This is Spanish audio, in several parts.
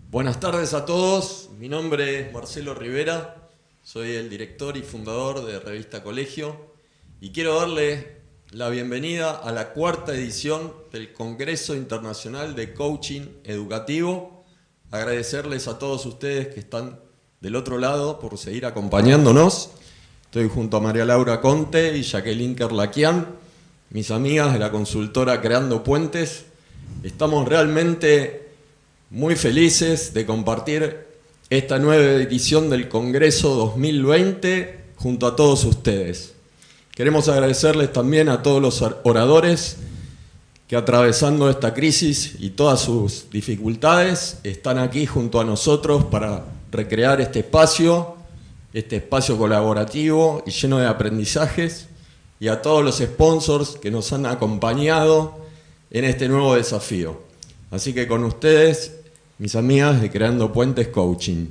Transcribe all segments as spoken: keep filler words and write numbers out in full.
Buenas tardes a todos, mi nombre es Marcelo Rivera, soy el director y fundador de Revista Colegio y quiero darle la bienvenida a la cuarta edición del Congreso Internacional de Coaching Educativo. Agradecerles a todos ustedes que están del otro lado por seguir acompañándonos. Estoy junto a María Laura Conte y Jacqueline Kerlakian, mis amigas de la consultora Creando Puentes. Estamos realmente muy felices de compartir esta nueva edición del Congreso dos mil veinte junto a todos ustedes. Queremos agradecerles también a todos los oradores que, atravesando esta crisis y todas sus dificultades, están aquí junto a nosotros para recrear este espacio, este espacio colaborativo y lleno de aprendizajes, y a todos los sponsors que nos han acompañado en este nuevo desafío. Así que con ustedes, mis amigas de Creando Puentes Coaching.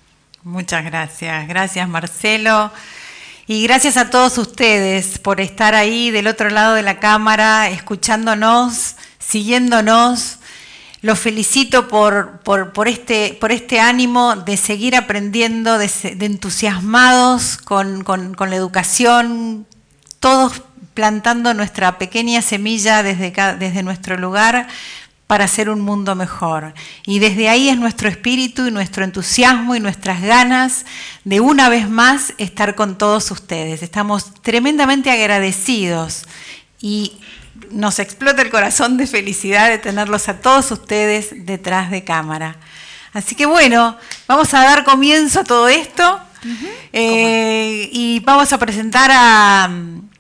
Muchas gracias. Gracias, Marcelo. Y gracias a todos ustedes por estar ahí del otro lado de la cámara, escuchándonos, siguiéndonos. Los felicito por, por, por, este, por este ánimo de seguir aprendiendo, de, de entusiasmados con, con, con la educación, todos plantando nuestra pequeña semilla desde, desde nuestro lugar, para hacer un mundo mejor. Y desde ahí es nuestro espíritu y nuestro entusiasmo y nuestras ganas de una vez más estar con todos ustedes. Estamos tremendamente agradecidos y nos explota el corazón de felicidad de tenerlos a todos ustedes detrás de cámara. Así que bueno, vamos a dar comienzo a todo esto. Uh-huh. eh, y vamos a presentar a,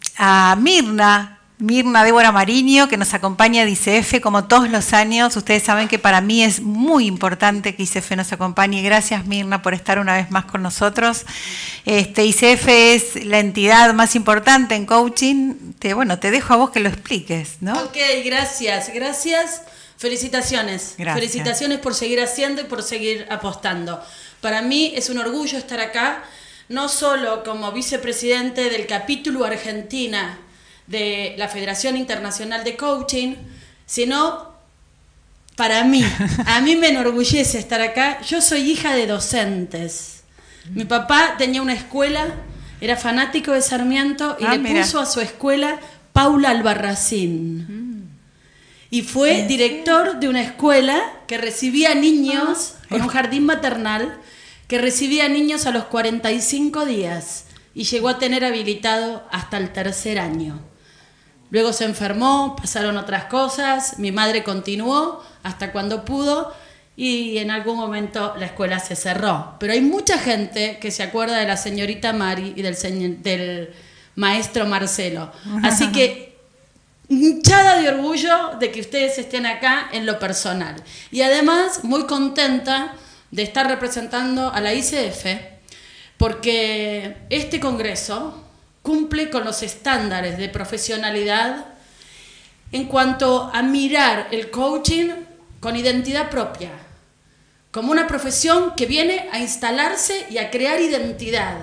a Mirna, Mirna Débora Mariño, que nos acompaña de I C F como todos los años. Ustedes saben que para mí es muy importante que I C F nos acompañe. Gracias, Mirna, por estar una vez más con nosotros. Este, I C F es la entidad más importante en coaching. Te, bueno, te dejo a vos que lo expliques, ¿no? Ok, gracias, gracias. Felicitaciones. Gracias. Felicitaciones por seguir haciendo y por seguir apostando. Para mí es un orgullo estar acá, no solo como vicepresidente del capítulo Argentina de la Federación Internacional de Coaching, sino para mí, a mí me enorgullece estar acá. Yo soy hija de docentes. Mi papá tenía una escuela, era fanático de Sarmiento y ah, le mira. puso a su escuela Paula Albarracín. Mm. Y fue director de una escuela que recibía niños, ah. en un jardín maternal, que recibía niños a los cuarenta y cinco días y llegó a tener habilitado hasta el tercer año. Luego se enfermó, pasaron otras cosas, mi madre continuó hasta cuando pudo y en algún momento la escuela se cerró. Pero hay mucha gente que se acuerda de la señorita Mari y del, señor, del maestro Marcelo. Así que hinchada de orgullo de que ustedes estén acá en lo personal. Y además muy contenta de estar representando a la I C F porque este congreso cumple con los estándares de profesionalidad en cuanto a mirar el coaching con identidad propia, como una profesión que viene a instalarse y a crear identidad,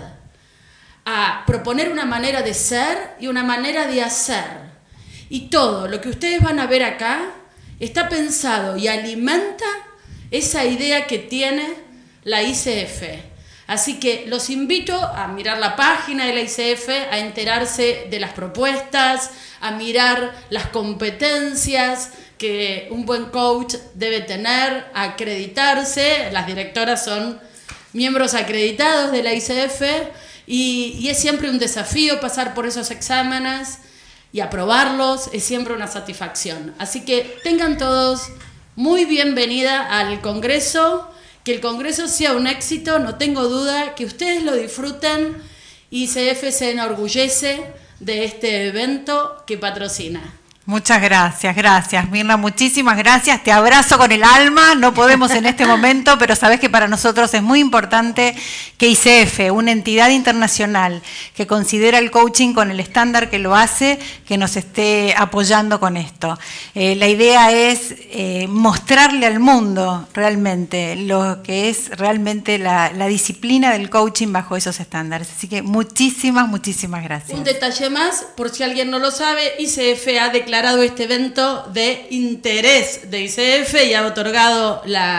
a proponer una manera de ser y una manera de hacer. Y todo lo que ustedes van a ver acá está pensado y alimenta esa idea que tiene la I C F. Así que los invito a mirar la página de la I C F, a enterarse de las propuestas, a mirar las competencias que un buen coach debe tener, a acreditarse. Las directoras son miembros acreditados de la I C F y, y es siempre un desafío pasar por esos exámenes y aprobarlos, es siempre una satisfacción. Así que tengan todos muy bienvenida al Congreso. Que el Congreso sea un éxito, no tengo duda, que ustedes lo disfruten. I C F se enorgullece de este evento que patrocina. Muchas gracias, gracias, Mirna, muchísimas gracias. Te abrazo con el alma, no podemos en este momento, pero sabes que para nosotros es muy importante que I C F, una entidad internacional que considera el coaching con el estándar que lo hace, que nos esté apoyando con esto. Eh, la idea es eh, mostrarle al mundo realmente lo que es realmente la, la disciplina del coaching bajo esos estándares. Así que muchísimas, muchísimas gracias. Un detalle más, por si alguien no lo sabe, I C F ha declarado este evento de interés de I C F y ha otorgado la,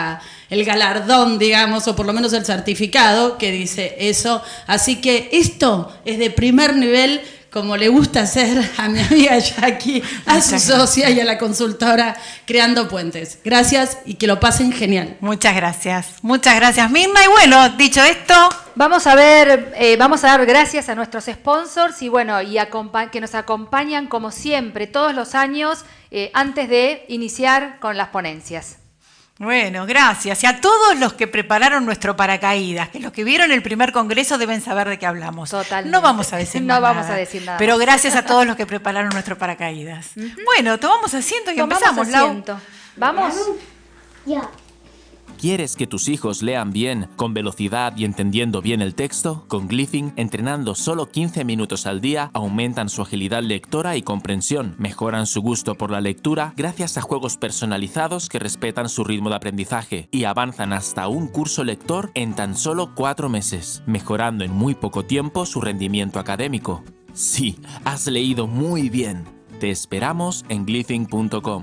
el galardón, digamos, o por lo menos el certificado que dice eso. Así que esto es de primer nivel, como le gusta hacer a mi amiga Jackie, a su socia y a la consultora Creando Puentes. Gracias y que lo pasen genial. Muchas gracias. Muchas gracias, Mirna. Y bueno, dicho esto... Vamos a ver, eh, vamos a dar gracias a nuestros sponsors y bueno, y que nos acompañan como siempre todos los años eh, antes de iniciar con las ponencias. Bueno, gracias. Y a todos los que prepararon nuestro paracaídas, que los que vieron el primer congreso deben saber de qué hablamos. Totalmente. No vamos a decir no más vamos nada, a decir nada. Pero gracias a todos los que prepararon nuestro paracaídas. Uh-huh. Bueno, tomamos asiento y tomamos empezamos, asiento. Lau. ¿Vamos? Ya. ¿Quieres que tus hijos lean bien, con velocidad y entendiendo bien el texto? Con Glyphing, entrenando solo quince minutos al día, aumentan su agilidad lectora y comprensión, mejoran su gusto por la lectura gracias a juegos personalizados que respetan su ritmo de aprendizaje y avanzan hasta un curso lector en tan solo cuatro meses, mejorando en muy poco tiempo su rendimiento académico. Sí, has leído muy bien. Te esperamos en glyphing punto com.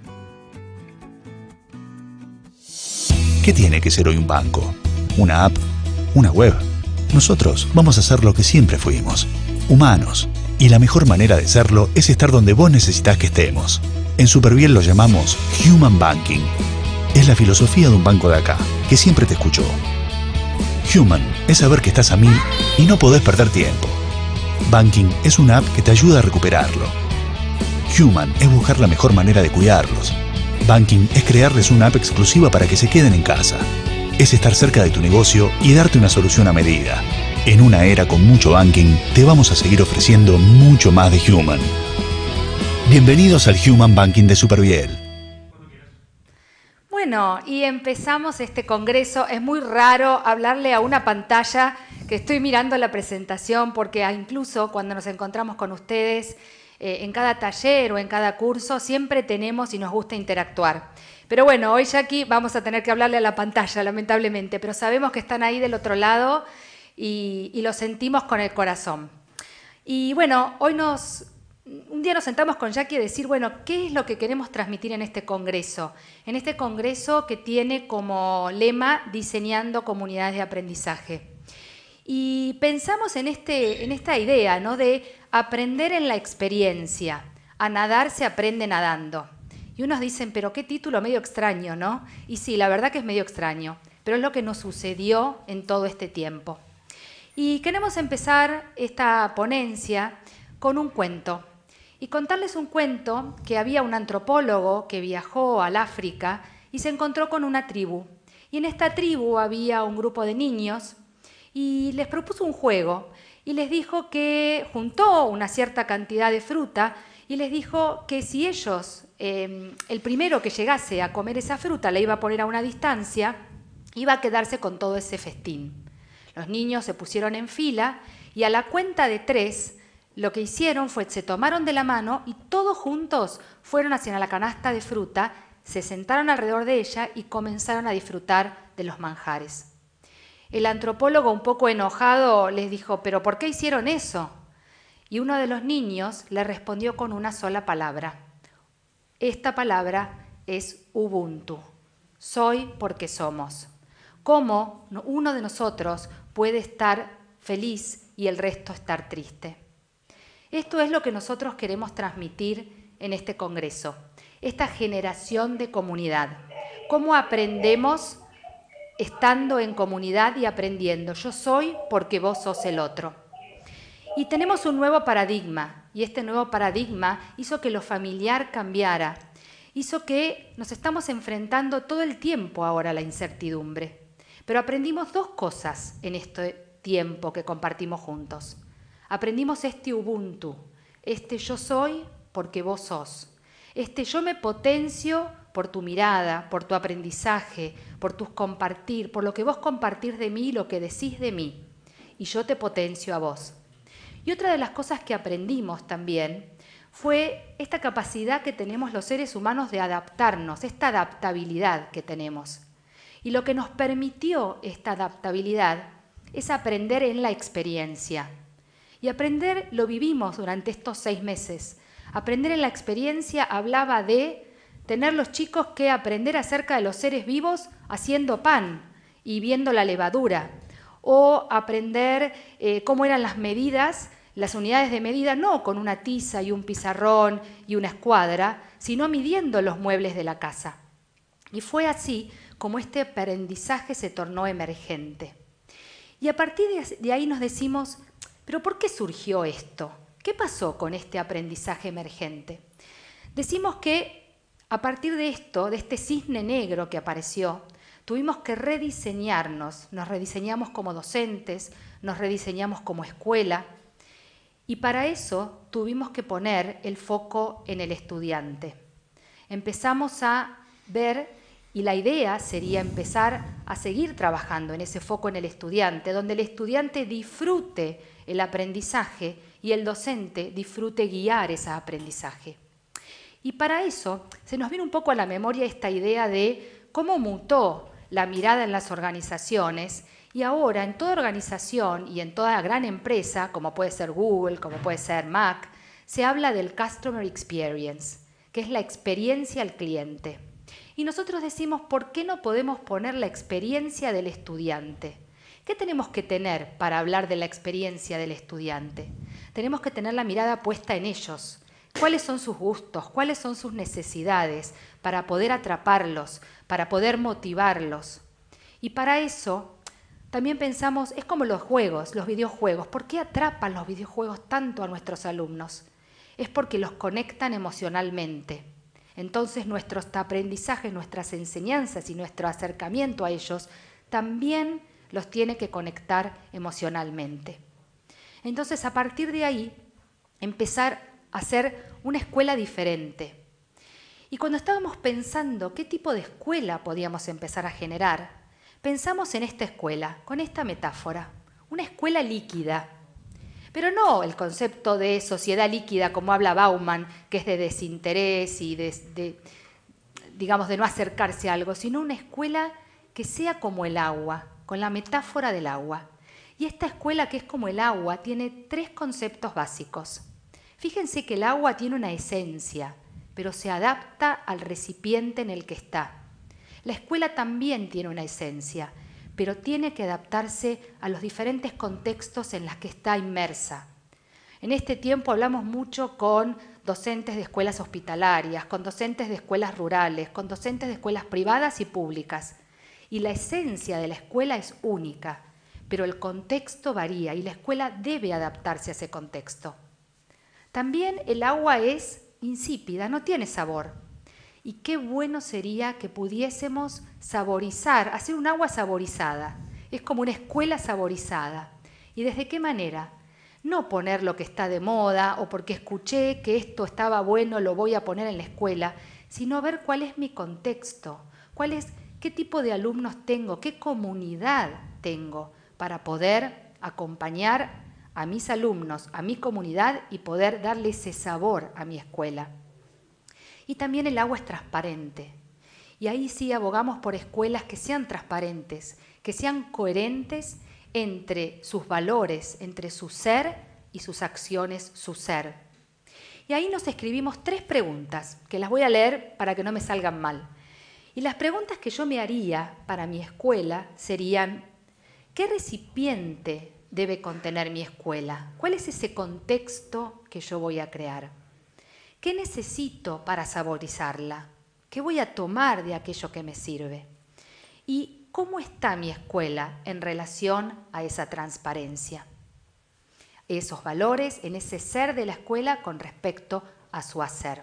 ¿Qué tiene que ser hoy un banco? ¿Una app? ¿Una web? Nosotros vamos a ser lo que siempre fuimos, humanos. Y la mejor manera de serlo es estar donde vos necesitás que estemos. En Superviel lo llamamos Human Banking. Es la filosofía de un banco de acá, que siempre te escuchó. Human es saber que estás a mil y no podés perder tiempo. Banking es una app que te ayuda a recuperarlo. Human es buscar la mejor manera de cuidarlos. Banking es crearles una app exclusiva para que se queden en casa. Es estar cerca de tu negocio y darte una solución a medida. En una era con mucho banking, te vamos a seguir ofreciendo mucho más de Human. Bienvenidos al Human Banking de Superviel. Bueno, y empezamos este congreso. Es muy raro hablarle a una pantalla que estoy mirando la presentación porque incluso cuando nos encontramos con ustedes Eh, en cada taller o en cada curso, siempre tenemos y nos gusta interactuar. Pero bueno, hoy, Jackie, vamos a tener que hablarle a la pantalla, lamentablemente, pero sabemos que están ahí del otro lado y, y lo sentimos con el corazón. Y bueno, hoy nos, un día nos sentamos con Jackie a decir, bueno, ¿qué es lo que queremos transmitir en este congreso? En este congreso que tiene como lema Diseñando Comunidades de Aprendizaje. Y pensamos en, este, en esta idea, ¿no?, de aprender en la experiencia. A nadar se aprende nadando. Y unos dicen, pero qué título medio extraño, ¿no? Y sí, la verdad que es medio extraño, pero es lo que nos sucedió en todo este tiempo. Y queremos empezar esta ponencia con un cuento. Y contarles un cuento que había un antropólogo que viajó al África y se encontró con una tribu. Y en esta tribu había un grupo de niños y les propuso un juego y les dijo que juntó una cierta cantidad de fruta y les dijo que si ellos, eh, el primero que llegase a comer esa fruta, la iba a poner a una distancia, iba a quedarse con todo ese festín. Los niños se pusieron en fila y a la cuenta de tres lo que hicieron fue se tomaron de la mano y todos juntos fueron hacia la canasta de fruta, se sentaron alrededor de ella y comenzaron a disfrutar de los manjares. El antropólogo, un poco enojado, les dijo, ¿pero por qué hicieron eso? Y uno de los niños le respondió con una sola palabra. Esta palabra es Ubuntu. Soy porque somos. ¿Cómo uno de nosotros puede estar feliz y el resto estar triste? Esto es lo que nosotros queremos transmitir en este congreso. Esta generación de comunidad. ¿Cómo aprendemos estando en comunidad y aprendiendo? Yo soy porque vos sos el otro. Y tenemos un nuevo paradigma, y este nuevo paradigma hizo que lo familiar cambiara, hizo que nos estamos enfrentando todo el tiempo ahora a la incertidumbre. Pero aprendimos dos cosas en este tiempo que compartimos juntos. Aprendimos este Ubuntu, este yo soy porque vos sos, este yo me potencio por tu mirada, por tu aprendizaje, por tus compartir, por lo que vos compartís de mí, lo que decís de mí, y yo te potencio a vos. Y otra de las cosas que aprendimos también fue esta capacidad que tenemos los seres humanos de adaptarnos, esta adaptabilidad que tenemos. Y lo que nos permitió esta adaptabilidad es aprender en la experiencia. Y aprender lo vivimos durante estos seis meses. Aprender en la experiencia hablaba de tener los chicos que aprender acerca de los seres vivos haciendo pan y viendo la levadura, o aprender eh, cómo eran las medidas, las unidades de medida, no con una tiza y un pizarrón y una escuadra, sino midiendo los muebles de la casa. Y fue así como este aprendizaje se tornó emergente. Y a partir de ahí nos decimos, ¿pero por qué surgió esto? ¿Qué pasó con este aprendizaje emergente? Decimos que a partir de esto, de este cisne negro que apareció, tuvimos que rediseñarnos, nos rediseñamos como docentes, nos rediseñamos como escuela, y para eso tuvimos que poner el foco en el estudiante. Empezamos a ver, y la idea sería empezar a seguir trabajando en ese foco en el estudiante, donde el estudiante disfrute el aprendizaje y el docente disfrute guiar ese aprendizaje. Y para eso se nos viene un poco a la memoria esta idea de cómo mutó la mirada en las organizaciones, y ahora en toda organización y en toda gran empresa, como puede ser Google, como puede ser Mac, se habla del Customer Experience, que es la experiencia al cliente. Y nosotros decimos, ¿por qué no podemos poner la experiencia del estudiante? ¿Qué tenemos que tener para hablar de la experiencia del estudiante? Tenemos que tener la mirada puesta en ellos. ¿Cuáles son sus gustos? ¿Cuáles son sus necesidades? Para poder atraparlos, para poder motivarlos. Y para eso también pensamos, es como los juegos, los videojuegos. ¿Por qué atrapan los videojuegos tanto a nuestros alumnos? Es porque los conectan emocionalmente. Entonces nuestros aprendizajes, nuestras enseñanzas y nuestro acercamiento a ellos también los tiene que conectar emocionalmente. Entonces, a partir de ahí, empezar a hacer una escuela diferente. Y cuando estábamos pensando qué tipo de escuela podíamos empezar a generar, pensamos en esta escuela, con esta metáfora, una escuela líquida. Pero no el concepto de sociedad líquida como habla Bauman, que es de desinterés y de, de, digamos, de no acercarse a algo, sino una escuela que sea como el agua, con la metáfora del agua. Y esta escuela que es como el agua tiene tres conceptos básicos. Fíjense que el agua tiene una esencia, pero se adapta al recipiente en el que está. La escuela también tiene una esencia, pero tiene que adaptarse a los diferentes contextos en los que está inmersa. En este tiempo hablamos mucho con docentes de escuelas hospitalarias, con docentes de escuelas rurales, con docentes de escuelas privadas y públicas. Y la esencia de la escuela es única, pero el contexto varía y la escuela debe adaptarse a ese contexto. También el agua es insípida, no tiene sabor. Y qué bueno sería que pudiésemos saborizar, hacer un agua saborizada. Es como una escuela saborizada. ¿Y desde qué manera? No poner lo que está de moda o porque escuché que esto estaba bueno, lo voy a poner en la escuela, sino ver cuál es mi contexto, cuál es, qué tipo de alumnos tengo, qué comunidad tengo para poder acompañar a mis alumnos, a mi comunidad y poder darle ese sabor a mi escuela. Y también el agua es transparente. Y ahí sí abogamos por escuelas que sean transparentes, que sean coherentes entre sus valores, entre su ser y sus acciones, su ser. Y ahí nos escribimos tres preguntas, que las voy a leer para que no me salgan mal. Y las preguntas que yo me haría para mi escuela serían, ¿qué recipiente debe contener mi escuela? ¿Cuál es ese contexto que yo voy a crear? ¿Qué necesito para saborizarla? ¿Qué voy a tomar de aquello que me sirve? ¿Y cómo está mi escuela en relación a esa transparencia? Esos valores, en ese ser de la escuela con respecto a su hacer.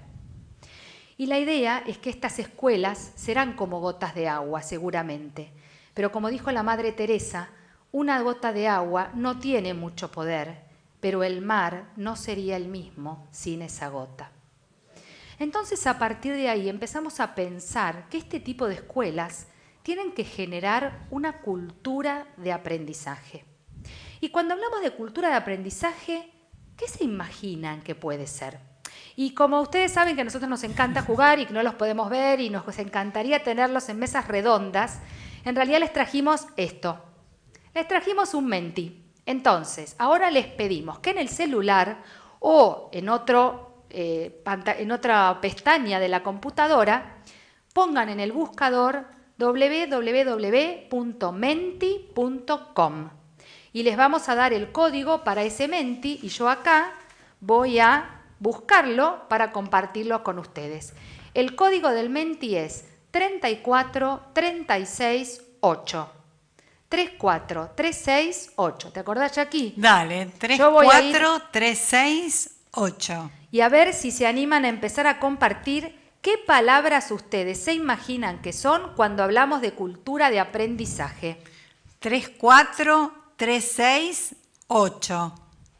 Y la idea es que estas escuelas serán como gotas de agua, seguramente. Pero como dijo la Madre Teresa, una gota de agua no tiene mucho poder, pero el mar no sería el mismo sin esa gota. Entonces, a partir de ahí empezamos a pensar que este tipo de escuelas tienen que generar una cultura de aprendizaje. Y cuando hablamos de cultura de aprendizaje, ¿qué se imaginan que puede ser? Y como ustedes saben que a nosotros nos encanta jugar y que no los podemos ver y nos encantaría tenerlos en mesas redondas, en realidad les trajimos esto. Les trajimos un Menti. Entonces, ahora les pedimos que en el celular o en otro eh, en otra pestaña de la computadora, pongan en el buscador doble u doble u doble u punto menti punto com y les vamos a dar el código para ese Menti y yo acá voy a buscarlo para compartirlo con ustedes. El código del Menti es treinta y cuatro treinta y seis ocho. treinta y cuatro treinta y seis ocho. ¿Te acordás, Jackie? Dale, treinta y cuatro treinta y seis ocho. Y a ver si se animan a empezar a compartir qué palabras ustedes se imaginan que son cuando hablamos de cultura de aprendizaje. treinta y cuatro treinta y seis ocho.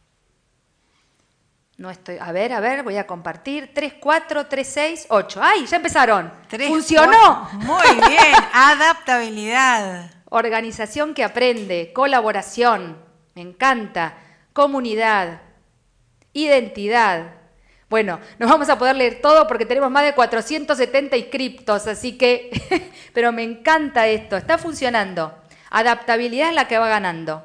No estoy. A ver, a ver, voy a compartir. treinta y cuatro treinta y seis ocho. ¡Ay, ya empezaron! tres, ¡Funcionó! cuatro. Muy bien, adaptabilidad. Organización que aprende, colaboración, me encanta, comunidad, identidad. Bueno, nos vamos a poder leer todo porque tenemos más de cuatrocientos setenta inscriptos, así que, pero me encanta esto, está funcionando. Adaptabilidad es la que va ganando.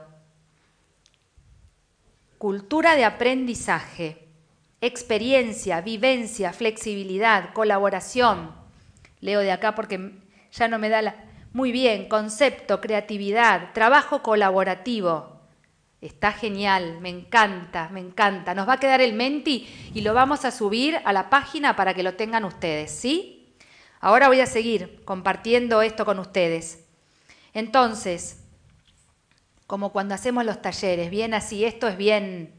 Cultura de aprendizaje, experiencia, vivencia, flexibilidad, colaboración. Leo de acá porque ya no me da la... Muy bien, concepto, creatividad, trabajo colaborativo. Está genial, me encanta, me encanta. Nos va a quedar el Menti y lo vamos a subir a la página para que lo tengan ustedes, ¿sí? Ahora voy a seguir compartiendo esto con ustedes. Entonces, como cuando hacemos los talleres, bien así, esto es bien,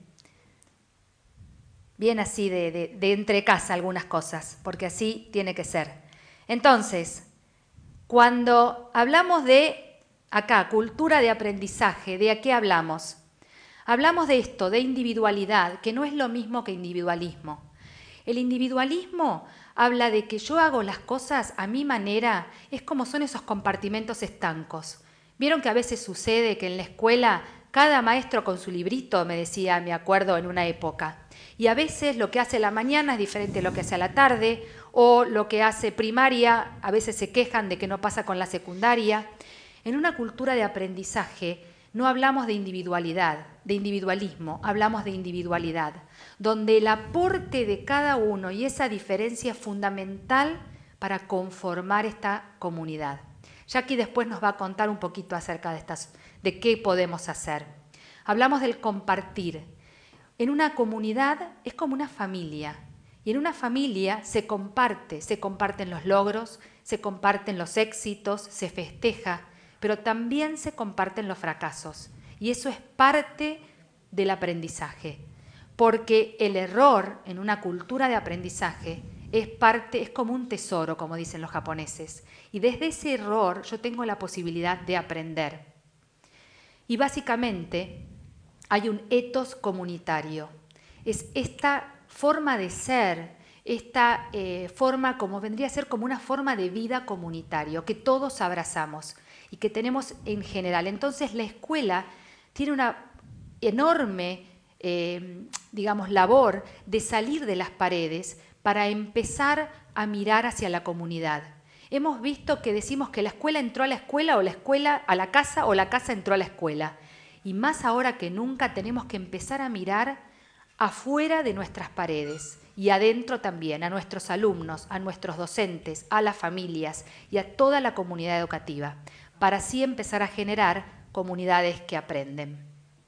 bien así de, de, de entre casa algunas cosas, porque así tiene que ser. Entonces, cuando hablamos de, acá, cultura de aprendizaje, ¿de a qué hablamos? Hablamos de esto, de individualidad, que no es lo mismo que individualismo. El individualismo habla de que yo hago las cosas a mi manera, es como son esos compartimentos estancos. ¿Vieron que a veces sucede que en la escuela cada maestro con su librito, me decía, me acuerdo en una época, y a veces lo que hace la mañana es diferente a lo que hace a la tarde, o lo que hace primaria, a veces se quejan de que no pasa con la secundaria. En una cultura de aprendizaje no hablamos de individualidad, de individualismo, hablamos de individualidad, donde el aporte de cada uno y esa diferencia es fundamental para conformar esta comunidad. Jackie después nos va a contar un poquito acerca de, estas, de qué podemos hacer. Hablamos del compartir. En una comunidad es como una familia, y en una familia se comparte, se comparten los logros, se comparten los éxitos, se festeja, pero también se comparten los fracasos. Y eso es parte del aprendizaje, porque el error en una cultura de aprendizaje es parte, es como un tesoro, como dicen los japoneses. Y desde ese error yo tengo la posibilidad de aprender. Y básicamente hay un ethos comunitario. Es esta forma de ser, esta eh, forma como vendría a ser como una forma de vida comunitario, que todos abrazamos y que tenemos en general. Entonces la escuela tiene una enorme, eh, digamos, labor de salir de las paredes para empezar a mirar hacia la comunidad. Hemos visto que decimos que la escuela entró a la escuela o la escuela a la casa o la casa entró a la escuela. Y más ahora que nunca tenemos que empezar a mirar afuera de nuestras paredes y adentro también, a nuestros alumnos, a nuestros docentes, a las familias y a toda la comunidad educativa, para así empezar a generar comunidades que aprenden.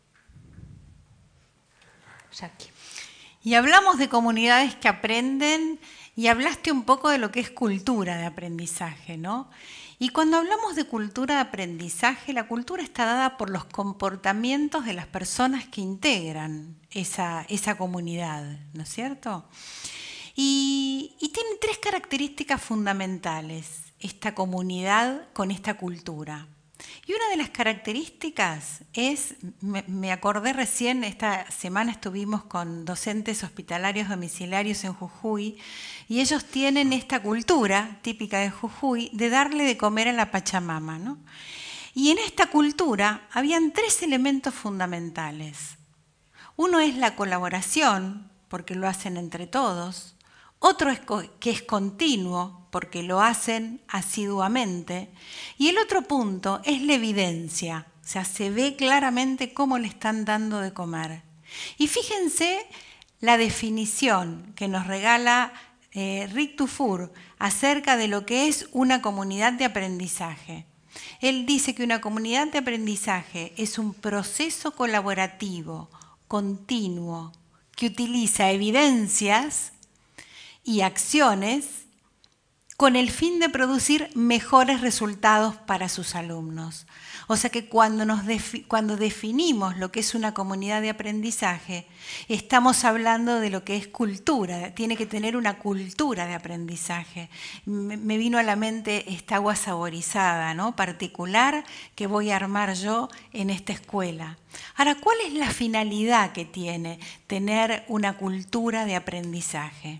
Jackie. Y hablamos de comunidades que aprenden y hablaste un poco de lo que es cultura de aprendizaje, ¿no? Y cuando hablamos de cultura de aprendizaje, la cultura está dada por los comportamientos de las personas que integran esa, esa comunidad, ¿no es cierto? Y, y tiene tres características fundamentales esta comunidad con esta cultura. Y una de las características es, me, me acordé recién, esta semana estuvimos con docentes hospitalarios domiciliarios en Jujuy y ellos tienen esta cultura típica de Jujuy de darle de comer a la Pachamama, ¿no? Y en esta cultura habían tres elementos fundamentales. Uno es la colaboración, porque lo hacen entre todos. Otro es que es continuo, porque lo hacen asiduamente. Y el otro punto es la evidencia, o sea, se ve claramente cómo le están dando de comer. Y fíjense la definición que nos regala eh, Rick Dufour acerca de lo que es una comunidad de aprendizaje. Él dice que una comunidad de aprendizaje es un proceso colaborativo, continuo, que utiliza evidencias y acciones con el fin de producir mejores resultados para sus alumnos. O sea que cuando, nos defi- cuando definimos lo que es una comunidad de aprendizaje, estamos hablando de lo que es cultura, tiene que tener una cultura de aprendizaje. Me, me vino a la mente esta agua saborizada, ¿no? Particular que voy a armar yo en esta escuela. Ahora, ¿cuál es la finalidad que tiene tener una cultura de aprendizaje?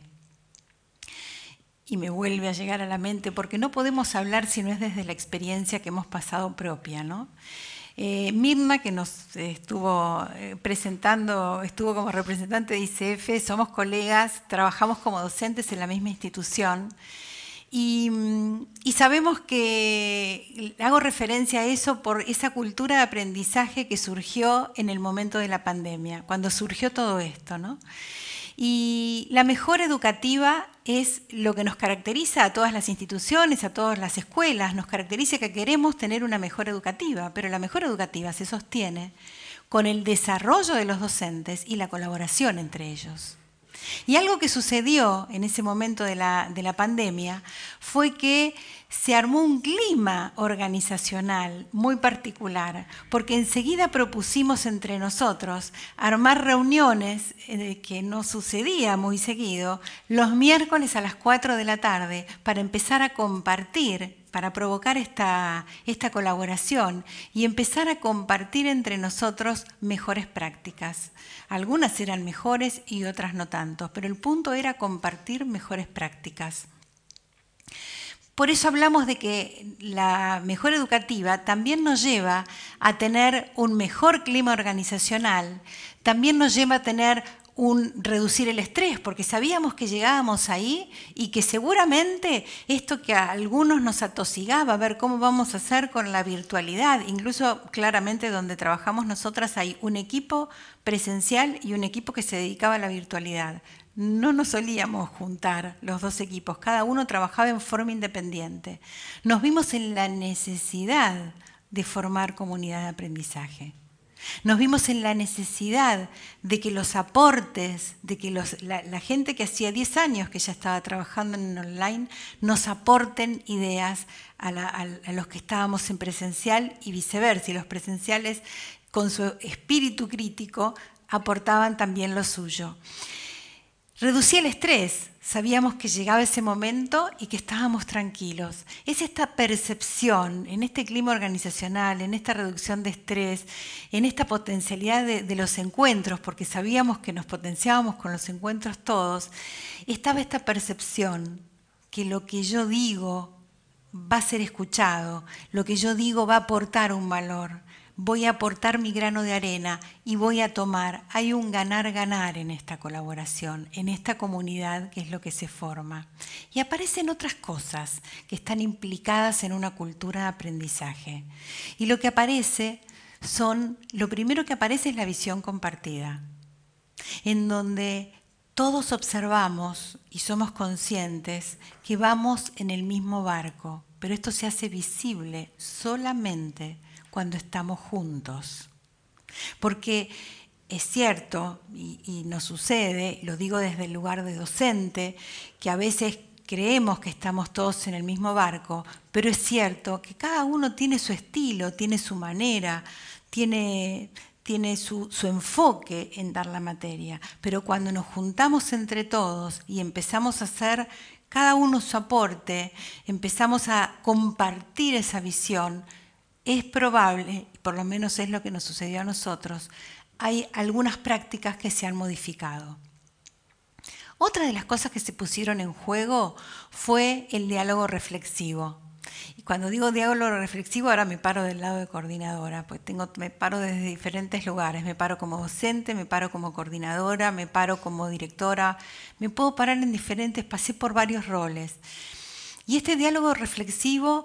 Y me vuelve a llegar a la mente, porque no podemos hablar si no es desde la experiencia que hemos pasado propia, ¿no? Eh, Mirna, que nos estuvo eh, presentando, estuvo como representante de I C F, somos colegas, trabajamos como docentes en la misma institución, y, y sabemos que hago referencia a eso por esa cultura de aprendizaje que surgió en el momento de la pandemia, cuando surgió todo esto, ¿no? Y la mejora educativa es lo que nos caracteriza a todas las instituciones, a todas las escuelas, nos caracteriza que queremos tener una mejora educativa, pero la mejora educativa se sostiene con el desarrollo de los docentes y la colaboración entre ellos. Y algo que sucedió en ese momento de la, de la pandemia fue que se armó un clima organizacional muy particular, porque enseguida propusimos entre nosotros armar reuniones eh, que no sucedía muy seguido, los miércoles a las cuatro de la tarde, para empezar a compartir, para provocar esta, esta colaboración y empezar a compartir entre nosotros mejores prácticas. Algunas eran mejores y otras no tanto, pero el punto era compartir mejores prácticas. Por eso hablamos de que la mejora educativa también nos lleva a tener un mejor clima organizacional, también nos lleva a tener un reducir el estrés, porque sabíamos que llegábamos ahí y que seguramente esto que a algunos nos atosigaba, a ver cómo vamos a hacer con la virtualidad, incluso claramente donde trabajamos nosotras hay un equipo presencial y un equipo que se dedicaba a la virtualidad. No nos solíamos juntar los dos equipos, cada uno trabajaba en forma independiente. Nos vimos en la necesidad de formar comunidad de aprendizaje. Nos vimos en la necesidad de que los aportes, de que los, la, la gente que hacía diez años que ya estaba trabajando en online, nos aporten ideas a, la, a, a los que estábamos en presencial y viceversa. Y los presenciales, con su espíritu crítico, aportaban también lo suyo. Reducía el estrés, sabíamos que llegaba ese momento y que estábamos tranquilos. Es esta percepción, en este clima organizacional, en esta reducción de estrés, en esta potencialidad de, de los encuentros, porque sabíamos que nos potenciábamos con los encuentros todos, estaba esta percepción que lo que yo digo va a ser escuchado, lo que yo digo va a aportar un valor. Voy a aportar mi grano de arena y voy a tomar. Hay un ganar-ganar en esta colaboración, en esta comunidad que es lo que se forma. Y aparecen otras cosas que están implicadas en una cultura de aprendizaje. Y lo que aparece son, lo primero que aparece es la visión compartida, en donde todos observamos y somos conscientes que vamos en el mismo barco, pero esto se hace visible solamente cuando estamos juntos. Porque es cierto, y, y nos sucede, lo digo desde el lugar de docente, que a veces creemos que estamos todos en el mismo barco, pero es cierto que cada uno tiene su estilo, tiene su manera, tiene, tiene su, su enfoque en dar la materia. Pero cuando nos juntamos entre todos y empezamos a hacer cada uno su aporte, empezamos a compartir esa visión, es probable, por lo menos es lo que nos sucedió a nosotros, hay algunas prácticas que se han modificado. Otra de las cosas que se pusieron en juego fue el diálogo reflexivo. Y cuando digo diálogo reflexivo, ahora me paro del lado de coordinadora, pues tengo, me paro desde diferentes lugares. Me paro como docente, me paro como coordinadora, me paro como directora, me puedo parar en diferentes, pasé por varios roles. Y este diálogo reflexivo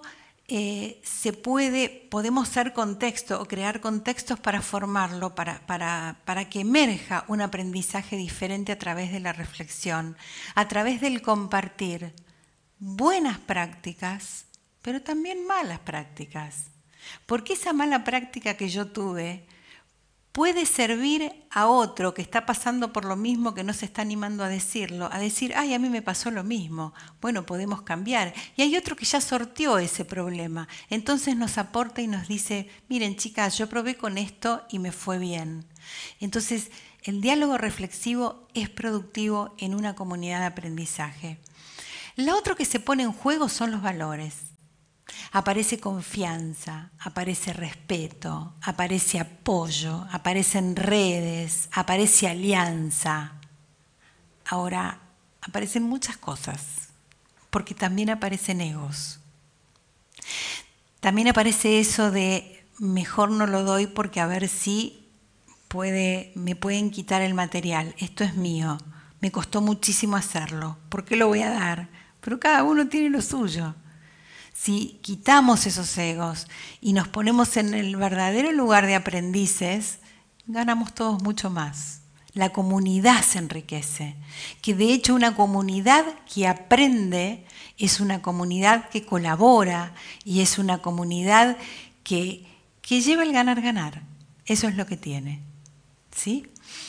eh, se puede, podemos ser contexto o crear contextos para formarlo, para, para, para que emerja un aprendizaje diferente a través de la reflexión, a través del compartir buenas prácticas, pero también malas prácticas. Porque esa mala práctica que yo tuve puede servir a otro que está pasando por lo mismo, que no se está animando a decirlo, a decir, ay, a mí me pasó lo mismo. Bueno, podemos cambiar. Y hay otro que ya sorteó ese problema. Entonces nos aporta y nos dice, miren chicas, yo probé con esto y me fue bien. Entonces, el diálogo reflexivo es productivo en una comunidad de aprendizaje. Lo otro que se pone en juego son los valores. Aparece confianza, aparece respeto, aparece apoyo, aparecen redes, aparece alianza. Ahora, aparecen muchas cosas, porque también aparecen egos. También aparece eso de mejor no lo doy porque a ver si puede, me pueden quitar el material. Esto es mío, me costó muchísimo hacerlo. ¿Por qué lo voy a dar? Pero cada uno tiene lo suyo. Si quitamos esos egos y nos ponemos en el verdadero lugar de aprendices, ganamos todos mucho más. La comunidad se enriquece, que de hecho una comunidad que aprende es una comunidad que colabora y es una comunidad que, que lleva el ganar-ganar. Eso es lo que tiene, ¿sí?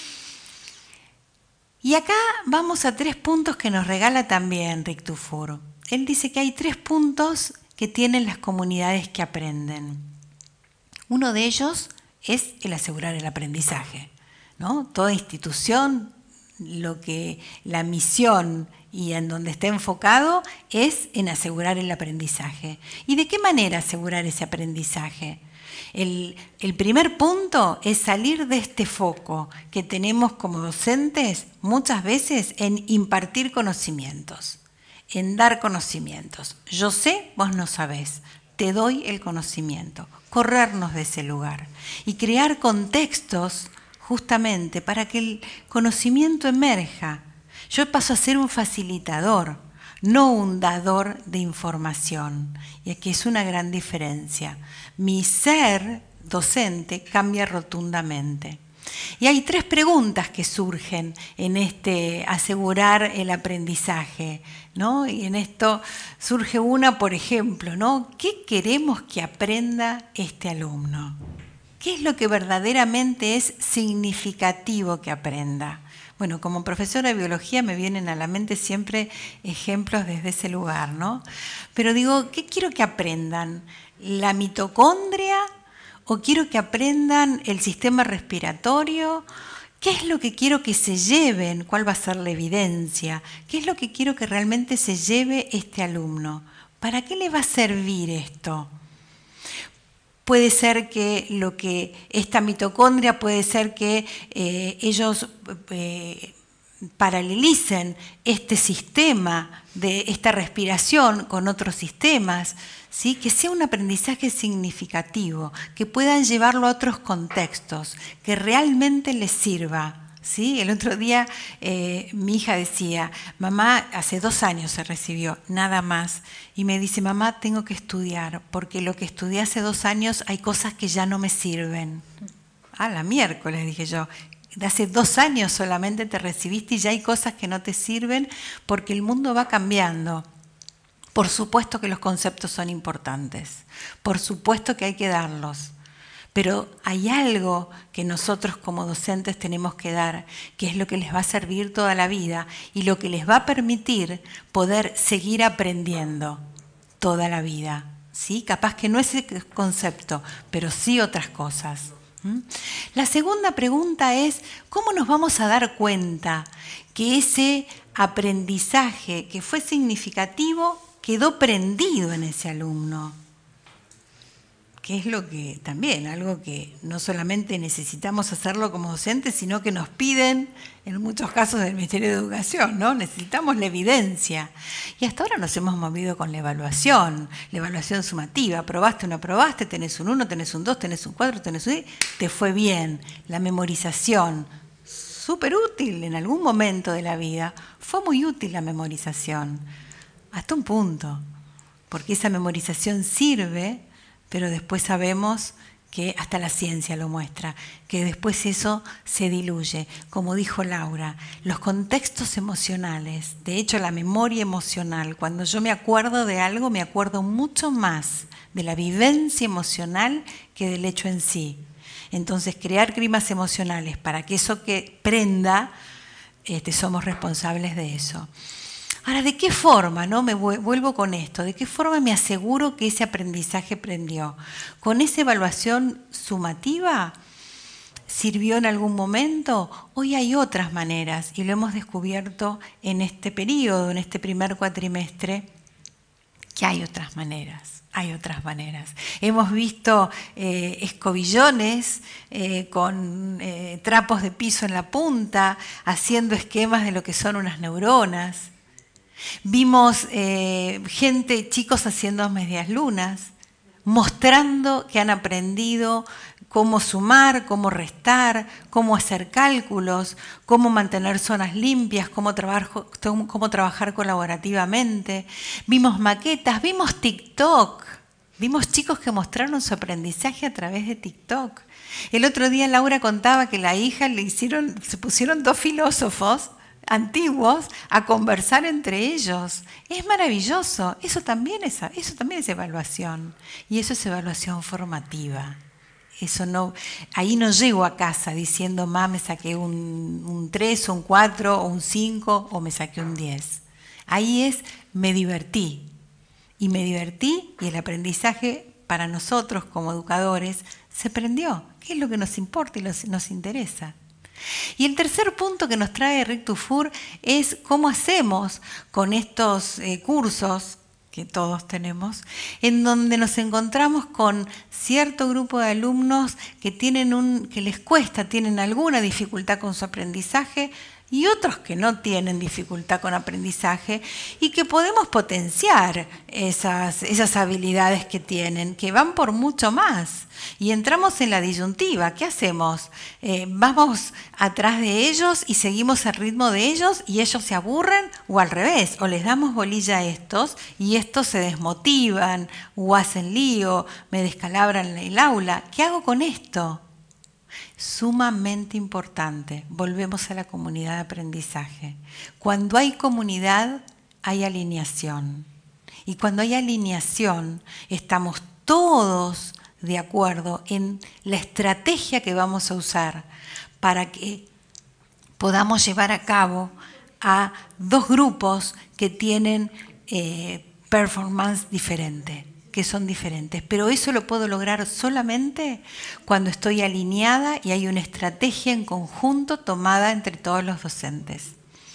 Y acá vamos a tres puntos que nos regala también Rick Dufour. Él dice que hay tres puntos que tienen las comunidades que aprenden. Uno de ellos es el asegurar el aprendizaje, ¿no? Toda institución, lo que la misión y en donde está enfocado es en asegurar el aprendizaje. ¿Y de qué manera asegurar ese aprendizaje? El, el primer punto es salir de este foco que tenemos como docentes muchas veces en impartir conocimientos, en dar conocimientos. Yo sé, vos no sabés, te doy el conocimiento. Corrernos de ese lugar y crear contextos justamente para que el conocimiento emerja. Yo paso a ser un facilitador, no un dador de información. Y aquí es una gran diferencia. Mi ser docente cambia rotundamente. Y hay tres preguntas que surgen en este asegurar el aprendizaje, ¿no? Y en esto surge una, por ejemplo, ¿no? ¿Qué queremos que aprenda este alumno? ¿Qué es lo que verdaderamente es significativo que aprenda? Bueno, como profesora de biología me vienen a la mente siempre ejemplos desde ese lugar, ¿no? Pero digo, ¿qué quiero que aprendan? ¿La mitocondria? ¿O quiero que aprendan el sistema respiratorio? ¿Qué es lo que quiero que se lleven? ¿Cuál va a ser la evidencia? ¿Qué es lo que quiero que realmente se lleve este alumno? ¿Para qué le va a servir esto? Puede ser que lo que esta mitocondria, puede ser que eh, ellos eh, paralelicen este sistema de esta respiración con otros sistemas, ¿sí? Que sea un aprendizaje significativo, que puedan llevarlo a otros contextos, que realmente les sirva. ¿Sí? El otro día eh, mi hija decía, mamá, hace dos años se recibió, nada más, y me dice, mamá, tengo que estudiar, porque lo que estudié hace dos años hay cosas que ya no me sirven. Ah, la miércoles, dije yo, de hace dos años solamente te recibiste y ya hay cosas que no te sirven porque el mundo va cambiando. Por supuesto que los conceptos son importantes, por supuesto que hay que darlos. Pero hay algo que nosotros como docentes tenemos que dar, que es lo que les va a servir toda la vida y lo que les va a permitir poder seguir aprendiendo toda la vida. ¿Sí? Capaz que no es el concepto, pero sí otras cosas. ¿Mm? La segunda pregunta es, ¿cómo nos vamos a dar cuenta que ese aprendizaje que fue significativo quedó prendido en ese alumno? Que es lo que también, algo que no solamente necesitamos hacerlo como docentes, sino que nos piden en muchos casos del Ministerio de Educación, ¿no? Necesitamos la evidencia. Y hasta ahora nos hemos movido con la evaluación, la evaluación sumativa. Probaste o no aprobaste, tenés un uno, tenés un dos, tenés un cuatro, tenés un diez, te fue bien. La memorización, súper útil en algún momento de la vida. Fue muy útil la memorización, hasta un punto. porque esa memorización sirve, pero después sabemos que hasta la ciencia lo muestra, que después eso se diluye. Como dijo Laura, los contextos emocionales, de hecho la memoria emocional, cuando yo me acuerdo de algo, me acuerdo mucho más de la vivencia emocional que del hecho en sí. Entonces, crear climas emocionales para que eso que prenda, este, somos responsables de eso. Ahora, ¿de qué forma, no? Me vuelvo con esto, ¿de qué forma me aseguro que ese aprendizaje prendió? ¿Con esa evaluación sumativa sirvió en algún momento? Hoy hay otras maneras y lo hemos descubierto en este periodo, en este primer cuatrimestre, que hay otras maneras. Hay otras maneras. Hemos visto eh, escobillones eh, con eh, trapos de piso en la punta, haciendo esquemas de lo que son unas neuronas. Vimos eh, gente, chicos haciendo medias lunas, mostrando que han aprendido cómo sumar, cómo restar, cómo hacer cálculos, cómo mantener zonas limpias, cómo, trabajo, cómo trabajar colaborativamente. Vimos maquetas, vimos TikTok, vimos chicos que mostraron su aprendizaje a través de TikTok. El otro día Laura contaba que la hija le hicieron, se pusieron dos filósofos antiguos a conversar entre ellos. Es maravilloso, eso también es, eso también es evaluación, y eso es evaluación formativa. Eso no, ahí no llego a casa diciendo, ma, me saqué un, un tres, un cuatro, o un cinco, o me saqué un diez. Ahí es, me divertí. Y me divertí y el aprendizaje para nosotros como educadores se prendió. ¿Qué es lo que nos importa y nos interesa? Y el tercer punto que nos trae Rick Dufour es cómo hacemos con estos eh, cursos que todos tenemos, en donde nos encontramos con cierto grupo de alumnos que, tienen un, que les cuesta, tienen alguna dificultad con su aprendizaje, y otros que no tienen dificultad con aprendizaje y que podemos potenciar esas, esas habilidades que tienen, que van por mucho más. Y entramos en la disyuntiva. ¿Qué hacemos? Eh, ¿Vamos atrás de ellos y seguimos el ritmo de ellos y ellos se aburren? ¿O al revés? ¿O les damos bolilla a estos y estos se desmotivan o hacen lío, me descalabran el aula? ¿Qué hago con esto? Sumamente importante. Volvemos a la comunidad de aprendizaje. Cuando hay comunidad, hay alineación. Y cuando hay alineación, estamos todos de acuerdo en la estrategia que vamos a usar para que podamos llevar a cabo a dos grupos que tienen eh, performance diferente, que son diferentes. Pero eso lo puedo lograr solamente cuando estoy alineada y hay una estrategia en conjunto tomada entre todos los docentes.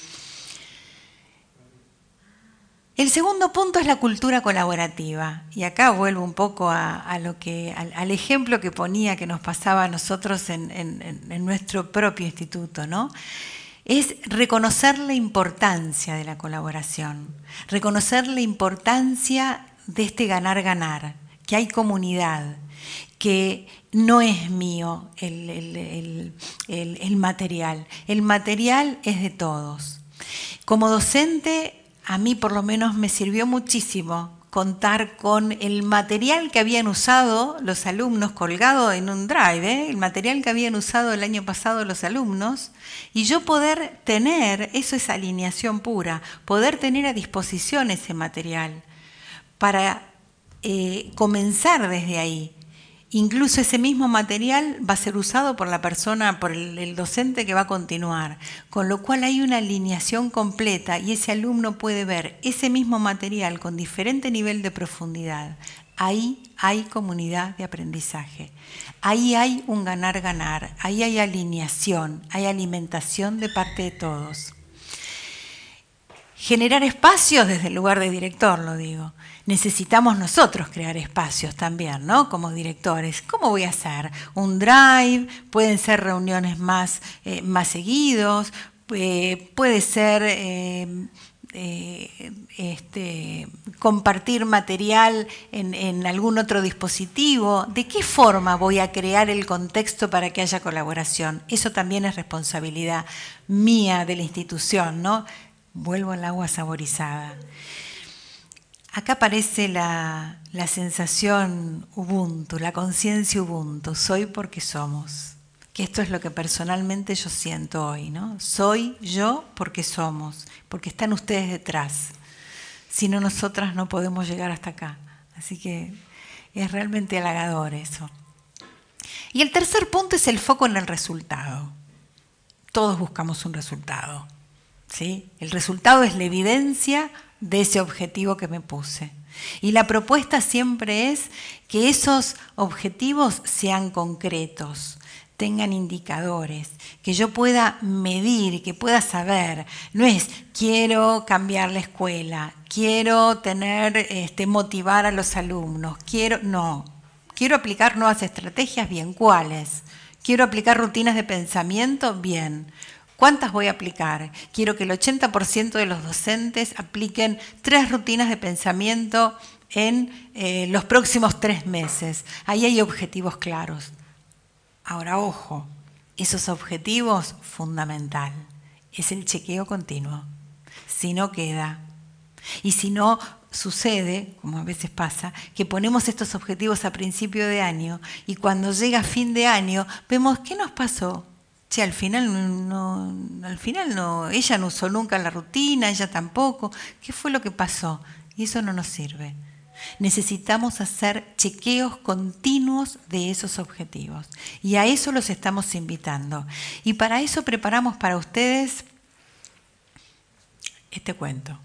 El segundo punto es la cultura colaborativa. Y acá vuelvo un poco a, a lo que, al, al ejemplo que ponía que nos pasaba a nosotros en, en, en nuestro propio instituto, ¿no? Es reconocer la importancia de la colaboración, reconocer la importancia de este ganar-ganar, que hay comunidad, que no es mío el, el, el, el, el material. El material es de todos. Como docente, a mí por lo menos me sirvió muchísimo contar con el material que habían usado los alumnos colgado en un drive, ¿eh? el material que habían usado el año pasado los alumnos, y yo poder tener, eso es alineación pura, poder tener a disposición ese material para eh, comenzar desde ahí. Incluso ese mismo material va a ser usado por la persona, por el, el docente que va a continuar, con lo cual hay una alineación completa y ese alumno puede ver ese mismo material con diferente nivel de profundidad. Ahí hay comunidad de aprendizaje, ahí hay un ganar-ganar, ahí hay alineación, hay alimentación de parte de todos. Generar espacios desde el lugar de director, lo digo. Necesitamos nosotros crear espacios también, ¿no? Como directores. ¿Cómo voy a hacer? Un drive, pueden ser reuniones más, eh, más seguidos, eh, puede ser eh, eh, este, compartir material en, en algún otro dispositivo. ¿De qué forma voy a crear el contexto para que haya colaboración? Eso también es responsabilidad mía de la institución, ¿no? Vuelvo al agua saborizada. acá aparece la, la sensación Ubuntu, la conciencia Ubuntu, soy porque somos. Que esto es lo que personalmente yo siento hoy, ¿no? Soy yo porque somos, porque están ustedes detrás. Si no, nosotras no podemos llegar hasta acá. Así que es realmente halagador eso. Y el tercer punto es el foco en el resultado. Todos buscamos un resultado, ¿sí? El resultado es la evidencia de ese objetivo que me puse. Y la propuesta siempre es que esos objetivos sean concretos, tengan indicadores, que yo pueda medir, que pueda saber. No es quiero cambiar la escuela, quiero tener, este, motivar a los alumnos, quiero, no, quiero aplicar nuevas estrategias, bien, ¿cuáles? Quiero aplicar rutinas de pensamiento, bien. ¿Cuántas voy a aplicar? Quiero que el ochenta por ciento de los docentes apliquen tres rutinas de pensamiento en eh, los próximos tres meses. Ahí hay objetivos claros. Ahora, ojo, esos objetivos, fundamental, es el chequeo continuo. Si no queda, y si no sucede, como a veces pasa, que ponemos estos objetivos a principio de año y cuando llega fin de año vemos qué nos pasó. Che, al final no, al final no, ella no usó nunca la rutina, ella tampoco. ¿Qué fue lo que pasó? Y eso no nos sirve. Necesitamos hacer chequeos continuos de esos objetivos. Y a eso los estamos invitando. Y para eso preparamos para ustedes este cuento.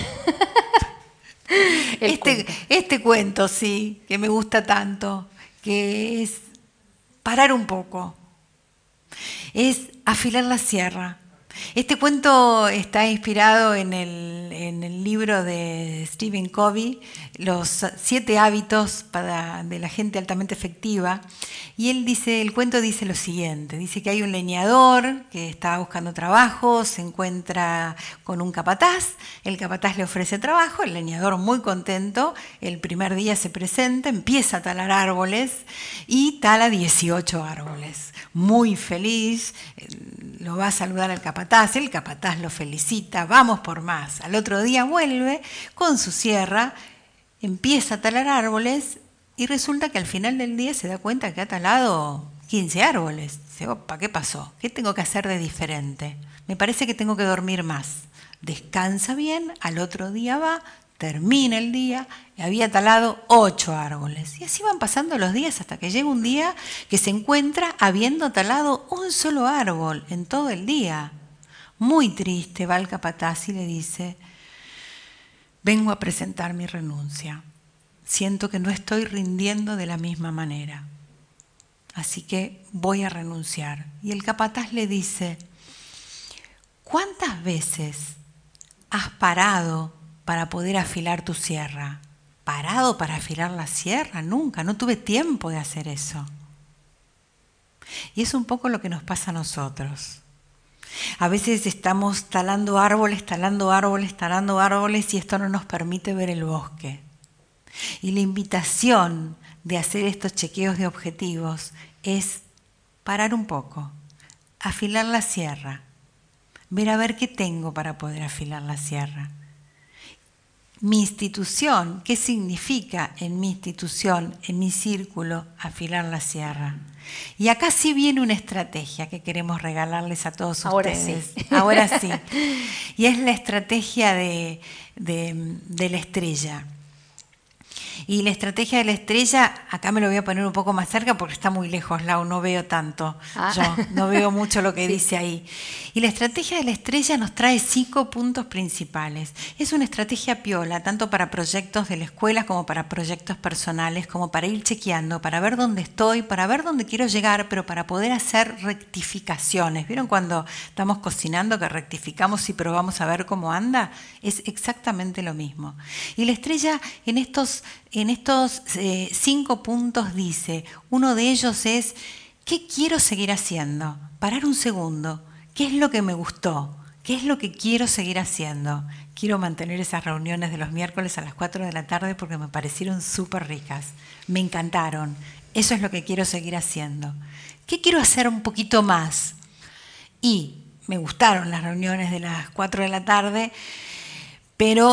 este, cuento. este cuento, sí, que me gusta tanto, que es parar un poco. Es afilar la sierra. Este cuento está inspirado en el, en el libro de Stephen Covey, Los siete hábitos para, de la gente altamente efectiva. Y él dice, el cuento dice lo siguiente, dice que hay un leñador que está buscando trabajo, se encuentra con un capataz, el capataz le ofrece trabajo, el leñador muy contento, el primer día se presenta, empieza a talar árboles y tala dieciocho árboles. Muy feliz, lo va a saludar al capataz, el capataz lo felicita, vamos por más. Al otro día vuelve con su sierra, empieza a talar árboles y resulta que al final del día se da cuenta que ha talado quince árboles. Dice, opa, ¿qué pasó? ¿Qué tengo que hacer de diferente? Me parece que tengo que dormir más. Descansa bien, al otro día va, termina el día y había talado ocho árboles. Y así van pasando los días hasta que llega un día que se encuentra habiendo talado un solo árbol en todo el día. Muy triste va el capataz y le dice, vengo a presentar mi renuncia. Siento que no estoy rindiendo de la misma manera. Así que voy a renunciar. Y el capataz le dice, ¿cuántas veces has parado para poder afilar tu sierra? ¿Parado para afilar la sierra? Nunca, no tuve tiempo de hacer eso. Y es un poco lo que nos pasa a nosotros. A veces estamos talando árboles, talando árboles, talando árboles y esto no nos permite ver el bosque. Y la invitación de hacer estos chequeos de objetivos es parar un poco, afilar la sierra, ver a ver qué tengo para poder afilar la sierra. Mi institución, ¿qué significa en mi institución, en mi círculo, afilar la sierra? Y acá sí viene una estrategia que queremos regalarles a todos Ahora ustedes. Sí. Ahora sí. Y es la estrategia de, de, de la estrella. Y la estrategia de la estrella, acá me lo voy a poner un poco más cerca porque está muy lejos, Lau, no veo tanto. Ah. Yo no veo mucho lo que sí. dice ahí. Y la estrategia de la estrella nos trae cinco puntos principales. Es una estrategia piola, tanto para proyectos de la escuela como para proyectos personales, como para ir chequeando, para ver dónde estoy, para ver dónde quiero llegar, pero para poder hacer rectificaciones. ¿Vieron cuando estamos cocinando que rectificamos y probamos a ver cómo anda? Es exactamente lo mismo. Y la estrella en estos... En estos eh, cinco puntos dice, uno de ellos es, ¿qué quiero seguir haciendo? Parar un segundo, ¿qué es lo que me gustó? ¿Qué es lo que quiero seguir haciendo? Quiero mantener esas reuniones de los miércoles a las cuatro de la tarde porque me parecieron súper ricas, me encantaron, eso es lo que quiero seguir haciendo. ¿Qué quiero hacer un poquito más? Y me gustaron las reuniones de las cuatro de la tarde, pero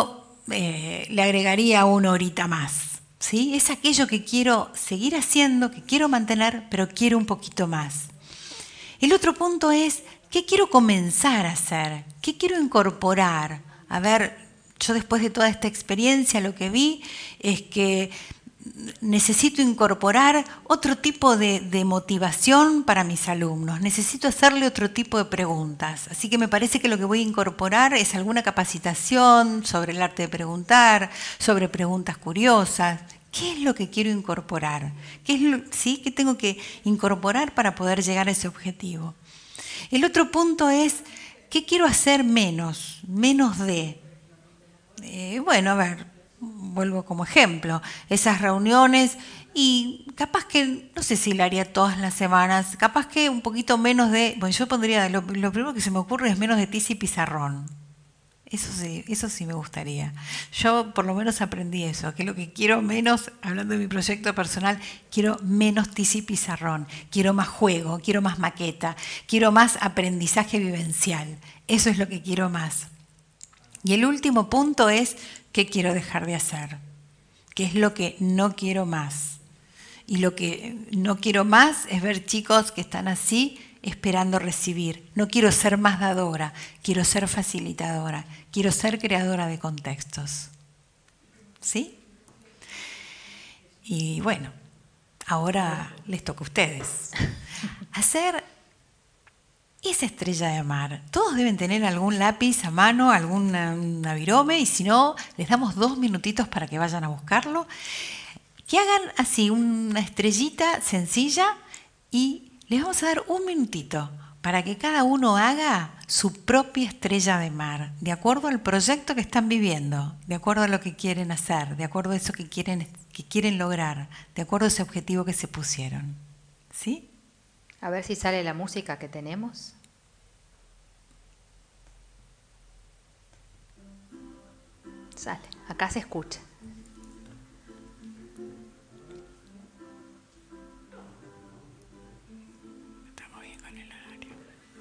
eh, le agregaría una horita más. ¿Sí? Es aquello que quiero seguir haciendo, que quiero mantener, pero quiero un poquito más. El otro punto es, ¿qué quiero comenzar a hacer? ¿Qué quiero incorporar? A ver, yo después de toda esta experiencia lo que vi es que necesito incorporar otro tipo de, de motivación para mis alumnos. Necesito hacerle otro tipo de preguntas. Así que me parece que lo que voy a incorporar es alguna capacitación sobre el arte de preguntar, sobre preguntas curiosas. ¿Qué es lo que quiero incorporar? ¿Qué es lo, sí? ¿Qué tengo que incorporar para poder llegar a ese objetivo? El otro punto es, ¿qué quiero hacer menos? Menos de. Eh, bueno, a ver. Vuelvo como ejemplo, esas reuniones y capaz que, no sé si la haría todas las semanas, capaz que un poquito menos de, bueno, yo pondría, lo, lo primero que se me ocurre es menos de tiza y pizarrón. Eso sí, eso sí me gustaría. Yo por lo menos aprendí eso, que lo que quiero menos, hablando de mi proyecto personal, quiero menos tiza y pizarrón, quiero más juego, quiero más maqueta, quiero más aprendizaje vivencial. Eso es lo que quiero más. Y el último punto es, ¿qué quiero dejar de hacer? ¿Qué es lo que no quiero más? Y lo que no quiero más es ver chicos que están así esperando recibir. No quiero ser más dadora, quiero ser facilitadora, quiero ser creadora de contextos. ¿Sí? Y bueno, ahora les toca a ustedes hacer esa estrella de mar. Todos deben tener algún lápiz a mano, algún virome, y si no, les damos dos minutitos para que vayan a buscarlo. Que hagan así una estrellita sencilla y les vamos a dar un minutito para que cada uno haga su propia estrella de mar, de acuerdo al proyecto que están viviendo, de acuerdo a lo que quieren hacer, de acuerdo a eso que quieren, que quieren lograr, de acuerdo a ese objetivo que se pusieron. ¿Sí? A ver si sale la música que tenemos. Sale, acá se escucha. Estamos bien con el horario.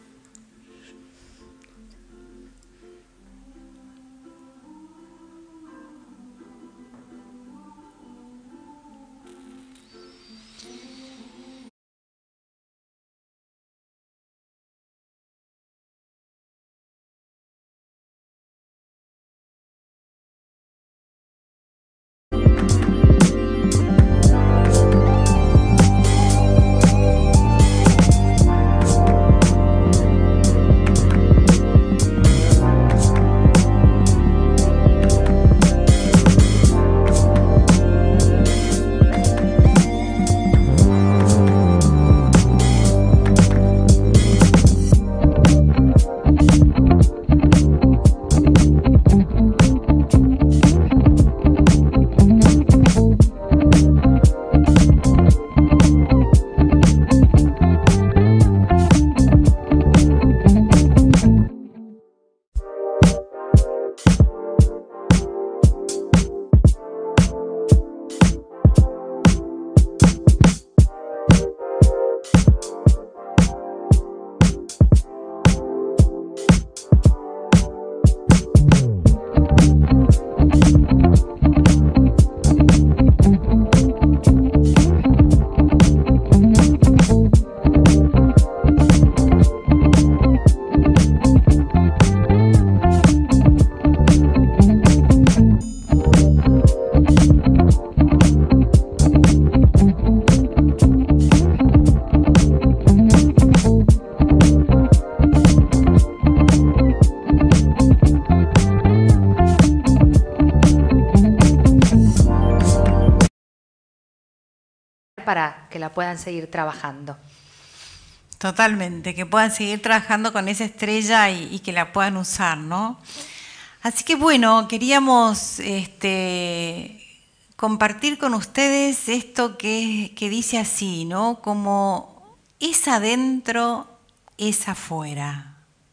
para que la puedan seguir trabajando. Totalmente, que puedan seguir trabajando con esa estrella y, y que la puedan usar, ¿no? Así que bueno, queríamos este, compartir con ustedes esto que, que dice así, ¿no? Como es adentro, es afuera.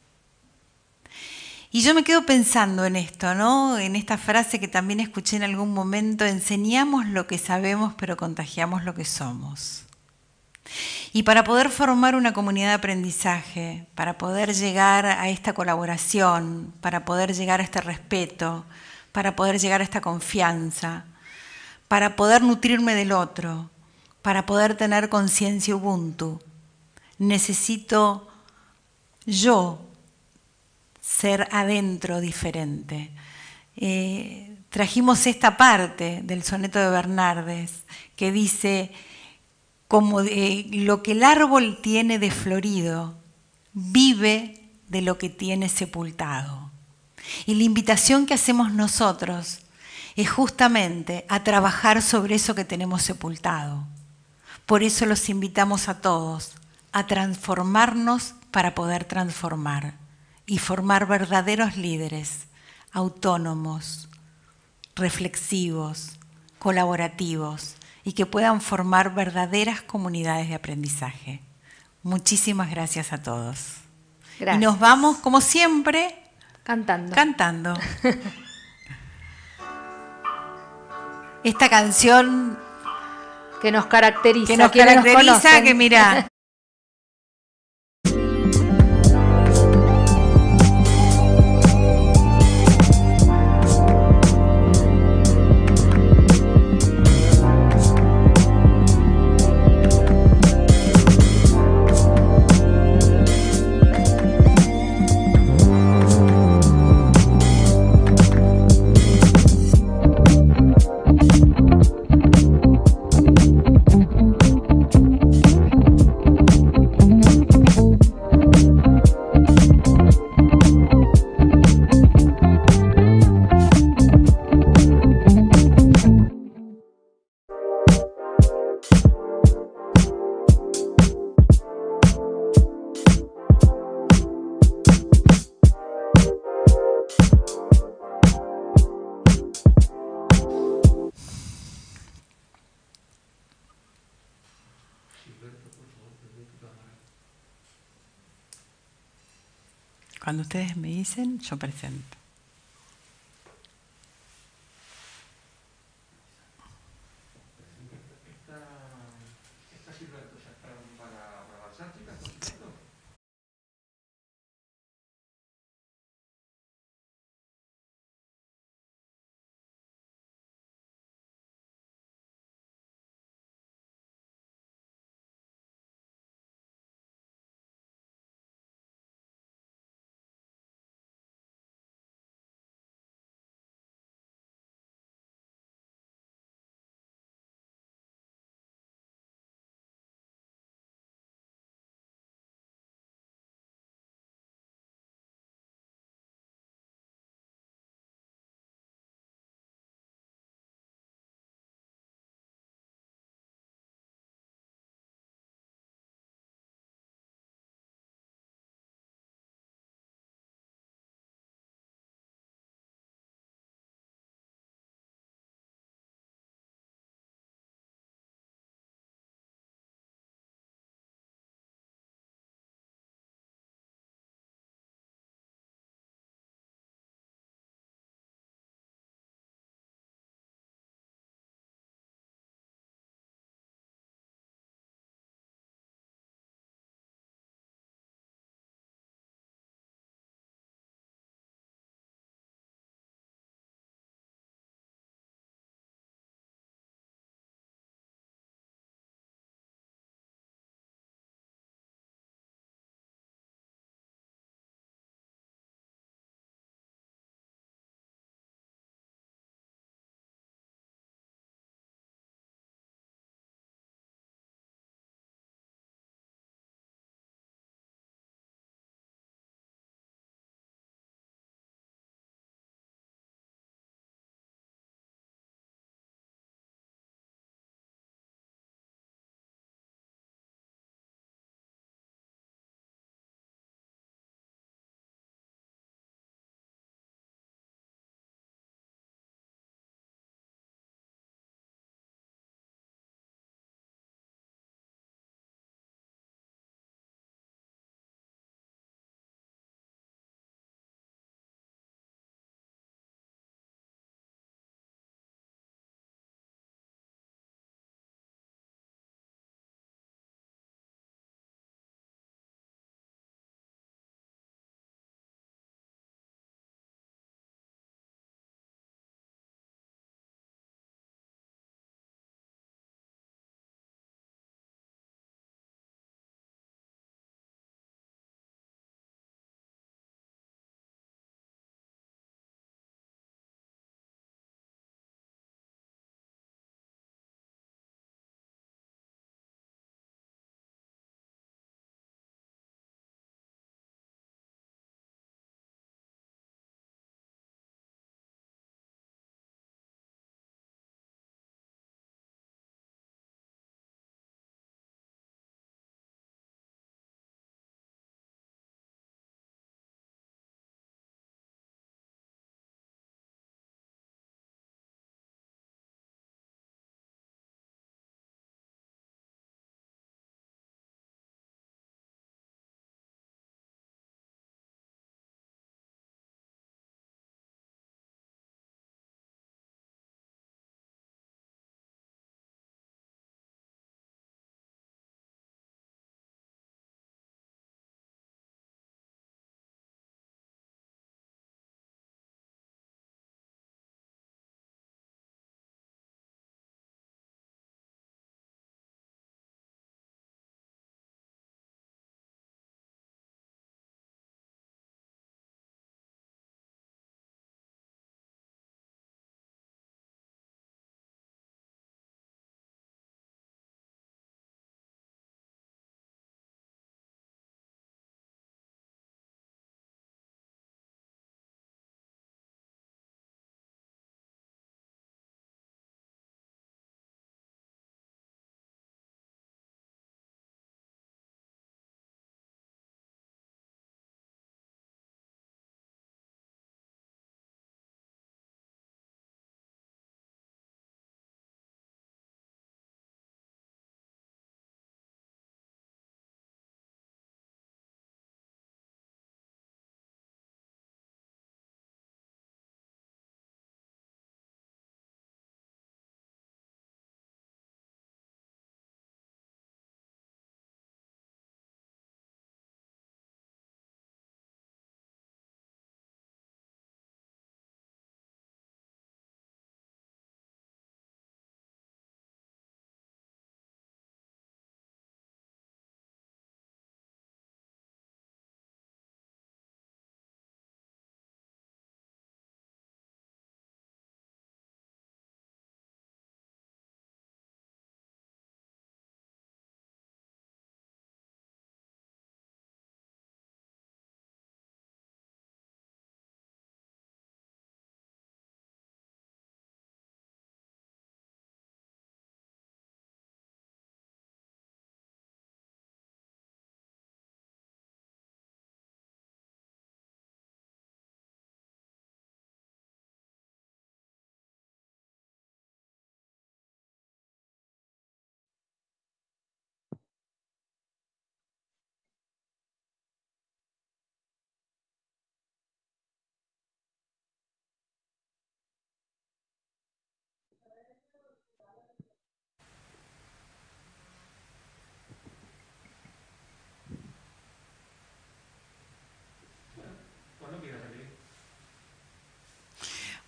Y yo me quedo pensando en esto, ¿no? En esta frase que también escuché en algún momento, enseñamos lo que sabemos, pero contagiamos lo que somos. Y para poder formar una comunidad de aprendizaje, para poder llegar a esta colaboración, para poder llegar a este respeto, para poder llegar a esta confianza, para poder nutrirme del otro, para poder tener conciencia Ubuntu. Necesito yo ser adentro diferente. Eh, trajimos esta parte del soneto de Bernardes que dice, como de, lo que el árbol tiene de florido, vive de lo que tiene sepultado. Y la invitación que hacemos nosotros es justamente a trabajar sobre eso que tenemos sepultado. Por eso los invitamos a todos a transformarnos para poder transformar y formar verdaderos líderes, autónomos, reflexivos, colaborativos y que puedan formar verdaderas comunidades de aprendizaje. Muchísimas gracias a todos. Gracias. Y nos vamos, como siempre, cantando. Cantando. Esta canción que nos caracteriza, que nos caracteriza, que mira. Cuando ustedes me dicen, yo presento.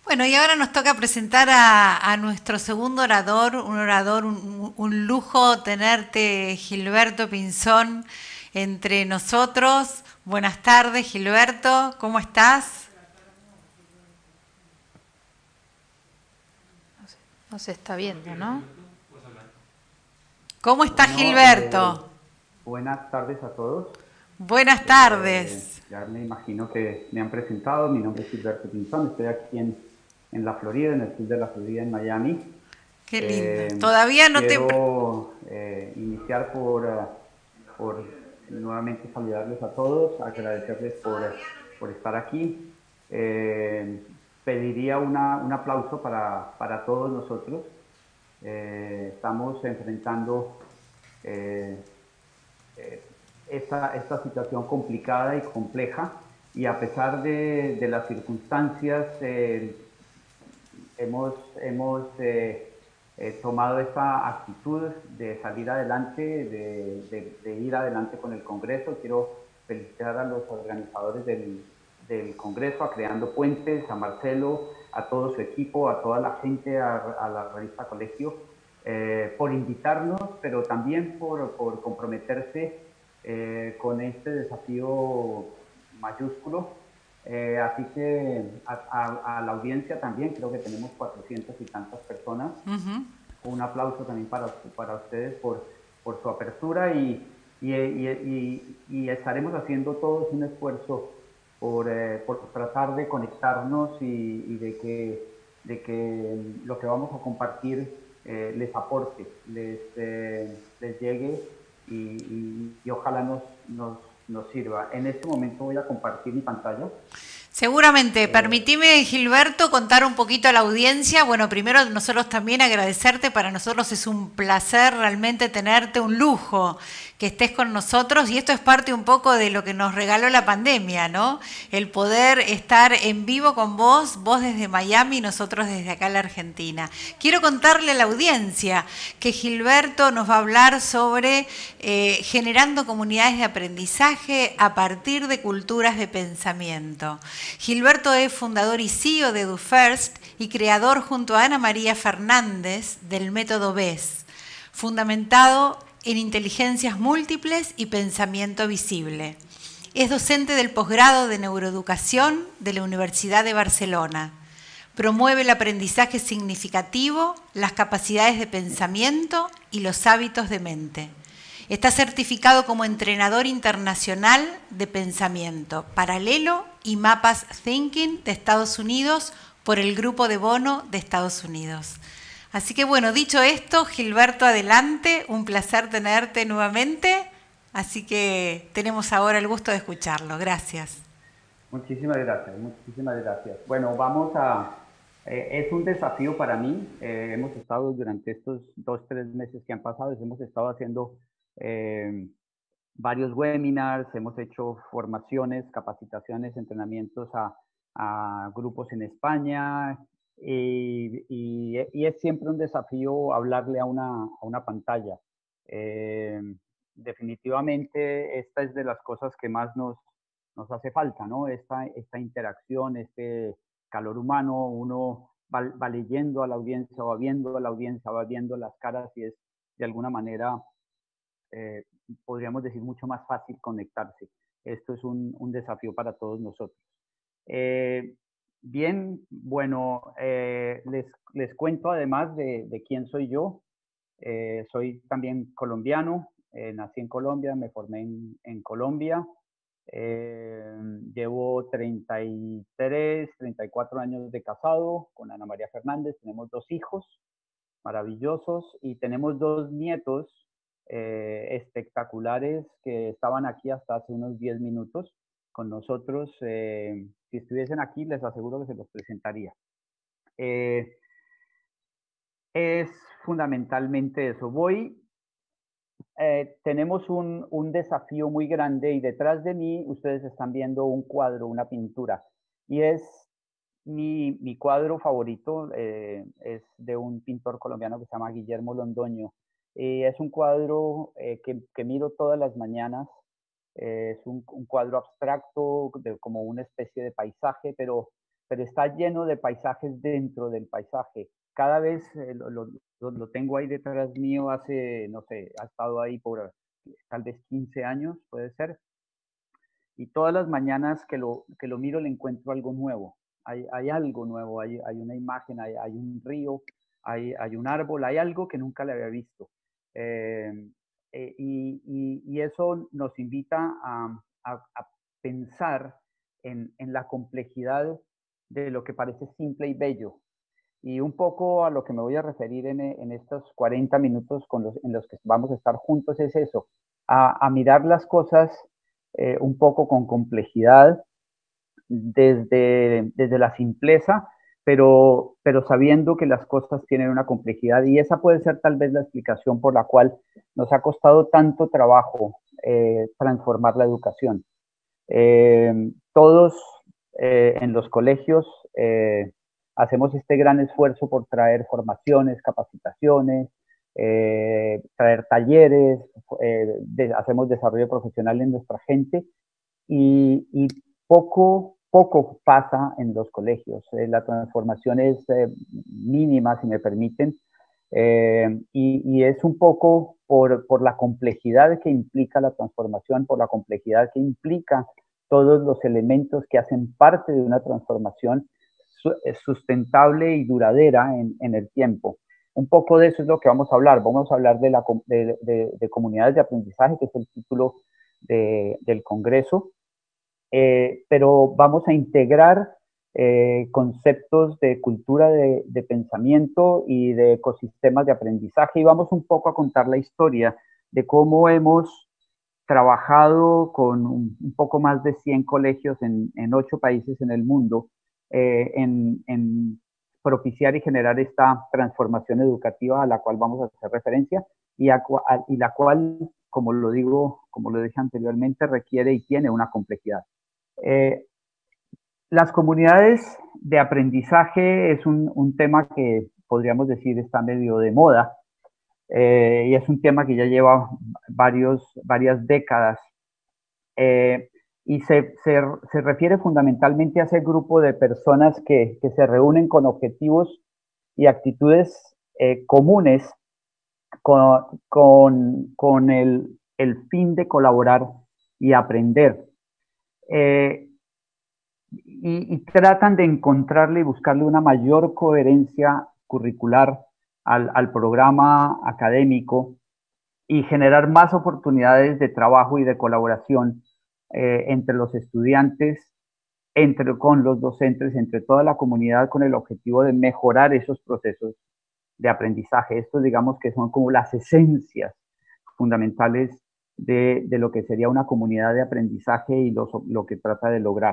Bueno, y ahora nos toca presentar a, a nuestro segundo orador, un orador, un, un lujo tenerte, Gilberto Pinzón, entre nosotros. Buenas tardes, Gilberto, ¿cómo estás? No se está viendo, ¿no? ¿Cómo está bueno, Gilberto? Eh, buenas tardes a todos. Buenas tardes. Eh, ya me imagino que me han presentado. Mi nombre es Gilberto Pinzón. Estoy aquí en, en la Florida, en el sur de la Florida, en Miami. Qué lindo. Eh, Todavía no quiero, te... Eh, iniciar por, uh, por nuevamente saludarles a todos, agradecerles por, por estar aquí. Eh, pediría una, un aplauso para, para todos nosotros. Eh, estamos enfrentando eh, eh, esta, esta situación complicada y compleja, y a pesar de, de las circunstancias eh, hemos, hemos eh, eh, tomado esta actitud de salir adelante, de, de, de ir adelante con el Congreso. Quiero felicitar a los organizadores del, del Congreso, a Creando Puentes, a Marcelo, a todo su equipo, a toda la gente, a, a la revista Colegio, eh, por invitarnos, pero también por, por comprometerse eh, con este desafío mayúsculo. Eh, así que a, a, a la audiencia también, creo que tenemos cuatrocientas y tantas personas. Uh-huh. Un aplauso también para, para ustedes por, por su apertura, y, y, y, y, y estaremos haciendo todos un esfuerzo por, eh, por tratar de conectarnos y, y de, que, de que lo que vamos a compartir eh, les aporte, les, eh, les llegue y, y, y ojalá nos, nos, nos sirva. En este momento voy a compartir mi pantalla. Seguramente. Permitime, Gilberto, contar un poquito a la audiencia. Bueno, primero nosotros también agradecerte. Para nosotros es un placer realmente tenerte, un lujo que estés con nosotros, y esto es parte un poco de lo que nos regaló la pandemia, ¿no? El poder estar en vivo con vos, vos desde Miami y nosotros desde acá en la Argentina. Quiero contarle a la audiencia que Gilberto nos va a hablar sobre eh, generando comunidades de aprendizaje a partir de culturas de pensamiento. Gilberto es fundador y C E O de DoFirst y creador junto a Ana María Fernández del método B E S, fundamentado en inteligencias múltiples y pensamiento visible. Es docente del posgrado de neuroeducación de la Universidad de Barcelona. Promueve el aprendizaje significativo, las capacidades de pensamiento y los hábitos de mente. Está certificado como entrenador internacional de pensamiento paralelo y mapas Thinking de Estados Unidos por el Grupo de Bono de Estados Unidos. Así que bueno, dicho esto, Gilberto, adelante, un placer tenerte nuevamente, así que tenemos ahora el gusto de escucharlo. Gracias. Muchísimas gracias, muchísimas gracias. Bueno, vamos a... Eh, es un desafío para mí. Eh, hemos estado durante estos dos, tres meses que han pasado, hemos estado haciendo eh, varios webinars, hemos hecho formaciones, capacitaciones, entrenamientos a, a grupos en España. Y, y, y es siempre un desafío hablarle a una, a una pantalla. Eh, definitivamente esta es de las cosas que más nos, nos hace falta, ¿no? Esta, esta interacción, este calor humano, uno va, va leyendo a la audiencia, va viendo a la audiencia, va viendo las caras, y es de alguna manera, eh, podríamos decir, mucho más fácil conectarse. Esto es un, un desafío para todos nosotros. Eh, Bien, bueno, eh, les, les cuento además de, de quién soy yo. Eh, soy también colombiano, eh, nací en Colombia, me formé en, en Colombia. Eh, llevo treinta y tres, treinta y cuatro años de casado con Ana María Fernández. Tenemos dos hijos maravillosos y tenemos dos nietos eh, espectaculares que estaban aquí hasta hace unos diez minutos con nosotros. Eh, si estuviesen aquí, les aseguro que se los presentaría. Eh, es fundamentalmente eso. Voy, eh, tenemos un, un desafío muy grande, y detrás de mí ustedes están viendo un cuadro, una pintura, y es mi, mi cuadro favorito. Eh, es de un pintor colombiano que se llama Guillermo Londoño. Y es un cuadro eh, que, que miro todas las mañanas. Es un, un cuadro abstracto, de, como una especie de paisaje, pero, pero está lleno de paisajes dentro del paisaje. Cada vez eh, lo, lo, lo tengo ahí detrás mío hace, no sé, ha estado ahí por tal vez quince años, puede ser. Y todas las mañanas que lo, que lo miro le encuentro algo nuevo. Hay, hay algo nuevo, hay, hay una imagen, hay, hay un río, hay, hay un árbol, hay algo que nunca le había visto. Eh, eh, y, y, y eso nos invita a, a, a pensar en, en la complejidad de lo que parece simple y bello. Y un poco a lo que me voy a referir en, en estos cuarenta minutos con los, en los que vamos a estar juntos es eso, a, a mirar las cosas eh, un poco con complejidad, desde, desde la simpleza, pero, pero sabiendo que las cosas tienen una complejidad, y esa puede ser tal vez la explicación por la cual nos ha costado tanto trabajo eh, transformar la educación. Eh, todos eh, en los colegios eh, hacemos este gran esfuerzo por traer formaciones, capacitaciones, eh, traer talleres, eh, de, hacemos desarrollo profesional en nuestra gente, y, y poco, poco pasa en los colegios. Eh, la transformación es eh, mínima, si me permiten, eh, y, y es un poco por, por la complejidad que implica la transformación, por la complejidad que implica todos los elementos que hacen parte de una transformación sustentable y duradera en, en el tiempo. Un poco de eso es lo que vamos a hablar. Vamos a hablar de, la, de, de, de comunidades de aprendizaje, que es el título de, del Congreso, eh, pero vamos a integrar eh, conceptos de cultura de, de pensamiento y de ecosistemas de aprendizaje, y vamos un poco a contar la historia de cómo hemos trabajado con un, un poco más de cien colegios en, en ocho países en el mundo, eh, en, en propiciar y generar esta transformación educativa a la cual vamos a hacer referencia, y, a, a, y la cual, como lo digo, como lo dije anteriormente, requiere y tiene una complejidad. Eh, las comunidades de aprendizaje es un, un tema que podríamos decir está medio de moda, eh, y es un tema que ya lleva varios, varias décadas, eh, y se, se, se refiere fundamentalmente a ese grupo de personas que, que se reúnen con objetivos y actitudes eh, comunes con, con, con el, el fin de colaborar y aprender. Eh, y, y tratan de encontrarle y buscarle una mayor coherencia curricular al, al programa académico y generar más oportunidades de trabajo y de colaboración eh, entre los estudiantes, entre, con los docentes, entre toda la comunidad, con el objetivo de mejorar esos procesos de aprendizaje. Estos, digamos, que son como las esencias fundamentales de, de lo que sería una comunidad de aprendizaje y lo, lo que trata de lograr.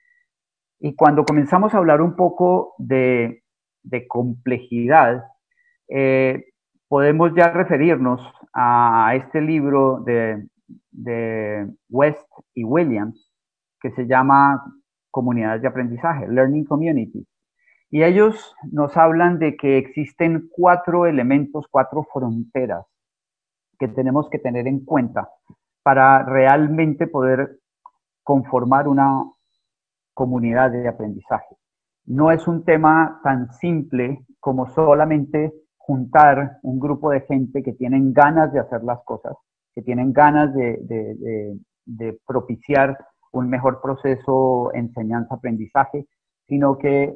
Y cuando comenzamos a hablar un poco de, de complejidad, eh, podemos ya referirnos a este libro de, de West y Williams, que se llama Comunidades de Aprendizaje, Learning Communities. Y ellos nos hablan de que existen cuatro elementos, cuatro fronteras que tenemos que tener en cuenta para realmente poder conformar una comunidad de aprendizaje. No es un tema tan simple como solamente juntar un grupo de gente que tienen ganas de hacer las cosas, que tienen ganas de, de, de, de propiciar un mejor proceso enseñanza-aprendizaje, sino que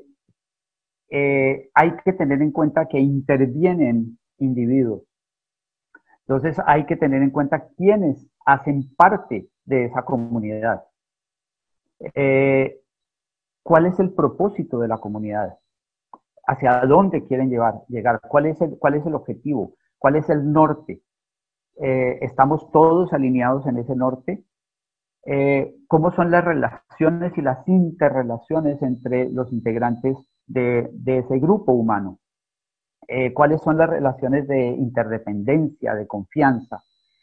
eh, hay que tener en cuenta que intervienen individuos. Entonces hay que tener en cuenta quiénes hacen parte de esa comunidad. Eh, ¿Cuál es el propósito de la comunidad? ¿Hacia dónde quieren llevar, llegar? ¿Cuál es el, cuál es el objetivo? ¿Cuál es el norte? Eh, ¿Estamos todos alineados en ese norte? Eh, ¿Cómo son las relaciones y las interrelaciones entre los integrantes de, de ese grupo humano? Eh, ¿Cuáles son las relaciones de interdependencia, de confianza?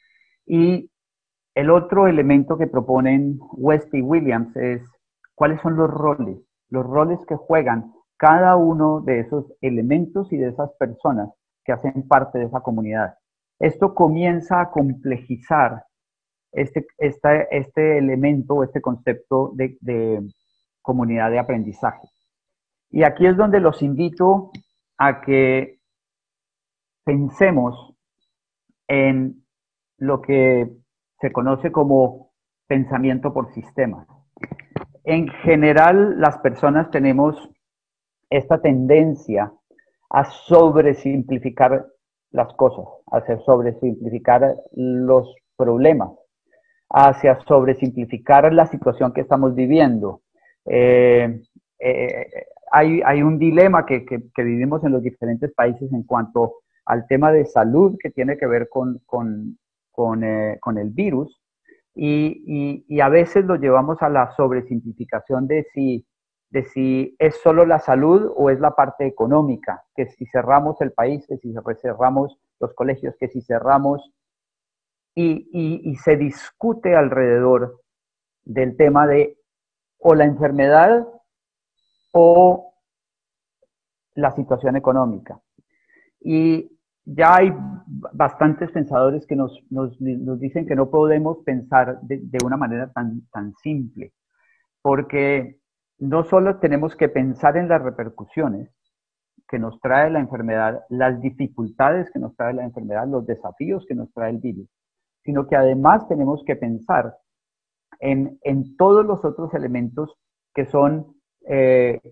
Y el otro elemento que proponen West y Williams es cuáles son los roles, los roles que juegan cada uno de esos elementos y de esas personas que hacen parte de esa comunidad. Esto comienza a complejizar este, este, este elemento, este concepto de, de comunidad de aprendizaje. Y aquí es donde los invito a que pensemos en lo que se conoce como pensamiento por sistemas. En general, las personas tenemos esta tendencia a sobresimplificar las cosas, hacia sobresimplificar los problemas, hacia sobresimplificar la situación que estamos viviendo. Eh, eh, hay, hay un dilema que, que, que vivimos en los diferentes países en cuanto al tema de salud que tiene que ver con, con, con, eh, con el virus y, y, y a veces lo llevamos a la sobresimplificación de si, de si es solo la salud o es la parte económica, que si cerramos el país, que si cerramos los colegios, que si cerramos y, y, y se discute alrededor del tema de o la enfermedad o la situación económica. Y ya hay bastantes pensadores que nos, nos, nos dicen que no podemos pensar de, de una manera tan, tan simple, porque no solo tenemos que pensar en las repercusiones que nos trae la enfermedad, las dificultades que nos trae la enfermedad, los desafíos que nos trae el virus, sino que además tenemos que pensar en, en todos los otros elementos que son eh,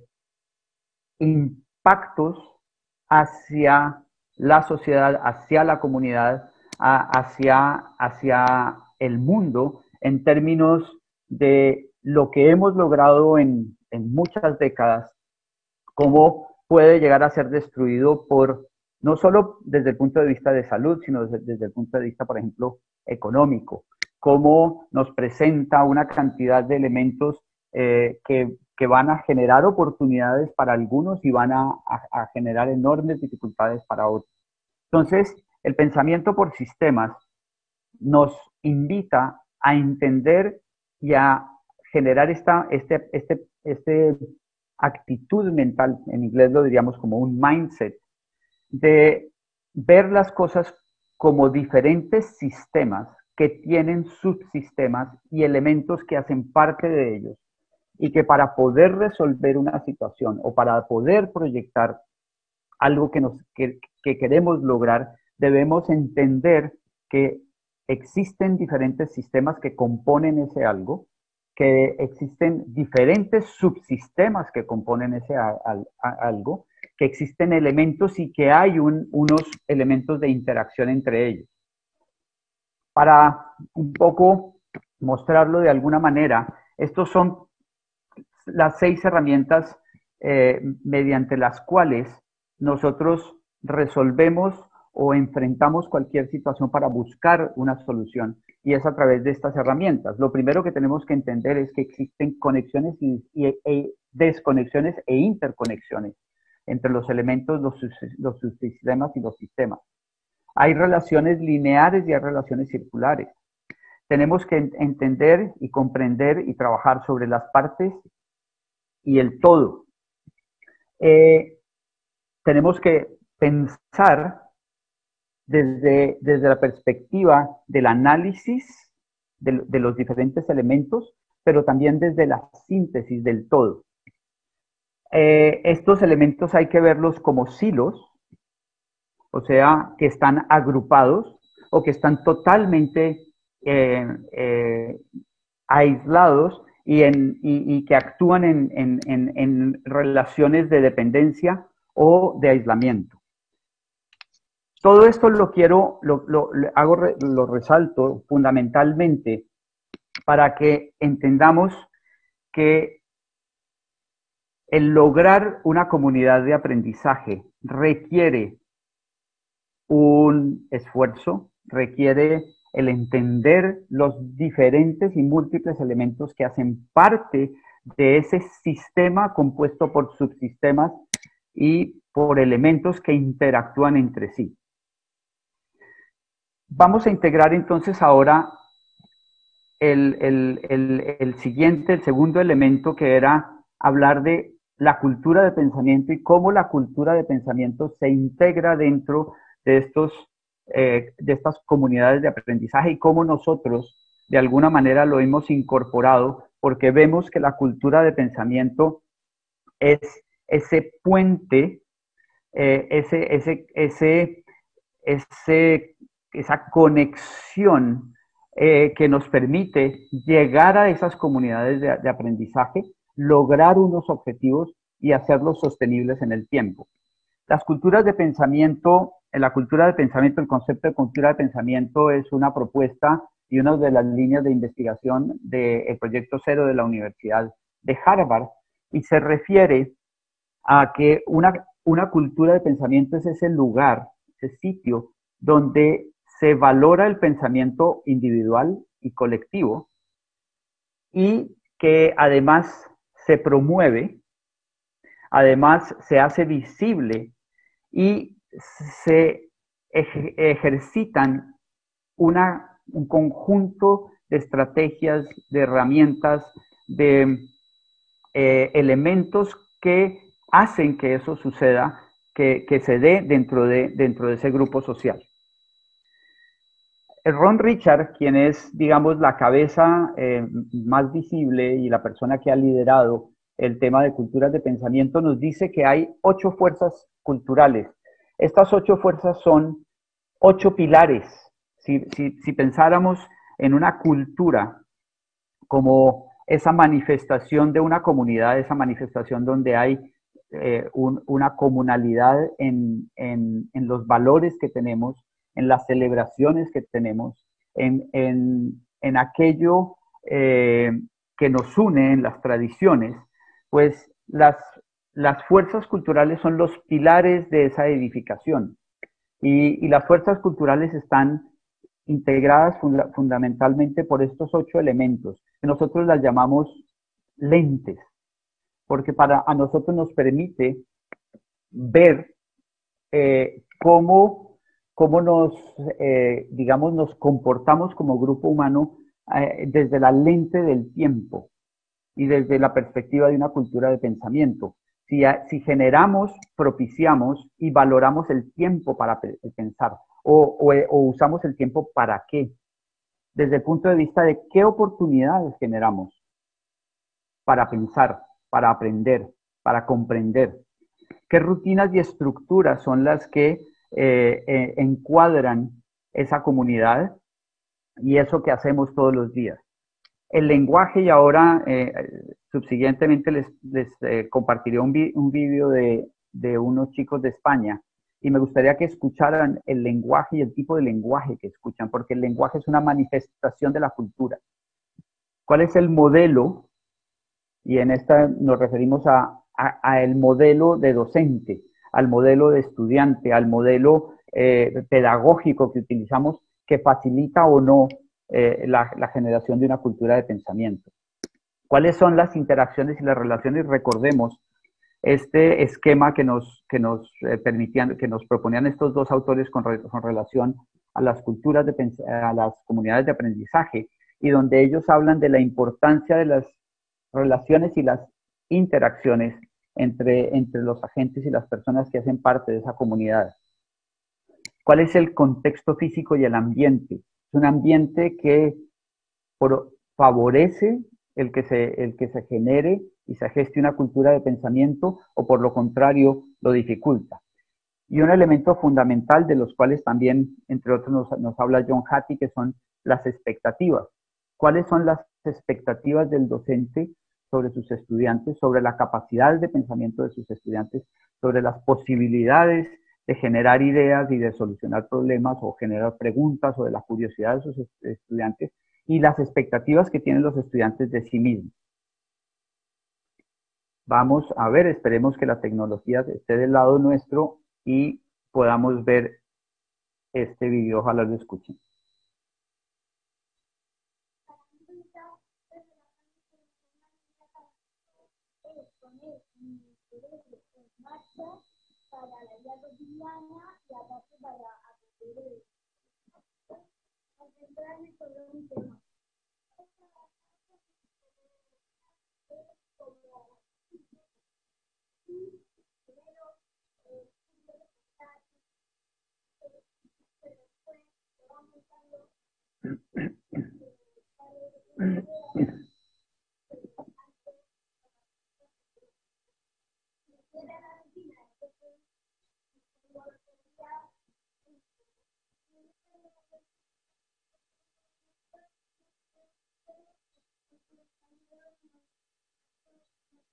impactos hacia la sociedad, hacia la comunidad, a, hacia, hacia el mundo, en términos de lo que hemos logrado en, en muchas décadas, cómo puede llegar a ser destruido por, no solo desde el punto de vista de salud, sino desde, desde el punto de vista, por ejemplo, económico, cómo nos presenta una cantidad de elementos eh, que, que van a generar oportunidades para algunos y van a, a, a generar enormes dificultades para otros. Entonces, el pensamiento por sistemas nos invita a entender y a generar esta este, este, este actitud mental, en inglés lo diríamos como un mindset, de ver las cosas como diferentes sistemas que tienen subsistemas y elementos que hacen parte de ellos, y que para poder resolver una situación o para poder proyectar algo que, nos, que, que queremos lograr, debemos entender que existen diferentes sistemas que componen ese algo, que existen diferentes subsistemas que componen ese a, a, a algo, que existen elementos y que hay un, unos elementos de interacción entre ellos. Para un poco mostrarlo de alguna manera, estos son las seis herramientas eh, mediante las cuales nosotros resolvemos o enfrentamos cualquier situación para buscar una solución, y es a través de estas herramientas. Lo primero que tenemos que entender es que existen conexiones y, y, y desconexiones e interconexiones entre los elementos, los, los subsistemas y los sistemas. Hay relaciones lineares y hay relaciones circulares. Tenemos que entender y comprender y trabajar sobre las partes y el todo. Eh, tenemos que pensar desde, desde la perspectiva del análisis de, de los diferentes elementos, pero también desde la síntesis del todo. Eh, estos elementos hay que verlos como silos, o sea, que están agrupados o que están totalmente eh, eh, aislados y, en, y, y que actúan en, en, en, en relaciones de dependencia o de aislamiento. Todo esto lo quiero, lo, lo, lo hago, lo resalto fundamentalmente para que entendamos que el lograr una comunidad de aprendizaje requiere un esfuerzo, requiere el entender los diferentes y múltiples elementos que hacen parte de ese sistema compuesto por subsistemas y por elementos que interactúan entre sí. Vamos a integrar entonces ahora el, el, el, el siguiente, el segundo elemento, que era hablar de la cultura de pensamiento y cómo la cultura de pensamiento se integra dentro de, estos, eh, de estas comunidades de aprendizaje y cómo nosotros de alguna manera lo hemos incorporado, porque vemos que la cultura de pensamiento es ese puente, eh, ese, ese, ese, ese, esa conexión eh, que nos permite llegar a esas comunidades de, de aprendizaje, lograr unos objetivos y hacerlos sostenibles en el tiempo. Las culturas de pensamiento, en la cultura de pensamiento, el concepto de cultura de pensamiento es una propuesta y una de las líneas de investigación del Proyecto Cero de la Universidad de Harvard, y se refiere a que una, una cultura de pensamiento es ese lugar, ese sitio donde se valora el pensamiento individual y colectivo y que además se promueve, además se hace visible y se ej ejercitan una, un conjunto de estrategias, de herramientas, de eh, elementos que hacen que eso suceda, que, que se dé dentro de, dentro de ese grupo social. Ron Richard, quien es, digamos, la cabeza eh, más visible y la persona que ha liderado el tema de culturas de pensamiento, nos dice que hay ocho fuerzas culturales. Estas ocho fuerzas son ocho pilares. Si, si, si pensáramos en una cultura como esa manifestación de una comunidad, esa manifestación donde hay eh, un, una comunalidad en, en, en los valores que tenemos, en las celebraciones que tenemos, en, en, en aquello eh, que nos une, en las tradiciones, pues las, las fuerzas culturales son los pilares de esa edificación. Y, y las fuerzas culturales están integradas funda fundamentalmente por estos ocho elementos, que nosotros las llamamos lentes, porque para, a nosotros nos permite ver eh, cómo, cómo nos, eh, digamos, nos comportamos como grupo humano eh, desde la lente del tiempo y desde la perspectiva de una cultura de pensamiento. Si, si generamos, propiciamos y valoramos el tiempo para pensar, o, o, o usamos el tiempo para qué, desde el punto de vista de qué oportunidades generamos para pensar, para aprender, para comprender, qué rutinas y estructuras son las que eh, eh, encuadran esa comunidad y eso que hacemos todos los días. El lenguaje, y ahora eh, subsiguientemente les, les eh, compartiré un, vi un vídeo de, de unos chicos de España, y me gustaría que escucharan el lenguaje y el tipo de lenguaje que escuchan, porque el lenguaje es una manifestación de la cultura. ¿Cuál es el modelo? Y en esta nos referimos a, a, a el modelo de docente, al modelo de estudiante, al modelo eh, pedagógico que utilizamos, que facilita o no eh, la, la generación de una cultura de pensamiento. ¿Cuáles son las interacciones y las relaciones? Recordemos este esquema que nos, que nos eh, permitían, que nos proponían estos dos autores con, re, con relación a las culturas, de, a las comunidades de aprendizaje, y donde ellos hablan de la importancia de las relaciones y las interacciones entre, entre los agentes y las personas que hacen parte de esa comunidad. ¿Cuál es el contexto físico y el ambiente? Es un ambiente que por, favorece el que, se, el que se genere y se geste una cultura de pensamiento, o por lo contrario, lo dificulta. Y un elemento fundamental de los cuales también, entre otros, nos, nos habla John Hattie, que son las expectativas. ¿Cuáles son las expectativas del docente sobre sus estudiantes, sobre la capacidad de pensamiento de sus estudiantes, sobre las posibilidades de generar ideas y de solucionar problemas o generar preguntas, o de la curiosidad de sus estudiantes, y las expectativas que tienen los estudiantes de sí mismos? Vamos a ver, esperemos que la tecnología esté del lado nuestro y podamos ver este video. Ojalá lo escuchen. Para la vida cotidiana y aparte para aprender, concentrarme sobre un tema.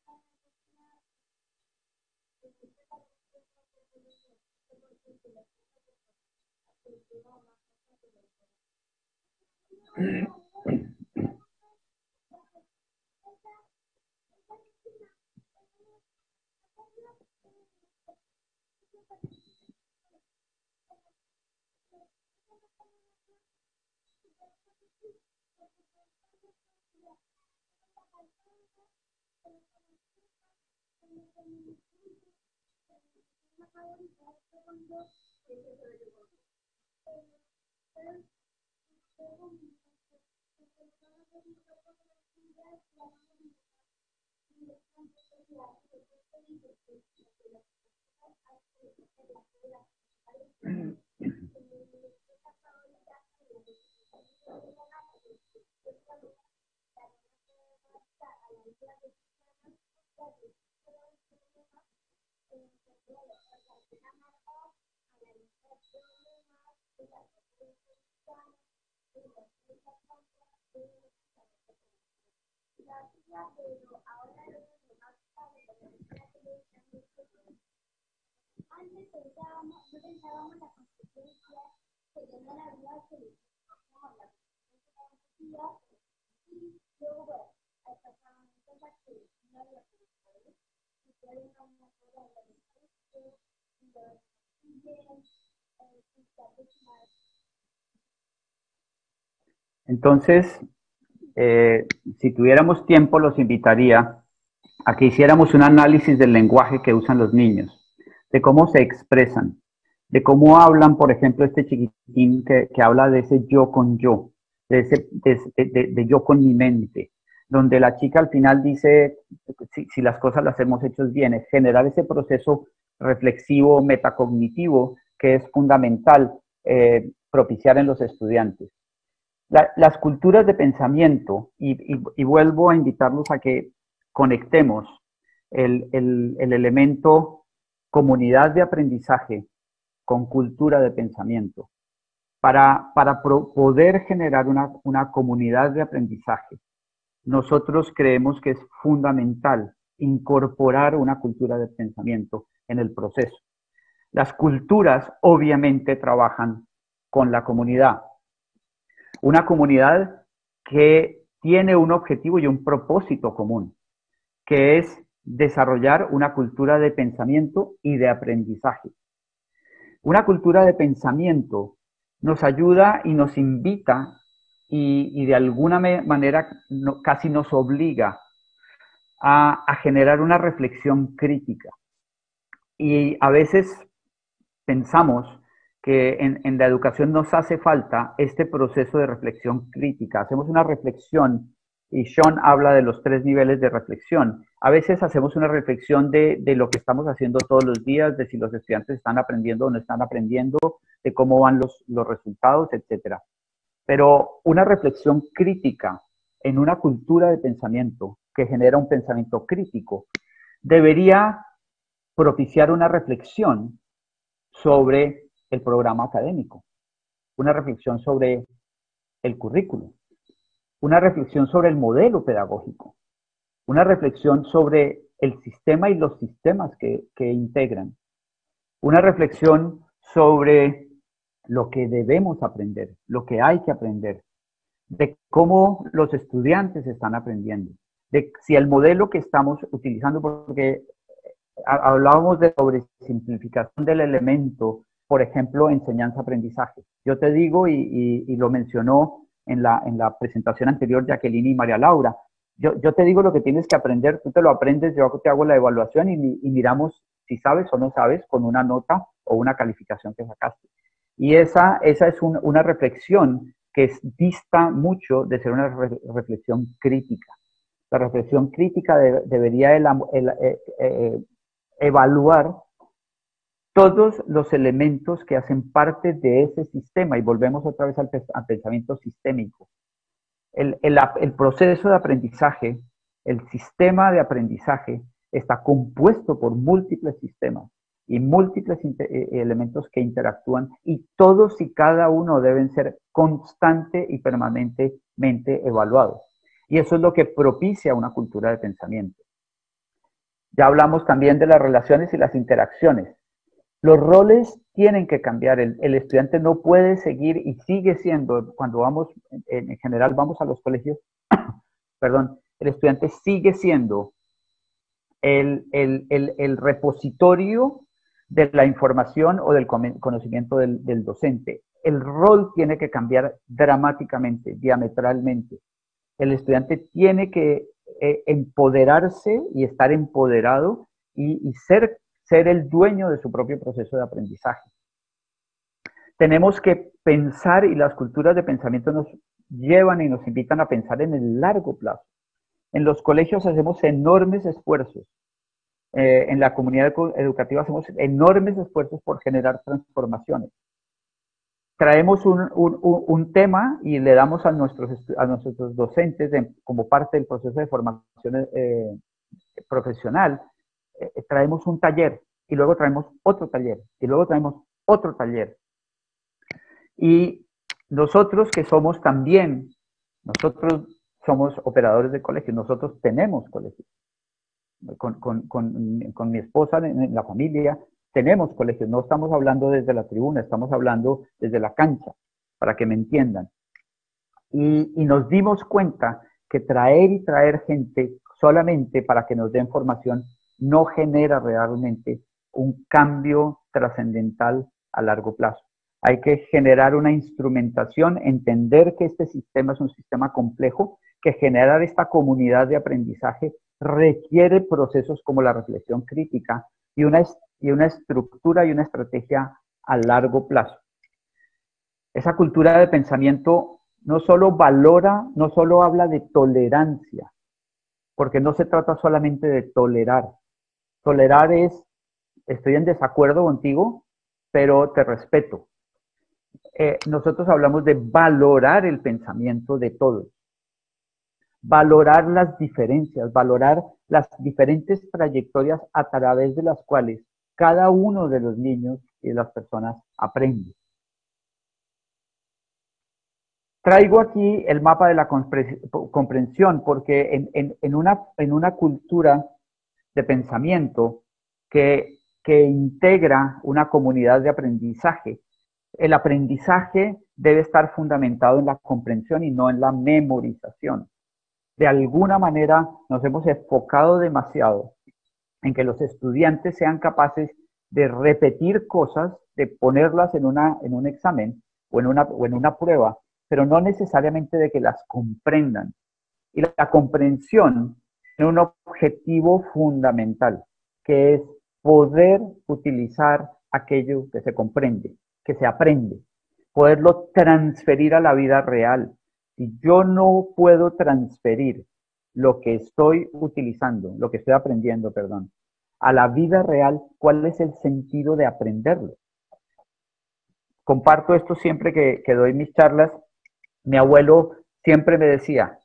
Antes pensábamos, no pensábamos las consecuencias que tenía la vida que le como la consecuencia y luego, bueno, al pasar en cuenta que no había consecuencias y que había una cosa de la consecuencia y lo siguen Entonces, eh, si tuviéramos tiempo, los invitaría a que hiciéramos un análisis del lenguaje que usan los niños, de cómo se expresan, de cómo hablan, por ejemplo, este chiquitín que, que habla de ese yo con yo, de, ese, de, de, de yo con mi mente, donde la chica al final dice, si, si las cosas las hemos hecho bien, es generar ese proceso reflexivo, metacognitivo, que es fundamental eh, propiciar en los estudiantes. La, las culturas de pensamiento, y, y, y vuelvo a invitarlos a que conectemos el, el, el elemento comunidad de aprendizaje con cultura de pensamiento. Para, para pro, poder generar una, una comunidad de aprendizaje, nosotros creemos que es fundamental incorporar una cultura de pensamiento en el proceso. Las culturas obviamente trabajan con la comunidad. Una comunidad que tiene un objetivo y un propósito común, que es desarrollar una cultura de pensamiento y de aprendizaje. Una cultura de pensamiento nos ayuda y nos invita y, y de alguna manera no, casi nos obliga a, a generar una reflexión crítica. Y a veces pensamos que en, en la educación nos hace falta este proceso de reflexión crítica. Hacemos una reflexión, y Sean habla de los tres niveles de reflexión. A veces hacemos una reflexión de, de lo que estamos haciendo todos los días, de si los estudiantes están aprendiendo o no están aprendiendo, de cómo van los, los resultados, etcétera. Pero una reflexión crítica en una cultura de pensamiento que genera un pensamiento crítico debería propiciar una reflexión sobre el programa académico, una reflexión sobre el currículo, una reflexión sobre el modelo pedagógico, una reflexión sobre el sistema y los sistemas que, que integran, una reflexión sobre lo que debemos aprender, lo que hay que aprender, de cómo los estudiantes están aprendiendo, de si el modelo que estamos utilizando, porque hablábamos de sobresimplificación del elemento, por ejemplo, enseñanza-aprendizaje. Yo te digo, y, y, y lo mencionó en la, en la presentación anterior Jacqueline y María Laura, yo, yo te digo lo que tienes que aprender, tú te lo aprendes, yo te hago la evaluación y, y miramos si sabes o no sabes con una nota o una calificación que sacaste. Y esa, esa es un, una reflexión que es, dista mucho de ser una re, reflexión crítica. La reflexión crítica de, debería el, el, el, el, evaluar todos los elementos que hacen parte de ese sistema, y volvemos otra vez al, al pensamiento sistémico. El, el, el proceso de aprendizaje, el sistema de aprendizaje está compuesto por múltiples sistemas y múltiples elementos que interactúan, y todos y cada uno deben ser constante y permanentemente evaluados. Y eso es lo que propicia una cultura de pensamiento. Ya hablamos también de las relaciones y las interacciones. Los roles tienen que cambiar. El, el estudiante no puede seguir y sigue siendo, cuando vamos, en, en general vamos a los colegios, perdón, el estudiante sigue siendo el, el, el, el repositorio de la información o del conocimiento del, del docente. El rol tiene que cambiar dramáticamente, diametralmente. El estudiante tiene que eh, empoderarse y estar empoderado y, y ser, ser el dueño de su propio proceso de aprendizaje. Tenemos que pensar, y las culturas de pensamiento nos llevan y nos invitan a pensar en el largo plazo. En los colegios hacemos enormes esfuerzos. Eh, en la comunidad educativa hacemos enormes esfuerzos por generar transformaciones. Traemos un, un, un tema y le damos a nuestros, a nuestros docentes de, como parte del proceso de formación eh, profesional, eh, traemos un taller y luego traemos otro taller y luego traemos otro taller. Y nosotros que somos también, nosotros somos operadores de colegios, nosotros tenemos colegios. Con, con, con, con mi esposa en, en la familia tenemos colegios, no estamos hablando desde la tribuna, estamos hablando desde la cancha, para que me entiendan. Y, y nos dimos cuenta que traer y traer gente solamente para que nos den formación no genera realmente un cambio trascendental a largo plazo. Hay que generar una instrumentación, entender que este sistema es un sistema complejo, que generar esta comunidad de aprendizaje requiere procesos como la reflexión crítica y una, y una estructura y una estrategia a largo plazo. Esa cultura de pensamiento no solo valora, no solo habla de tolerancia, porque no se trata solamente de tolerar. Tolerar es, estoy en desacuerdo contigo, pero te respeto. Eh, nosotros hablamos de valorar el pensamiento de todos. Valorar las diferencias, valorar las diferentes trayectorias a través de las cuales cada uno de los niños y de las personas aprende. Traigo aquí el mapa de la comprensión porque en, en, en, una, en una cultura de pensamiento que, que integra una comunidad de aprendizaje, el aprendizaje debe estar fundamentado en la comprensión y no en la memorización. De alguna manera nos hemos enfocado demasiado en que los estudiantes sean capaces de repetir cosas, de ponerlas en, una, en un examen o en, una, o en una prueba, pero no necesariamente de que las comprendan. Y la, la comprensión tiene un objetivo fundamental, que es poder utilizar aquello que se comprende, que se aprende, poderlo transferir a la vida real. Si yo no puedo transferir lo que estoy utilizando, lo que estoy aprendiendo, perdón, a la vida real, ¿cuál es el sentido de aprenderlo? Comparto esto siempre que, que doy mis charlas. Mi abuelo siempre me decía,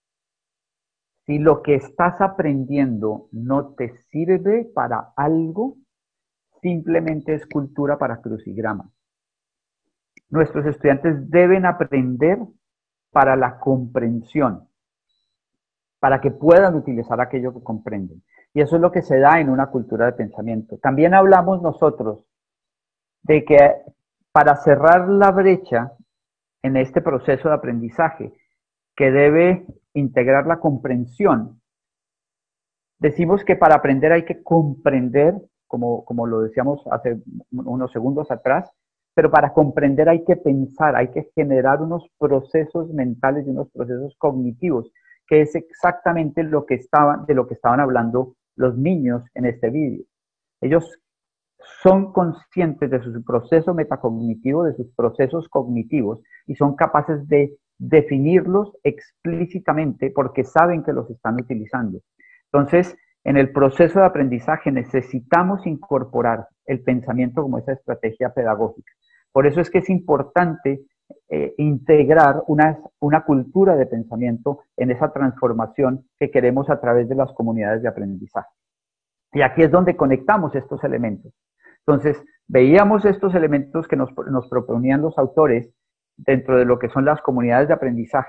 si lo que estás aprendiendo no te sirve para algo, simplemente es cultura para crucigrama. Nuestros estudiantes deben aprender para la comprensión, para que puedan utilizar aquello que comprenden. Y eso es lo que se da en una cultura de pensamiento. También hablamos nosotros de que para cerrar la brecha en este proceso de aprendizaje, que debe integrar la comprensión, decimos que para aprender hay que comprender, como, como lo decíamos hace unos segundos atrás, pero para comprender hay que pensar, hay que generar unos procesos mentales y unos procesos cognitivos, que es exactamente lo que estaban, de lo que estaban hablando los niños en este vídeo. Ellos son conscientes de su proceso metacognitivo, de sus procesos cognitivos, y son capaces de definirlos explícitamente porque saben que los están utilizando. Entonces, en el proceso de aprendizaje necesitamos incorporar el pensamiento como esa estrategia pedagógica. Por eso es que es importante eh, integrar una, una cultura de pensamiento en esa transformación que queremos a través de las comunidades de aprendizaje. Y aquí es donde conectamos estos elementos. Entonces, veíamos estos elementos que nos, nos proponían los autores dentro de lo que son las comunidades de aprendizaje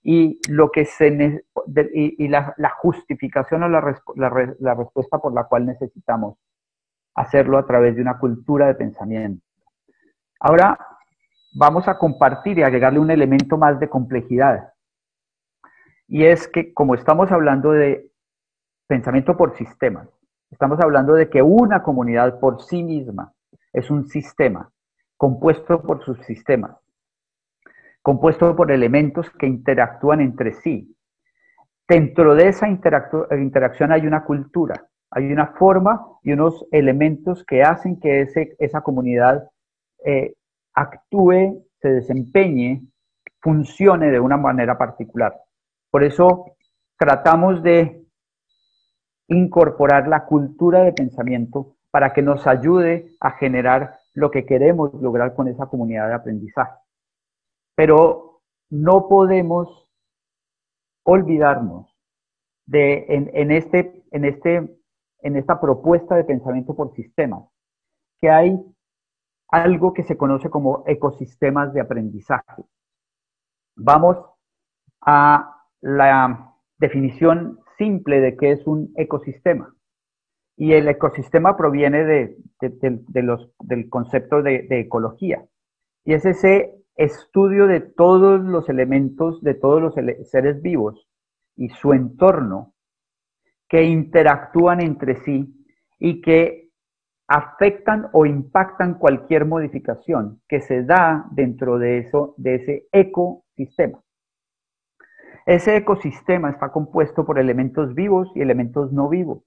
y, lo que se, y, y la, la justificación o la, la, la respuesta por la cual necesitamos hacerlo a través de una cultura de pensamiento. Ahora vamos a compartir y agregarle un elemento más de complejidad. Y es que, como estamos hablando de pensamiento por sistemas, estamos hablando de que una comunidad por sí misma es un sistema compuesto por subsistemas, compuesto por elementos que interactúan entre sí. Dentro de esa interacción hay una cultura, hay una forma y unos elementos que hacen que ese, esa comunidad eh, actúe, se desempeñe, funcione de una manera particular. Por eso tratamos de incorporar la cultura de pensamiento para que nos ayude a generar lo que queremos lograr con esa comunidad de aprendizaje. Pero no podemos olvidarnos de en, en, este, en, este, en esta propuesta de pensamiento por sistemas, que hay algo que se conoce como ecosistemas de aprendizaje. Vamos a la definición simple de qué es un ecosistema. Y el ecosistema proviene de, de, de, de los, del concepto de, de ecología. Y es ese estudio de todos los elementos, de todos los seres vivos y su entorno que interactúan entre sí y que afectan o impactan cualquier modificación que se da dentro de, eso, de ese ecosistema. Ese ecosistema está compuesto por elementos vivos y elementos no vivos.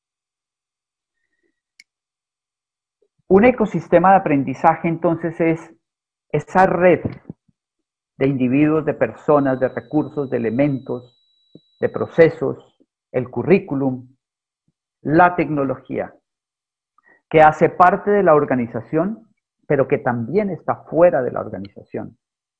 Un ecosistema de aprendizaje, entonces, es esa red de individuos, de personas, de recursos, de elementos, de procesos, el currículum, la tecnología, que hace parte de la organización, pero que también está fuera de la organización.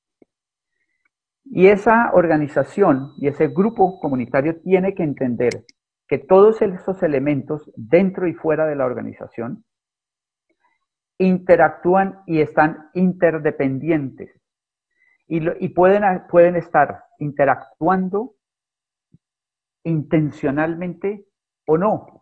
Y esa organización y ese grupo comunitario tiene que entender que todos esos elementos dentro y fuera de la organización interactúan y están interdependientes y, lo, y pueden, pueden estar interactuando intencionalmente o no.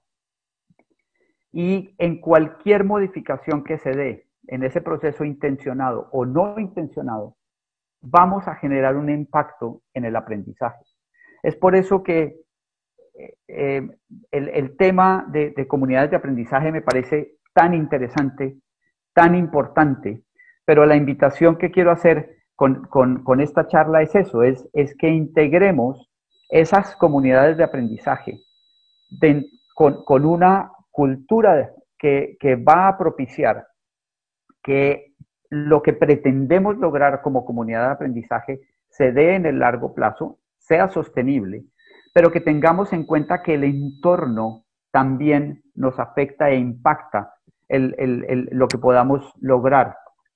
Y en cualquier modificación que se dé en ese proceso intencionado o no intencionado, vamos a generar un impacto en el aprendizaje. Es por eso que eh, el, el tema de, de comunidades de aprendizaje me parece tan interesante, tan importante, pero la invitación que quiero hacer con, con, con esta charla es eso, es, es que integremos esas comunidades de aprendizaje de, con, con una cultura que, que va a propiciar que lo que pretendemos lograr como comunidad de aprendizaje se dé en el largo plazo, sea sostenible, pero que tengamos en cuenta que el entorno también nos afecta e impacta el, el, el, lo que podamos lograr.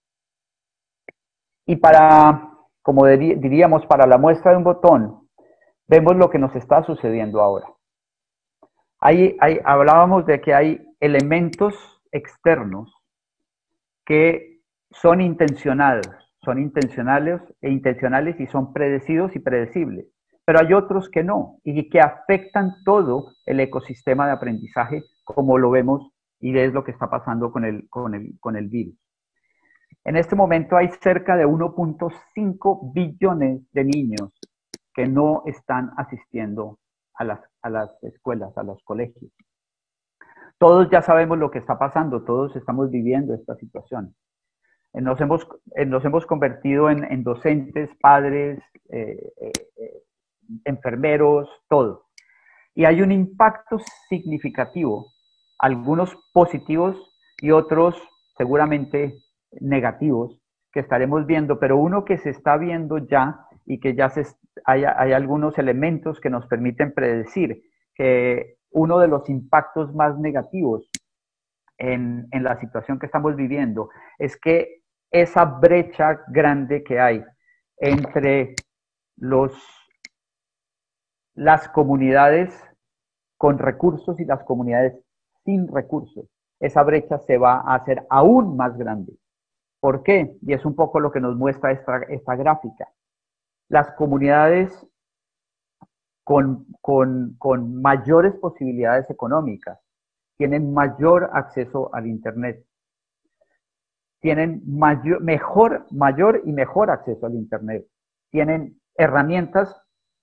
Y para, como diríamos, para la muestra de un botón, vemos lo que nos está sucediendo ahora. Ahí, ahí hablábamos de que hay elementos externos que son intencionados, son intencionales e intencionales y son predecidos y predecibles. Pero hay otros que no, y que afectan todo el ecosistema de aprendizaje, como lo vemos, y es lo que está pasando con el, con el, con el virus. En este momento hay cerca de uno punto cinco billones de niños que no están asistiendo a las, a las escuelas, a los colegios. Todos ya sabemos lo que está pasando, todos estamos viviendo esta situación. Nos hemos, nos hemos convertido en, en docentes, padres, eh, eh, enfermeros, todo. Y hay un impacto significativo, algunos positivos y otros seguramente negativos que estaremos viendo, pero uno que se está viendo ya y que ya se, hay, hay algunos elementos que nos permiten predecir que uno de los impactos más negativos en, en la situación que estamos viviendo es que esa brecha grande que hay entre los, las comunidades con recursos y las comunidades sin recursos, esa brecha se va a hacer aún más grande. ¿Por qué? Y es un poco lo que nos muestra esta, esta gráfica. Las comunidades con, con, con mayores posibilidades económicas, tienen mayor acceso al Internet, tienen mayor, mejor, mayor y mejor acceso al Internet, tienen herramientas,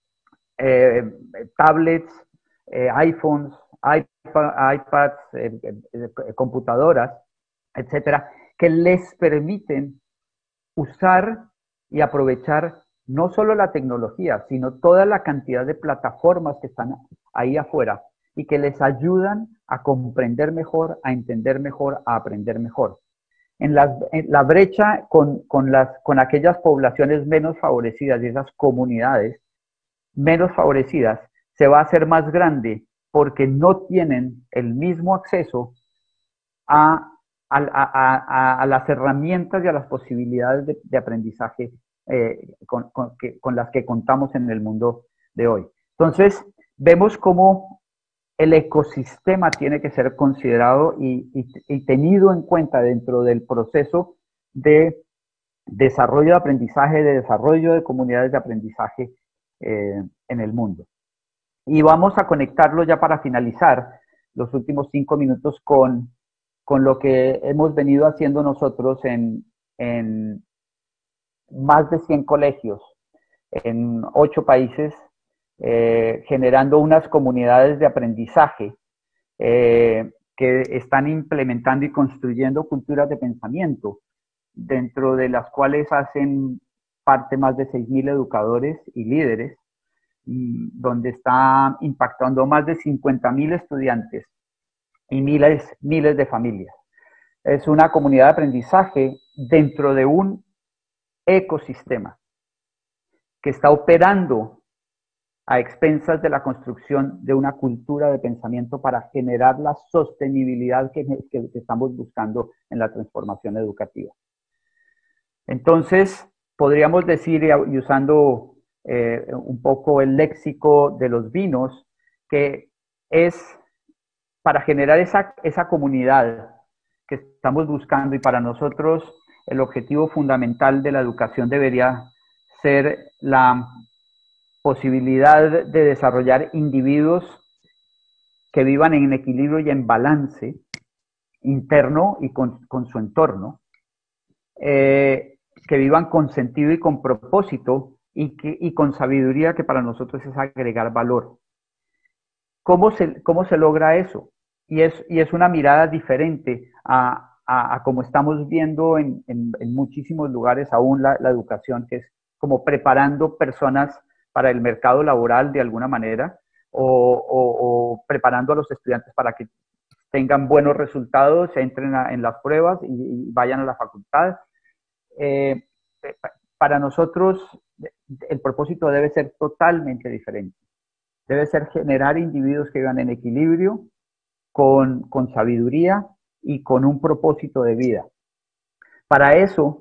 eh, tablets, eh, iPhones, iPad, iPads, eh, eh, computadoras, etcétera, que les permiten usar y aprovechar no solo la tecnología, sino toda la cantidad de plataformas que están ahí afuera y que les ayudan a comprender mejor, a entender mejor, a aprender mejor. En, las, en la brecha con, con, las, con aquellas poblaciones menos favorecidas y esas comunidades menos favorecidas se va a hacer más grande porque no tienen el mismo acceso a, a, a, a, a las herramientas y a las posibilidades de, de aprendizaje eh, con, con, que, con las que contamos en el mundo de hoy. Entonces, vemos cómo el ecosistema tiene que ser considerado y, y, y tenido en cuenta dentro del proceso de desarrollo de aprendizaje, de desarrollo de comunidades de aprendizaje eh, en el mundo. Y vamos a conectarlo ya para finalizar los últimos cinco minutos con, con lo que hemos venido haciendo nosotros en, en más de cien colegios, en ocho países, eh, generando unas comunidades de aprendizaje eh, que están implementando y construyendo culturas de pensamiento, dentro de las cuales hacen parte más de seis mil educadores y líderes, donde está impactando más de cincuenta mil estudiantes y miles, miles de familias. Es una comunidad de aprendizaje dentro de un ecosistema que está operando a expensas de la construcción de una cultura de pensamiento para generar la sostenibilidad que, que, que estamos buscando en la transformación educativa. Entonces, podríamos decir, y usando eh, un poco el léxico de los vinos, que es para generar esa, esa comunidad que estamos buscando, y para nosotros el objetivo fundamental de la educación debería ser la posibilidad de desarrollar individuos que vivan en equilibrio y en balance interno y con, con su entorno, eh, que vivan con sentido y con propósito y, que, y con sabiduría, que para nosotros es agregar valor. ¿Cómo se, cómo se logra eso? Y es, y es una mirada diferente a, a, a como estamos viendo en, en, en muchísimos lugares aún la, la educación, que es como preparando personas para el mercado laboral de alguna manera, o, o, o preparando a los estudiantes para que tengan buenos resultados, entren a, en las pruebas y, y vayan a la facultad. Eh, para nosotros el propósito debe ser totalmente diferente. Debe ser generar individuos que vivan en equilibrio, con, con sabiduría y con un propósito de vida. Para eso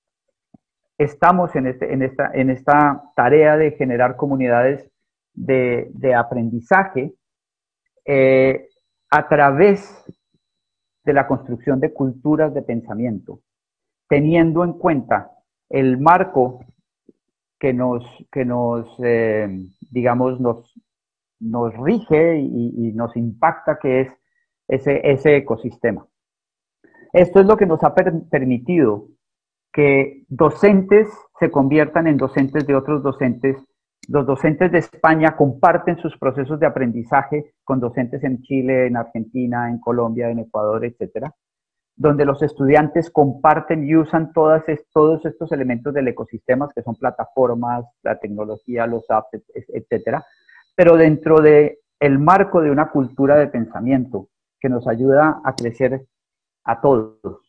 estamos en, este, en, esta, en esta tarea de generar comunidades de, de aprendizaje eh, a través de la construcción de culturas de pensamiento, teniendo en cuenta el marco que nos, que nos eh, digamos, nos, nos rige y, y nos impacta, que es ese, ese ecosistema. Esto es lo que nos ha per permitido que docentes se conviertan en docentes de otros docentes. Los docentes de España comparten sus procesos de aprendizaje con docentes en Chile, en Argentina, en Colombia, en Ecuador, etcétera, donde los estudiantes comparten y usan todas es, todos estos elementos del ecosistema, que son plataformas, la tecnología, los apps, etcétera, pero dentro de el marco de una cultura de pensamiento que nos ayuda a crecer a todos.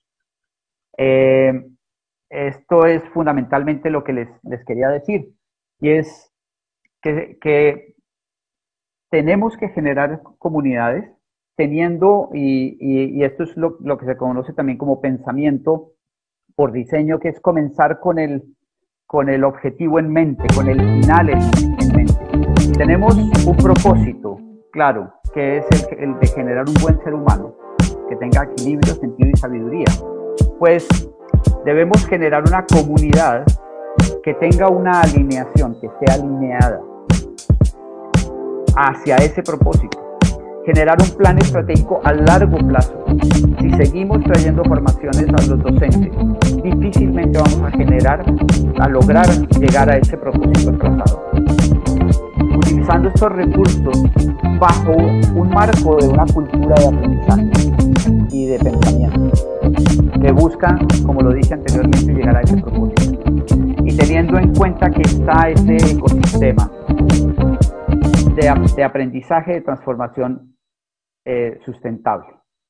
Eh, esto es fundamentalmente lo que les, les quería decir, y es que, que tenemos que generar comunidades teniendo, y, y, y esto es lo, lo que se conoce también como pensamiento por diseño, que es comenzar con el, con el objetivo en mente, con el final en, en mente. Tenemos un propósito claro, que es el, el de generar un buen ser humano, que tenga equilibrio, sentido y sabiduría. Pues debemos generar una comunidad que tenga una alineación, que esté alineada. hacia ese propósito. Generar un plan estratégico a largo plazo. Si seguimos trayendo formaciones a los docentes, difícilmente vamos a generar, a lograr llegar a ese propósito trazado. Utilizando estos recursos bajo un marco de una cultura de aprendizaje y de pensamiento que busca, como lo dije anteriormente, llegar a ese propósito. Y teniendo en cuenta que está ese ecosistema de, de aprendizaje, de transformación eh, sustentable.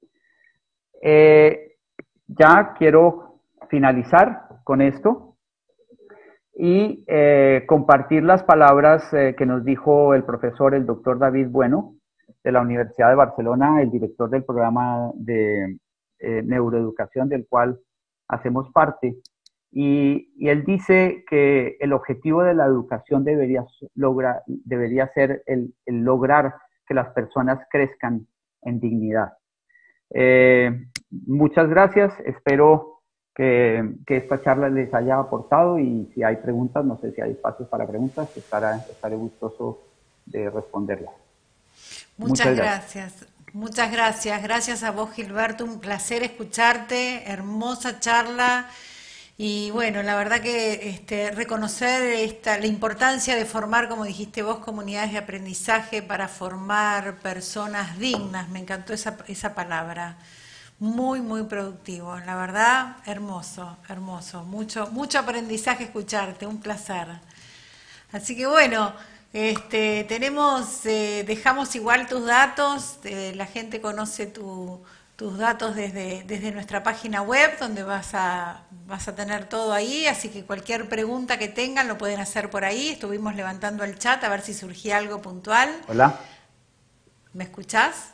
Eh, ya quiero finalizar con esto y eh, compartir las palabras eh, que nos dijo el profesor, el doctor David Bueno, de la Universidad de Barcelona, el director del programa de eh, neuroeducación del cual hacemos parte. Y, y él dice que el objetivo de la educación debería, logra, debería ser el, el lograr que las personas crezcan en dignidad. Eh, muchas gracias, espero que, que esta charla les haya aportado y si hay preguntas, no sé si hay espacios para preguntas, estará, estaré gustoso de responderlas. Muchas, Muchas gracias. gracias. Muchas gracias. Gracias a vos, Gilberto. Un placer escucharte. Hermosa charla. Y bueno, la verdad que este, reconocer esta, la importancia de formar, como dijiste vos, comunidades de aprendizaje para formar personas dignas. Me encantó esa, esa palabra. Muy, muy productivo. La verdad, hermoso, hermoso. Mucho, mucho aprendizaje escucharte. Un placer. Así que bueno, este, tenemos, eh, dejamos igual tus datos. Eh, la gente conoce tu... tus datos desde, desde nuestra página web, donde vas a, vas a tener todo ahí, así que cualquier pregunta que tengan lo pueden hacer por ahí. Estuvimos levantando el chat a ver si surgía algo puntual. Hola. ¿Me escuchás?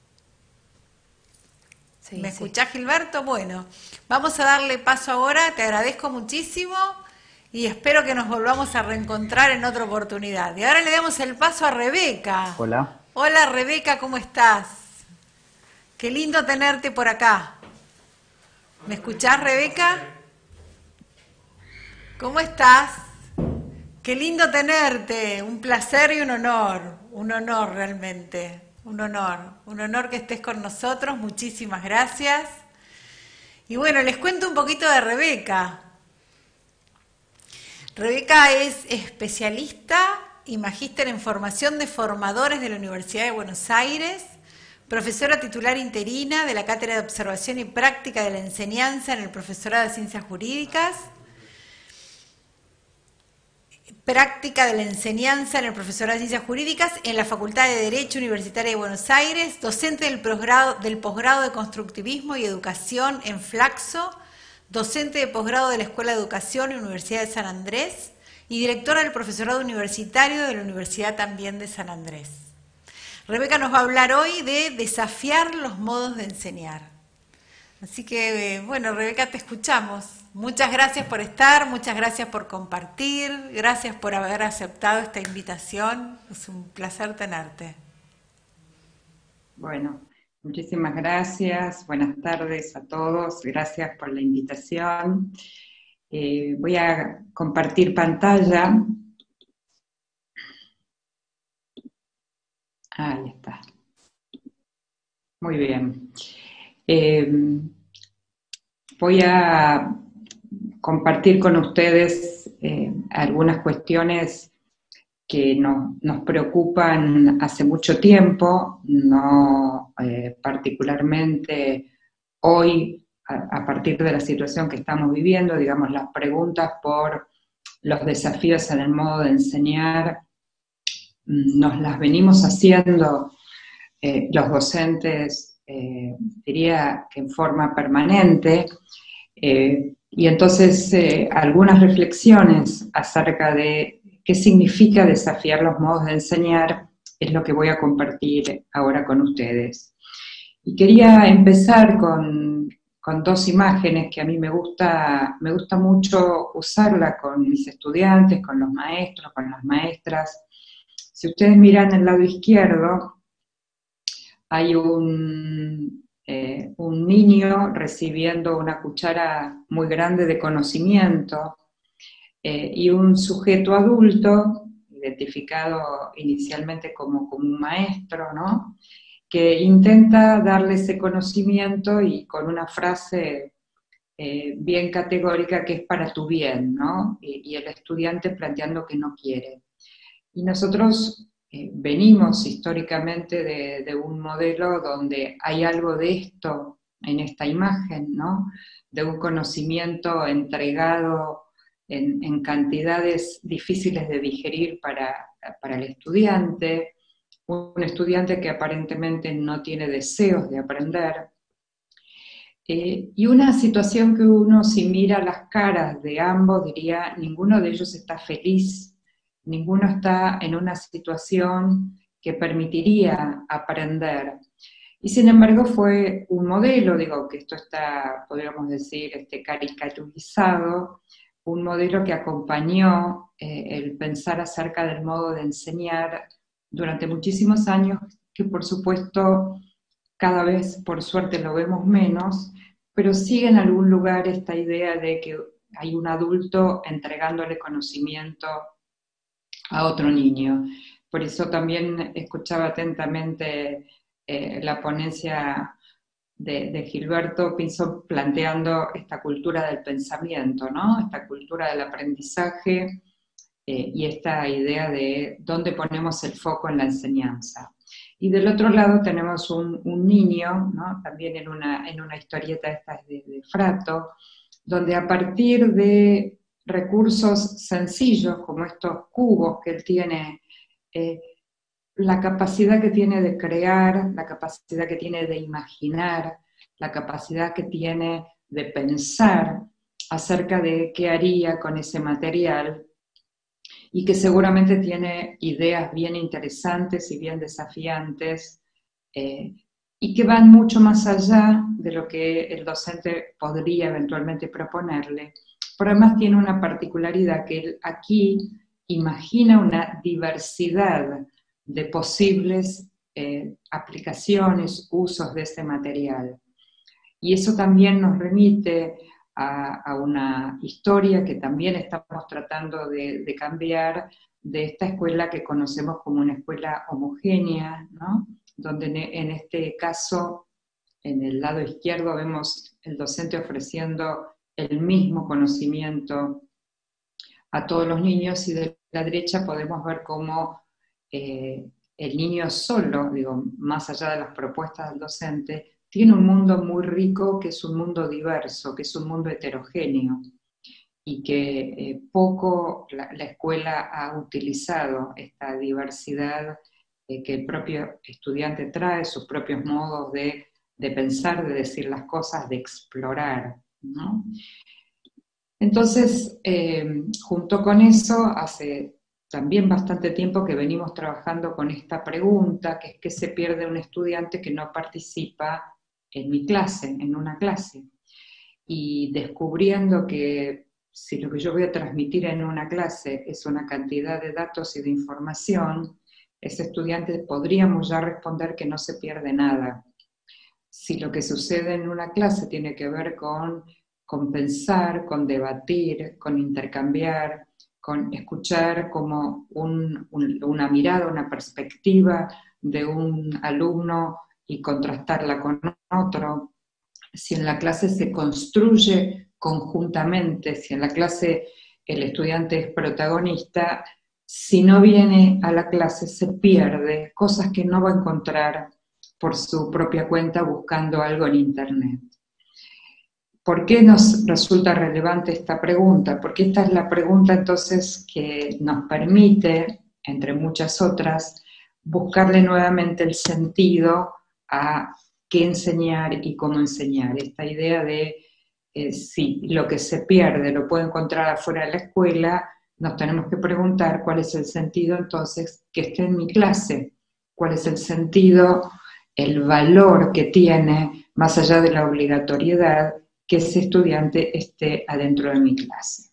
Sí, ¿Me sí. escuchás, Gilberto? Bueno, vamos a darle paso ahora, te agradezco muchísimo y espero que nos volvamos a reencontrar en otra oportunidad. Y ahora le damos el paso a Rebeca. Hola. Hola, Rebeca, ¿cómo estás? Qué lindo tenerte por acá. ¿Me escuchás, Rebeca? ¿Cómo estás? Qué lindo tenerte. Un placer y un honor. Un honor realmente. Un honor. Un honor que estés con nosotros. Muchísimas gracias. Y bueno, les cuento un poquito de Rebeca. Rebeca es especialista y magíster en formación de formadores de la Universidad de Buenos Aires, profesora titular interina de la Cátedra de Observación y Práctica de la Enseñanza en el Profesorado de Ciencias Jurídicas, Práctica de la Enseñanza en el Profesorado de Ciencias Jurídicas en la Facultad de Derecho Universitaria de Buenos Aires, docente del posgrado, del posgrado de Constructivismo y Educación en Flaxo, docente de posgrado de la Escuela de Educación y Universidad de San Andrés y directora del Profesorado Universitario de la Universidad también de San Andrés. Rebeca nos va a hablar hoy de desafiar los modos de enseñar. Así que, bueno, Rebeca, te escuchamos. Muchas gracias por estar, muchas gracias por compartir, gracias por haber aceptado esta invitación. Es un placer tenerte. Bueno, muchísimas gracias. Buenas tardes a todos. Gracias por la invitación. Eh, voy a compartir pantalla. Ahí está. Muy bien. Eh, voy a compartir con ustedes eh, algunas cuestiones que no, nos preocupan hace mucho tiempo, no eh, particularmente hoy, a, a partir de la situación que estamos viviendo, digamos, las preguntas por los desafíos en el modo de enseñar, nos las venimos haciendo eh, los docentes, eh, diría que en forma permanente, eh, y entonces eh, algunas reflexiones acerca de qué significa desafiar los modos de enseñar es lo que voy a compartir ahora con ustedes. Y quería empezar con, con dos imágenes que a mí me gusta, me gusta mucho usarla con mis estudiantes, con los maestros, con las maestras. Si ustedes miran el lado izquierdo, hay un, eh, un niño recibiendo una cuchara muy grande de conocimiento eh, y un sujeto adulto, identificado inicialmente como, como un maestro, ¿no? Que intenta darle ese conocimiento y con una frase eh, bien categórica que es para tu bien, ¿no? Y, y el estudiante planteando que no quiere. Y nosotros eh, venimos históricamente de, de un modelo donde hay algo de esto en esta imagen, ¿no? De un conocimiento entregado en, en cantidades difíciles de digerir para, para el estudiante, un estudiante que aparentemente no tiene deseos de aprender, eh, y una situación que uno, si mira las caras de ambos, diría, ninguno de ellos está feliz, ninguno está en una situación que permitiría aprender. Y sin embargo fue un modelo, digo que esto está, podríamos decir, este, caricaturizado, un modelo que acompañó eh, el pensar acerca del modo de enseñar durante muchísimos años, que por supuesto cada vez por suerte lo vemos menos, pero sigue en algún lugar esta idea de que hay un adulto entregándole conocimiento a otro niño. Por eso también escuchaba atentamente eh, la ponencia de, de Gilberto Pinzón planteando esta cultura del pensamiento, ¿no? Esta cultura del aprendizaje eh, y esta idea de dónde ponemos el foco en la enseñanza. Y del otro lado tenemos un, un niño, ¿no? También en una, en una historieta esta de, de Frato, donde a partir de recursos sencillos como estos cubos que él tiene, eh, la capacidad que tiene de crear, la capacidad que tiene de imaginar, la capacidad que tiene de pensar acerca de qué haría con ese material, y que seguramente tiene ideas bien interesantes y bien desafiantes, eh, y que van mucho más allá de lo que el docente podría eventualmente proponerle. Pero además tiene una particularidad, que él aquí imagina una diversidad de posibles eh, aplicaciones, usos de ese material. Y eso también nos remite a, a una historia que también estamos tratando de, de cambiar, de esta escuela que conocemos como una escuela homogénea, ¿no? Donde en, en este caso, en el lado izquierdo vemos el docente ofreciendo el mismo conocimiento a todos los niños, y de la derecha podemos ver cómo eh, el niño solo, digo, más allá de las propuestas del docente, tiene un mundo muy rico, que es un mundo diverso, que es un mundo heterogéneo, y que eh, poco la, la escuela ha utilizado esta diversidad eh, que el propio estudiante trae, sus propios modos de, de pensar, de decir las cosas, de explorar, ¿no? Entonces, eh, junto con eso, hace también bastante tiempo que venimos trabajando con esta pregunta, que es qué se pierde un estudiante que no participa en mi clase, en una clase, y descubriendo que si lo que yo voy a transmitir en una clase es una cantidad de datos y de información, ese estudiante podríamos ya responder que no se pierde nada. Si lo que sucede en una clase tiene que ver con, con pensar, con debatir, con intercambiar, con escuchar como un, un, una mirada, una perspectiva de un alumno y contrastarla con otro, si en la clase se construye conjuntamente, si en la clase el estudiante es protagonista, si no viene a la clase se pierde cosas que no va a encontrar por su propia cuenta buscando algo en internet. ¿Por qué nos resulta relevante esta pregunta? Porque esta es la pregunta entonces que nos permite, entre muchas otras, buscarle nuevamente el sentido a qué enseñar y cómo enseñar. Esta idea de eh, si lo que se pierde lo puedo encontrar afuera de la escuela, nos tenemos que preguntar cuál es el sentido entonces que esté en mi clase, cuál es el sentido, el valor que tiene, más allá de la obligatoriedad, que ese estudiante esté adentro de mi clase.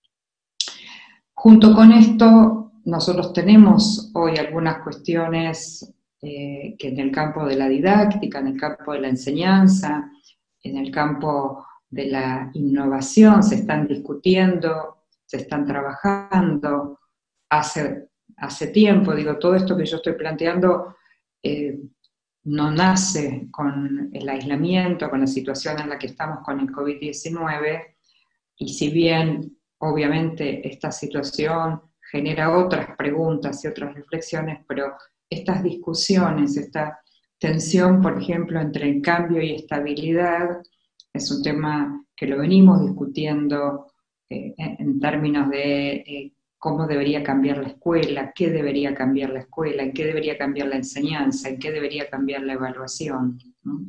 Junto con esto, nosotros tenemos hoy algunas cuestiones eh, que en el campo de la didáctica, en el campo de la enseñanza, en el campo de la innovación se están discutiendo, se están trabajando. Hace hace tiempo, digo, todo esto que yo estoy planteando eh, no nace con el aislamiento, con la situación en la que estamos con el COVID diecinueve, y si bien obviamente esta situación genera otras preguntas y otras reflexiones, pero estas discusiones, esta tensión, por ejemplo, entre el cambio y estabilidad, es un tema que lo venimos discutiendo eh, en términos de eh, cómo debería cambiar la escuela, qué debería cambiar la escuela, en qué debería cambiar la enseñanza, en qué debería cambiar la evaluación, ¿no?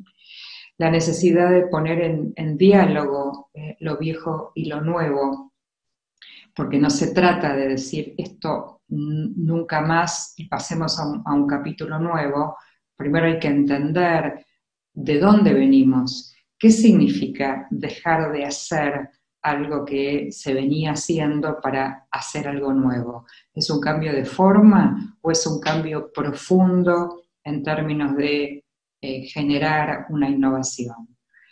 La necesidad de poner en, en diálogo eh, lo viejo y lo nuevo, porque no se trata de decir esto nunca más y pasemos a un, a un capítulo nuevo. Primero hay que entender de dónde venimos, qué significa dejar de hacer algo que se venía haciendo para hacer algo nuevo. ¿Es un cambio de forma o es un cambio profundo en términos de eh, generar una innovación?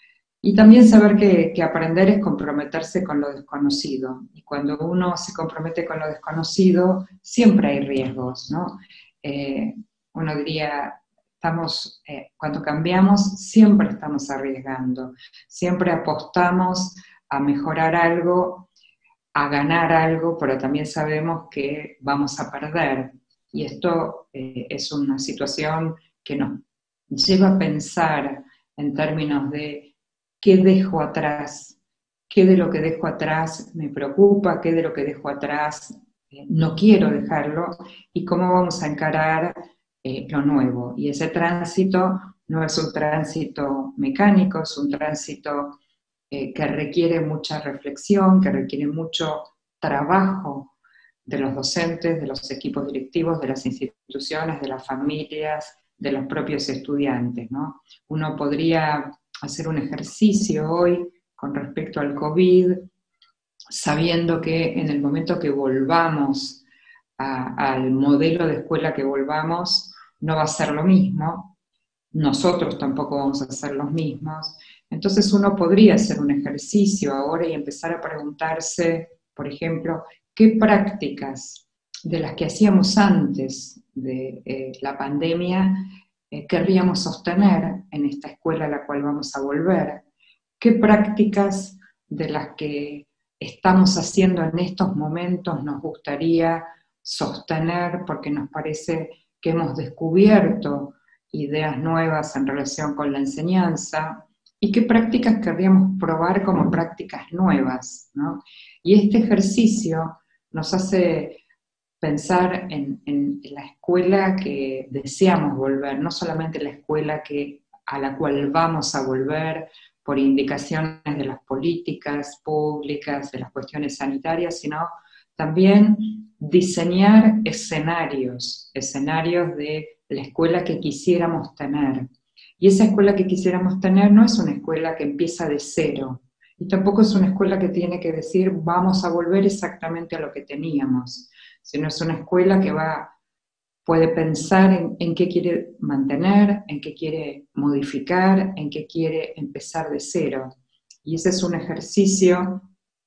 Y también saber que, que aprender es comprometerse con lo desconocido. Y cuando uno se compromete con lo desconocido, siempre hay riesgos, ¿no? Eh, uno diría, estamos, eh, cuando cambiamos, siempre estamos arriesgando. Siempre apostamos a mejorar algo, a ganar algo, pero también sabemos que vamos a perder. Y esto eh, es una situación que nos lleva a pensar en términos de qué dejo atrás, qué de lo que dejo atrás me preocupa, qué de lo que dejo atrás eh, no quiero dejarlo, y cómo vamos a encarar eh, lo nuevo. Y ese tránsito no es un tránsito mecánico, es un tránsito eh, que requiere mucha reflexión, que requiere mucho trabajo de los docentes, de los equipos directivos, de las instituciones, de las familias, de los propios estudiantes, ¿no? Uno podría hacer un ejercicio hoy con respecto al COVID, sabiendo que en el momento que volvamos a, al modelo de escuela que volvamos, no va a ser lo mismo, nosotros tampoco vamos a ser los mismos. Entonces uno podría hacer un ejercicio ahora y empezar a preguntarse, por ejemplo, qué prácticas de las que hacíamos antes de eh, la pandemia eh, querríamos sostener en esta escuela a la cual vamos a volver, qué prácticas de las que estamos haciendo en estos momentos nos gustaría sostener porque nos parece que hemos descubierto ideas nuevas en relación con la enseñanza, y qué prácticas querríamos probar como prácticas nuevas, ¿no? Y este ejercicio nos hace pensar en, en la escuela que deseamos volver, no solamente la escuela que, a la cual vamos a volver por indicaciones de las políticas públicas, de las cuestiones sanitarias, sino también diseñar escenarios, escenarios de la escuela que quisiéramos tener. Y esa escuela que quisiéramos tener no es una escuela que empieza de cero, y tampoco es una escuela que tiene que decir vamos a volver exactamente a lo que teníamos, sino es una escuela que va, puede pensar en, en qué quiere mantener, en qué quiere modificar, en qué quiere empezar de cero. Y ese es un ejercicio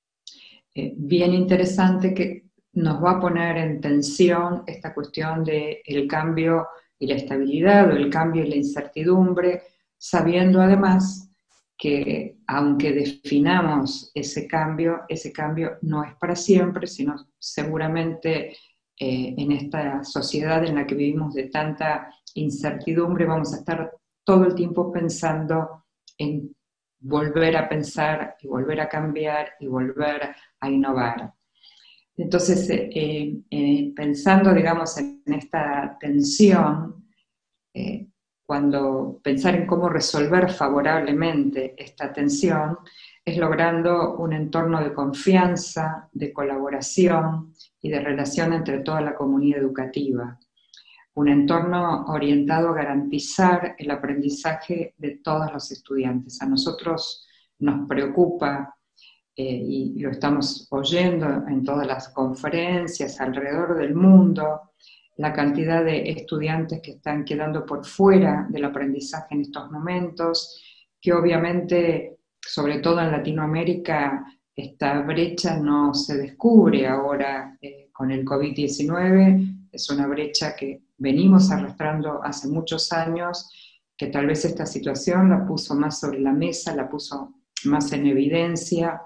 eh, bien interesante que nos va a poner en tensión esta cuestión del cambio y la estabilidad, o el cambio y la incertidumbre, sabiendo además que aunque definamos ese cambio, ese cambio no es para siempre, sino seguramente eh, en esta sociedad en la que vivimos de tanta incertidumbre vamos a estar todo el tiempo pensando en volver a pensar y volver a cambiar y volver a innovar. Entonces, eh, eh, pensando, digamos, en esta tensión, eh, cuando pensar en cómo resolver favorablemente esta tensión, es logrando un entorno de confianza, de colaboración y de relación entre toda la comunidad educativa. Un entorno orientado a garantizar el aprendizaje de todos los estudiantes. A nosotros nos preocupa, Eh, y lo estamos oyendo en todas las conferencias alrededor del mundo, la cantidad de estudiantes que están quedando por fuera del aprendizaje en estos momentos, que obviamente, sobre todo en Latinoamérica, esta brecha no se descubre ahora eh, con el COVID diecinueve, es una brecha que venimos arrastrando hace muchos años, que tal vez esta situación la puso más sobre la mesa, la puso más en evidencia,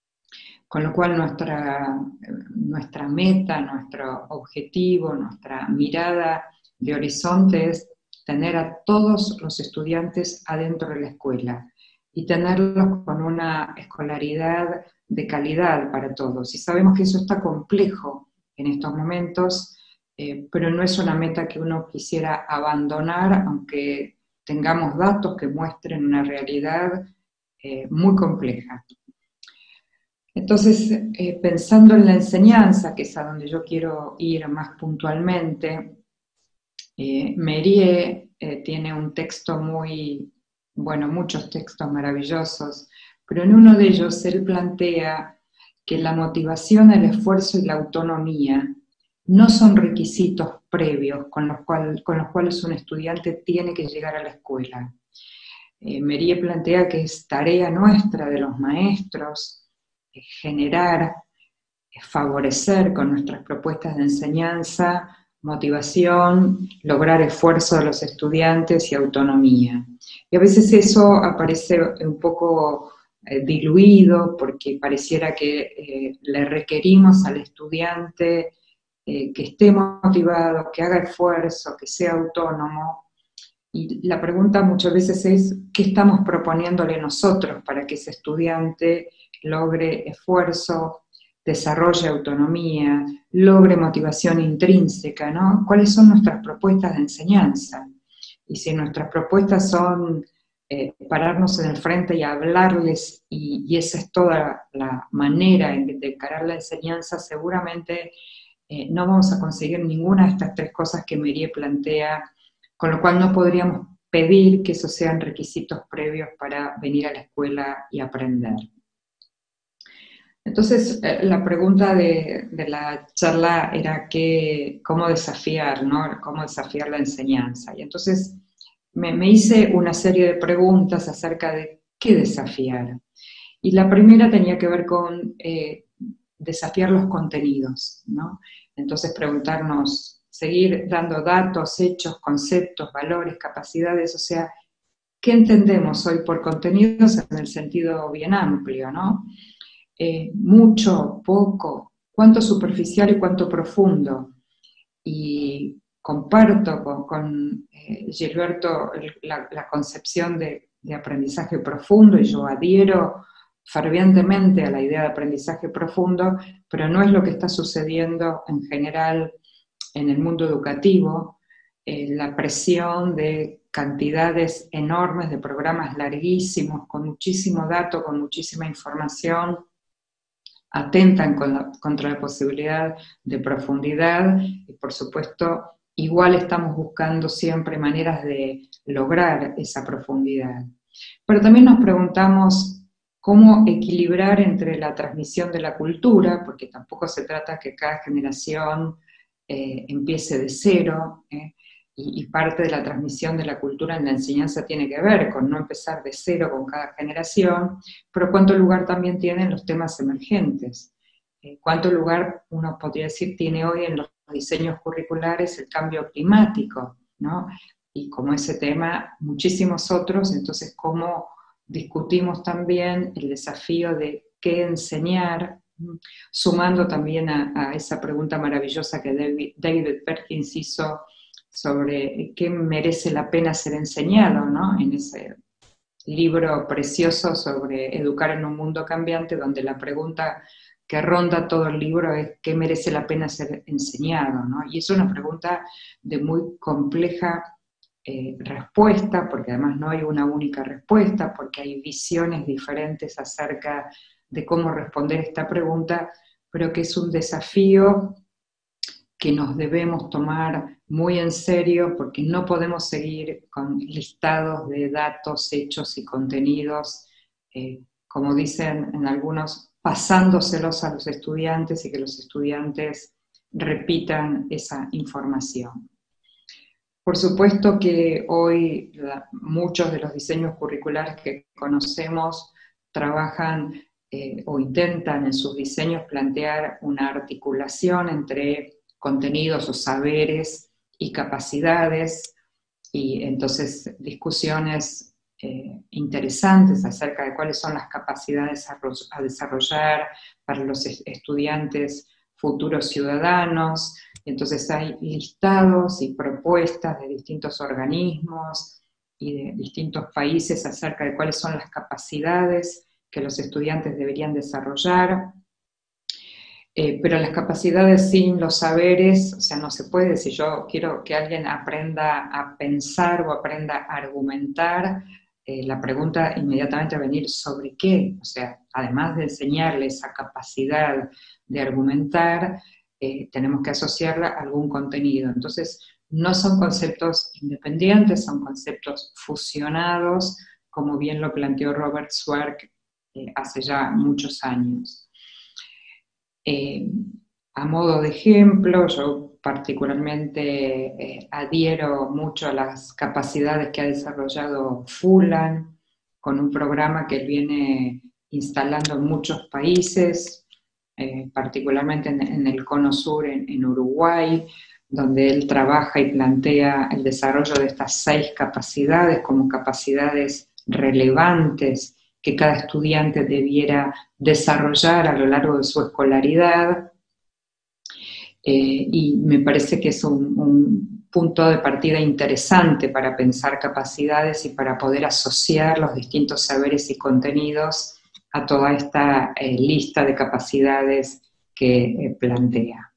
con lo cual nuestra, nuestra meta, nuestro objetivo, nuestra mirada de horizonte es tener a todos los estudiantes adentro de la escuela y tenerlos con una escolaridad de calidad para todos. Y sabemos que eso está complejo en estos momentos, eh, pero no es una meta que uno quisiera abandonar, aunque tengamos datos que muestren una realidad eh, muy compleja. Entonces, eh, pensando en la enseñanza, que es a donde yo quiero ir más puntualmente, eh, Mériès eh, tiene un texto muy, bueno, muchos textos maravillosos, pero en uno de ellos él plantea que la motivación, el esfuerzo y la autonomía no son requisitos previos con los, cual, con los cuales un estudiante tiene que llegar a la escuela. Eh, Mériès plantea que es tarea nuestra de los maestros generar, favorecer con nuestras propuestas de enseñanza, motivación, lograr esfuerzo de los estudiantes y autonomía. Y a veces eso aparece un poco eh, diluido porque pareciera que eh, le requerimos al estudiante eh, que esté motivado, que haga esfuerzo, que sea autónomo. Y la pregunta muchas veces es, ¿qué estamos proponiéndole nosotros para que ese estudiante logre esfuerzo, desarrolle autonomía, logre motivación intrínseca, ¿no? ¿Cuáles son nuestras propuestas de enseñanza? Y si nuestras propuestas son eh, pararnos en el frente y hablarles, y, y esa es toda la manera en de encarar la enseñanza, seguramente eh, no vamos a conseguir ninguna de estas tres cosas que Mériès plantea, con lo cual no podríamos pedir que esos sean requisitos previos para venir a la escuela y aprender. Entonces, la pregunta de, de la charla era que, cómo desafiar, ¿no? Cómo desafiar la enseñanza. Y entonces me, me hice una serie de preguntas acerca de qué desafiar. Y la primera tenía que ver con eh, desafiar los contenidos, ¿no? Entonces preguntarnos, seguir dando datos, hechos, conceptos, valores, capacidades, o sea, ¿qué entendemos hoy por contenidos en el sentido bien amplio, ¿no? Eh, mucho, poco, cuánto superficial y cuánto profundo. Y comparto con, con eh, Gilberto la, la concepción de, de aprendizaje profundo, y yo adhiero fervientemente a la idea de aprendizaje profundo, pero no es lo que está sucediendo en general en el mundo educativo. Eh, la presión de cantidades enormes de programas larguísimos, con muchísimo dato, con muchísima información, atentan con la, contra la posibilidad de profundidad, y por supuesto igual estamos buscando siempre maneras de lograr esa profundidad. Pero también nos preguntamos cómo equilibrar entre la transmisión de la cultura, porque tampoco se trata que cada generación eh, empiece de cero, eh, y, y parte de la transmisión de la cultura en la enseñanza tiene que ver con no empezar de cero con cada generación, pero cuánto lugar también tienen los temas emergentes, eh, cuánto lugar uno podría decir tiene hoy en los diseños curriculares el cambio climático, ¿no? Y como ese tema, muchísimos otros. Entonces cómo discutimos también el desafío de qué enseñar, sumando también a, a esa pregunta maravillosa que David, David Perkins hizo sobre qué merece la pena ser enseñado, ¿no? En ese libro precioso sobre educar en un mundo cambiante, donde la pregunta que ronda todo el libro es qué merece la pena ser enseñado, ¿no? Y es una pregunta de muy compleja eh, respuesta, porque además no hay una única respuesta, porque hay visiones diferentes acerca de cómo responder esta pregunta, pero que es un desafío que nos debemos tomar muy en serio, porque no podemos seguir con listados de datos, hechos y contenidos, eh, como dicen en algunos, pasándoselos a los estudiantes y que los estudiantes repitan esa información. Por supuesto que hoy la, muchos de los diseños curriculares que conocemos trabajan eh, o intentan en sus diseños plantear una articulación entre contenidos o saberes y capacidades, y entonces discusiones eh, interesantes acerca de cuáles son las capacidades a, a desarrollar para los estudiantes futuros ciudadanos. Entonces hay listados y propuestas de distintos organismos y de distintos países acerca de cuáles son las capacidades que los estudiantes deberían desarrollar. Eh, pero las capacidades sin los saberes, o sea, no se puede. Si yo quiero que alguien aprenda a pensar o aprenda a argumentar, eh, la pregunta inmediatamente va a venir ¿sobre qué? O sea, además de enseñarle esa capacidad de argumentar, eh, tenemos que asociarla a algún contenido. Entonces, no son conceptos independientes, son conceptos fusionados, como bien lo planteó Robert Zwerg eh, hace ya muchos años. Eh, a modo de ejemplo, yo particularmente eh, adhiero mucho a las capacidades que ha desarrollado Fulan, con un programa que él viene instalando en muchos países, eh, particularmente en, en el Cono Sur, en, en Uruguay, donde él trabaja y plantea el desarrollo de estas seis capacidades como capacidades relevantes que cada estudiante debiera desarrollar a lo largo de su escolaridad, eh, y me parece que es un, un punto de partida interesante para pensar capacidades y para poder asociar los distintos saberes y contenidos a toda esta eh, lista de capacidades que eh, plantea.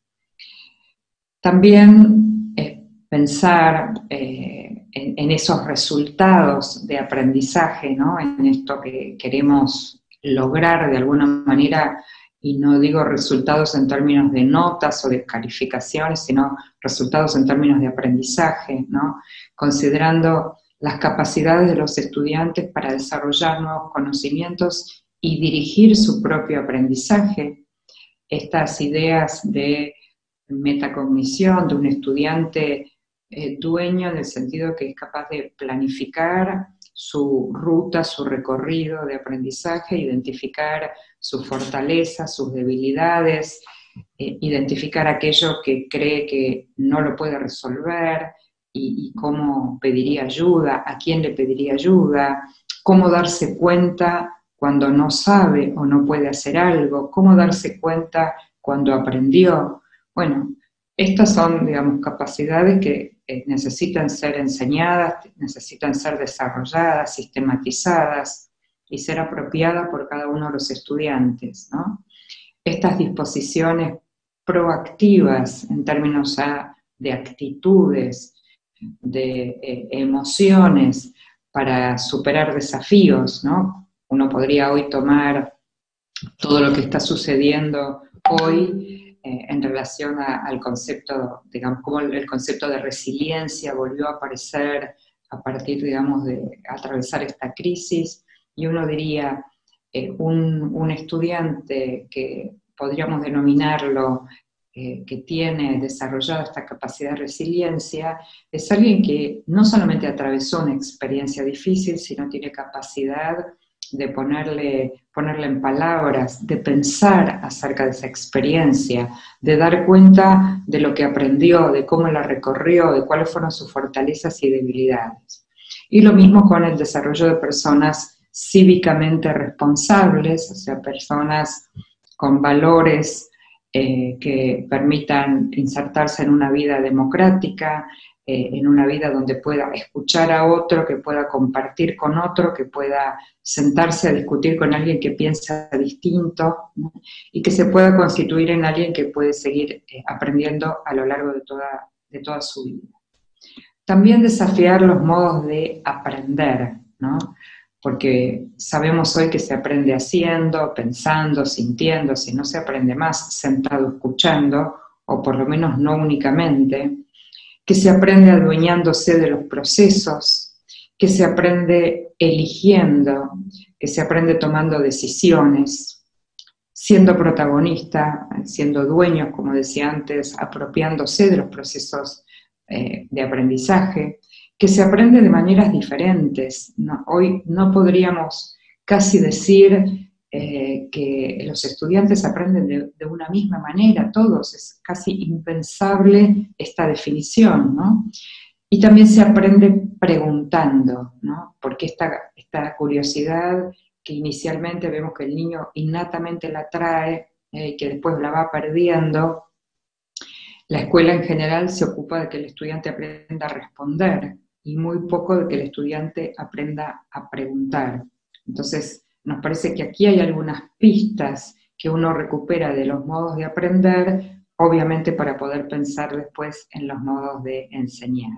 También eh, pensar eh, en, en esos resultados de aprendizaje, ¿no? En esto que queremos lograr de alguna manera, y no digo resultados en términos de notas o de calificaciones, sino resultados en términos de aprendizaje, ¿no? Considerando las capacidades de los estudiantes para desarrollar nuevos conocimientos y dirigir su propio aprendizaje. Estas ideas de metacognición, de un estudiante eh, dueño en el sentido que es capaz de planificar su ruta, su recorrido de aprendizaje, identificar sus fortalezas, sus debilidades, eh, identificar aquello que cree que no lo puede resolver y, y cómo pediría ayuda, a quién le pediría ayuda, cómo darse cuenta cuando no sabe o no puede hacer algo, cómo darse cuenta cuando aprendió. Bueno, estas son, digamos, capacidades que eh, necesitan ser enseñadas, necesitan ser desarrolladas, sistematizadas y ser apropiadas por cada uno de los estudiantes, ¿no? Estas disposiciones proactivas en términos a, de actitudes, de eh, emociones para superar desafíos, ¿no? Uno podría hoy tomar todo lo que está sucediendo hoy eh, en relación a, al concepto, digamos, como el, el concepto de resiliencia volvió a aparecer a partir, digamos, de atravesar esta crisis, y uno diría, eh, un, un estudiante que podríamos denominarlo eh, que tiene desarrollada esta capacidad de resiliencia, es alguien que no solamente atravesó una experiencia difícil, sino tiene capacidad de ponerle, ponerle en palabras, de pensar acerca de esa experiencia, de dar cuenta de lo que aprendió, de cómo la recorrió, de cuáles fueron sus fortalezas y debilidades. Y lo mismo con el desarrollo de personas cívicamente responsables, o sea, personas con valores eh, que permitan insertarse en una vida democrática, eh, en una vida donde pueda escuchar a otro, que pueda compartir con otro, que pueda sentarse a discutir con alguien que piensa distinto, ¿no? Y que se pueda constituir en alguien que puede seguir eh, aprendiendo a lo largo de toda, de toda su vida. También desafiar los modos de aprender, ¿no? Porque sabemos hoy que se aprende haciendo, pensando, sintiendo, si no se aprende más sentado escuchando, o por lo menos no únicamente, que se aprende adueñándose de los procesos, que se aprende eligiendo, que se aprende tomando decisiones, siendo protagonista, siendo dueños, como decía antes, apropiándose de los procesos eh, de aprendizaje, que se aprende de maneras diferentes, ¿no? Hoy no podríamos casi decir eh, que los estudiantes aprenden de, de una misma manera, todos, es casi impensable esta definición, ¿no? Y también se aprende preguntando, ¿no? Porque esta, esta curiosidad que inicialmente vemos que el niño innatamente la trae eh, y que después la va perdiendo, la escuela en general se ocupa de que el estudiante aprenda a responder y muy poco de que el estudiante aprenda a preguntar. Entonces, nos parece que aquí hay algunas pistas que uno recupera de los modos de aprender, obviamente para poder pensar después en los modos de enseñar.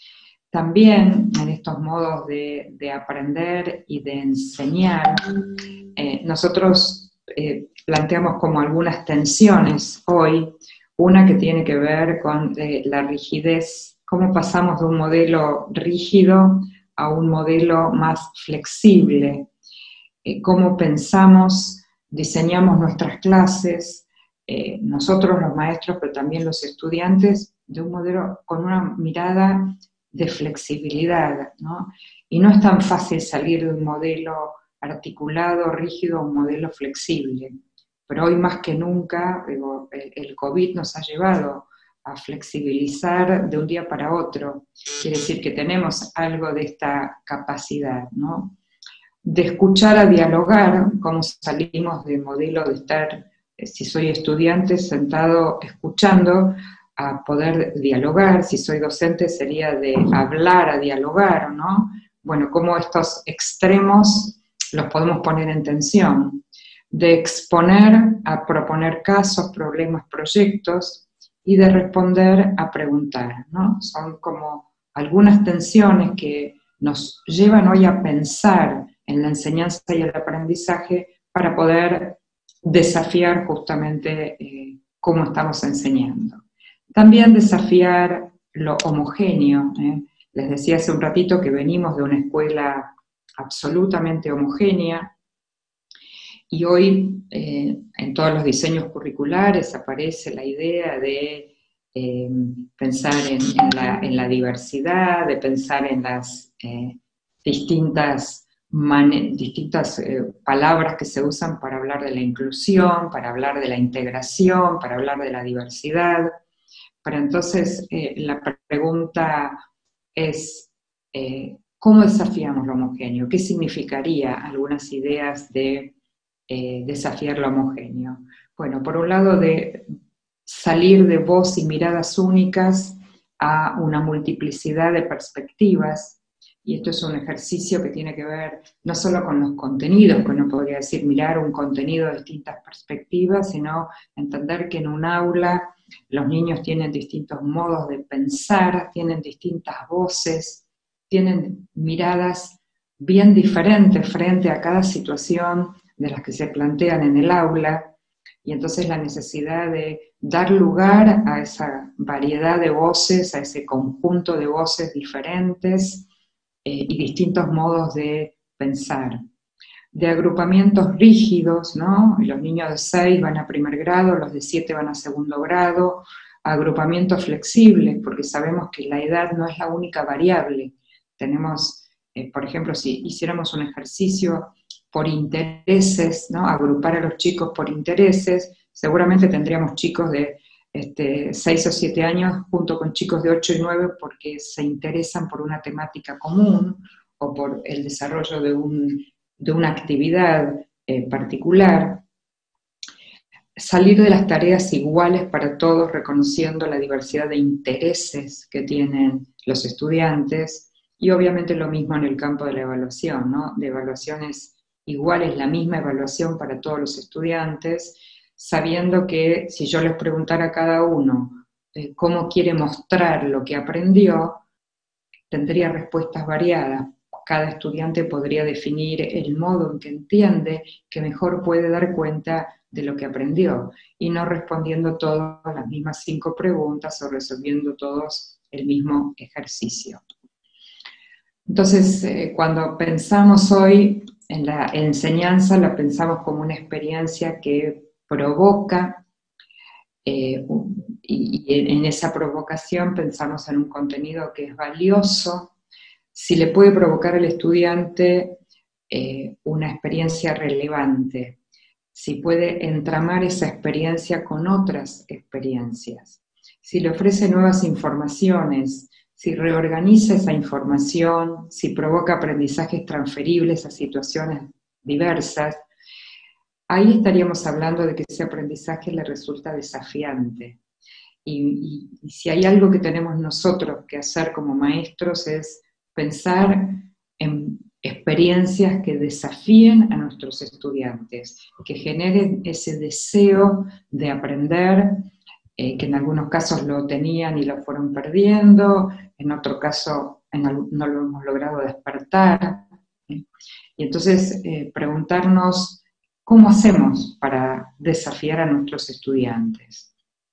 También en estos modos de, de aprender y de enseñar, eh, nosotros eh, planteamos como algunas tensiones hoy, una que tiene que ver con eh, la rigidez, cómo pasamos de un modelo rígido a un modelo más flexible, eh, cómo pensamos, diseñamos nuestras clases, eh, nosotros los maestros, pero también los estudiantes, de un modelo con una mirada de flexibilidad, ¿no? Y no es tan fácil salir de un modelo articulado, rígido, a un modelo flexible. Pero hoy más que nunca, digo, el COVID nos ha llevado a flexibilizar de un día para otro. Quiere decir que tenemos algo de esta capacidad, ¿no? De escuchar a dialogar, cómo salimos del modelo de estar, si soy estudiante, sentado escuchando, a poder dialogar, si soy docente sería de hablar a dialogar, ¿no? Bueno, cómo estos extremos los podemos poner en tensión, de exponer a proponer casos, problemas, proyectos, y de responder a preguntar, ¿no? Son como algunas tensiones que nos llevan hoy a pensar en la enseñanza y el aprendizaje para poder desafiar justamente eh, cómo estamos enseñando. También desafiar lo homogéneo. ¿eh? Les decía hace un ratito que venimos de una escuela absolutamente homogénea y hoy eh, en todos los diseños curriculares aparece la idea de eh, pensar en, en, la, en la diversidad, de pensar en las eh, distintas, distintas eh, palabras que se usan para hablar de la inclusión, para hablar de la integración, para hablar de la diversidad. Pero entonces eh, la pregunta es, eh, ¿cómo desafiamos lo homogéneo? ¿Qué significaría algunas ideas de eh, desafiar lo homogéneo? Bueno, por un lado de salir de voz y miradas únicas a una multiplicidad de perspectivas, y esto es un ejercicio que tiene que ver no solo con los contenidos, que uno podría decir mirar un contenido de distintas perspectivas, sino entender que en un aula los niños tienen distintos modos de pensar, tienen distintas voces, tienen miradas bien diferentes frente a cada situación de las que se plantean en el aula, y entonces la necesidad de dar lugar a esa variedad de voces, a ese conjunto de voces diferentes eh, y distintos modos de pensar. De agrupamientos rígidos, ¿no? Los niños de seis van a primer grado, los de siete van a segundo grado, agrupamientos flexibles, porque sabemos que la edad no es la única variable. Tenemos, eh, por ejemplo, si hiciéramos un ejercicio por intereses, ¿no? Agrupar a los chicos por intereses, seguramente tendríamos chicos de este, seis o siete años junto con chicos de ocho y nueve porque se interesan por una temática común o por el desarrollo de un de una actividad eh, particular, salir de las tareas iguales para todos, reconociendo la diversidad de intereses que tienen los estudiantes, y obviamente lo mismo en el campo de la evaluación, ¿no? De evaluaciones iguales, la misma evaluación para todos los estudiantes, sabiendo que si yo les preguntara a cada uno eh, cómo quiere mostrar lo que aprendió, tendría respuestas variadas. Cada estudiante podría definir el modo en que entiende que mejor puede dar cuenta de lo que aprendió, y no respondiendo todas las mismas cinco preguntas o resolviendo todos el mismo ejercicio. Entonces, eh, cuando pensamos hoy en la enseñanza, la pensamos como una experiencia que provoca, eh, y, y en esa provocación pensamos en un contenido que es valioso, si le puede provocar al estudiante eh, una experiencia relevante. si puede entramar esa experiencia con otras experiencias, si le ofrece nuevas informaciones, si reorganiza esa información, si provoca aprendizajes transferibles a situaciones diversas, ahí estaríamos hablando de que ese aprendizaje le resulta desafiante. Y, y, y si hay algo que tenemos nosotros que hacer como maestros es pensar en experiencias que desafíen a nuestros estudiantes, que generen ese deseo de aprender, eh, que en algunos casos lo tenían y lo fueron perdiendo, en otro caso en algún, no lo hemos logrado despertar. ¿eh? Y entonces eh, preguntarnos cómo hacemos para desafiar a nuestros estudiantes.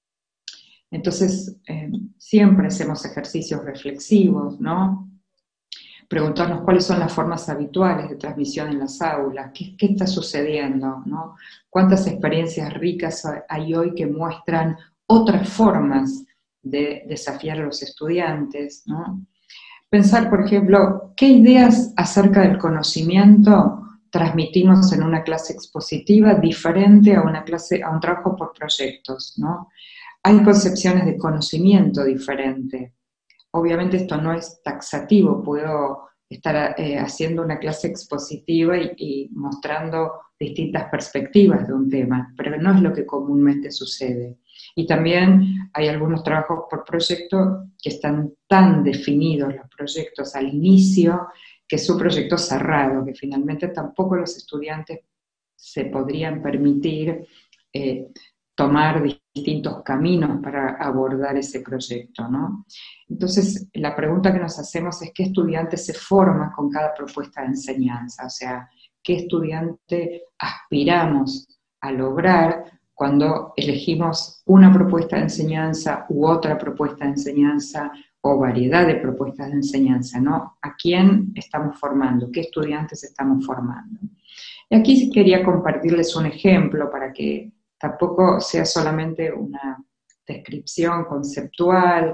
Entonces, eh, siempre hacemos ejercicios reflexivos, ¿no? Preguntarnos cuáles son las formas habituales de transmisión en las aulas, qué, qué está sucediendo, ¿no? Cuántas experiencias ricas hay hoy que muestran otras formas de desafiar a los estudiantes, ¿no? Pensar, por ejemplo, qué ideas acerca del conocimiento transmitimos en una clase expositiva diferente a una clase, a un trabajo por proyectos, ¿no? Hay concepciones de conocimiento diferente. Obviamente esto no es taxativo, puedo estar eh, haciendo una clase expositiva y, y mostrando distintas perspectivas de un tema, pero no es lo que comúnmente sucede. Y también hay algunos trabajos por proyecto que están tan definidos los proyectos al inicio, que es un proyecto cerrado, que finalmente tampoco los estudiantes se podrían permitir eh, tomar distintos caminos para abordar ese proyecto, ¿no? Entonces, la pregunta que nos hacemos es ¿qué estudiante se forma con cada propuesta de enseñanza? O sea, ¿qué estudiante aspiramos a lograr cuando elegimos una propuesta de enseñanza u otra propuesta de enseñanza o variedad de propuestas de enseñanza, ¿no? ¿A quién estamos formando? ¿Qué estudiantes estamos formando? Y aquí quería compartirles un ejemplo para que tampoco sea solamente una descripción conceptual.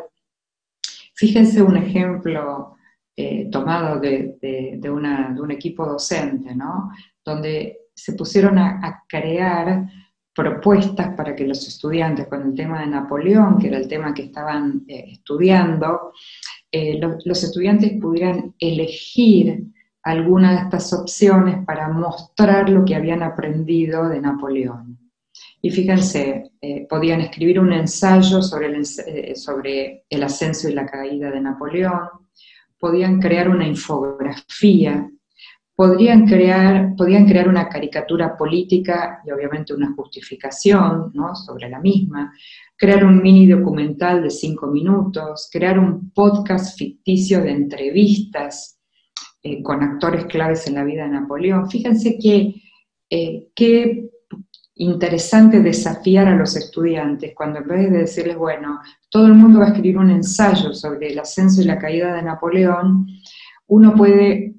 Fíjense un ejemplo eh, tomado de, de, de, una, de un equipo docente, ¿no? Donde se pusieron a, a crear propuestas para que los estudiantes, con el tema de Napoleón, que era el tema que estaban eh, estudiando, eh, lo, los estudiantes pudieran elegir alguna de estas opciones para mostrar lo que habían aprendido de Napoleón. Y fíjense, eh, podían escribir un ensayo sobre el, eh, sobre el ascenso y la caída de Napoleón, podían crear una infografía, podrían crear, podían crear una caricatura política y obviamente una justificación, ¿no?, sobre la misma, crear un mini documental de cinco minutos, crear un podcast ficticio de entrevistas eh, con actores claves en la vida de Napoleón. Fíjense que, eh, que interesante desafiar a los estudiantes cuando en vez de decirles, bueno, todo el mundo va a escribir un ensayo sobre el ascenso y la caída de Napoleón, uno puede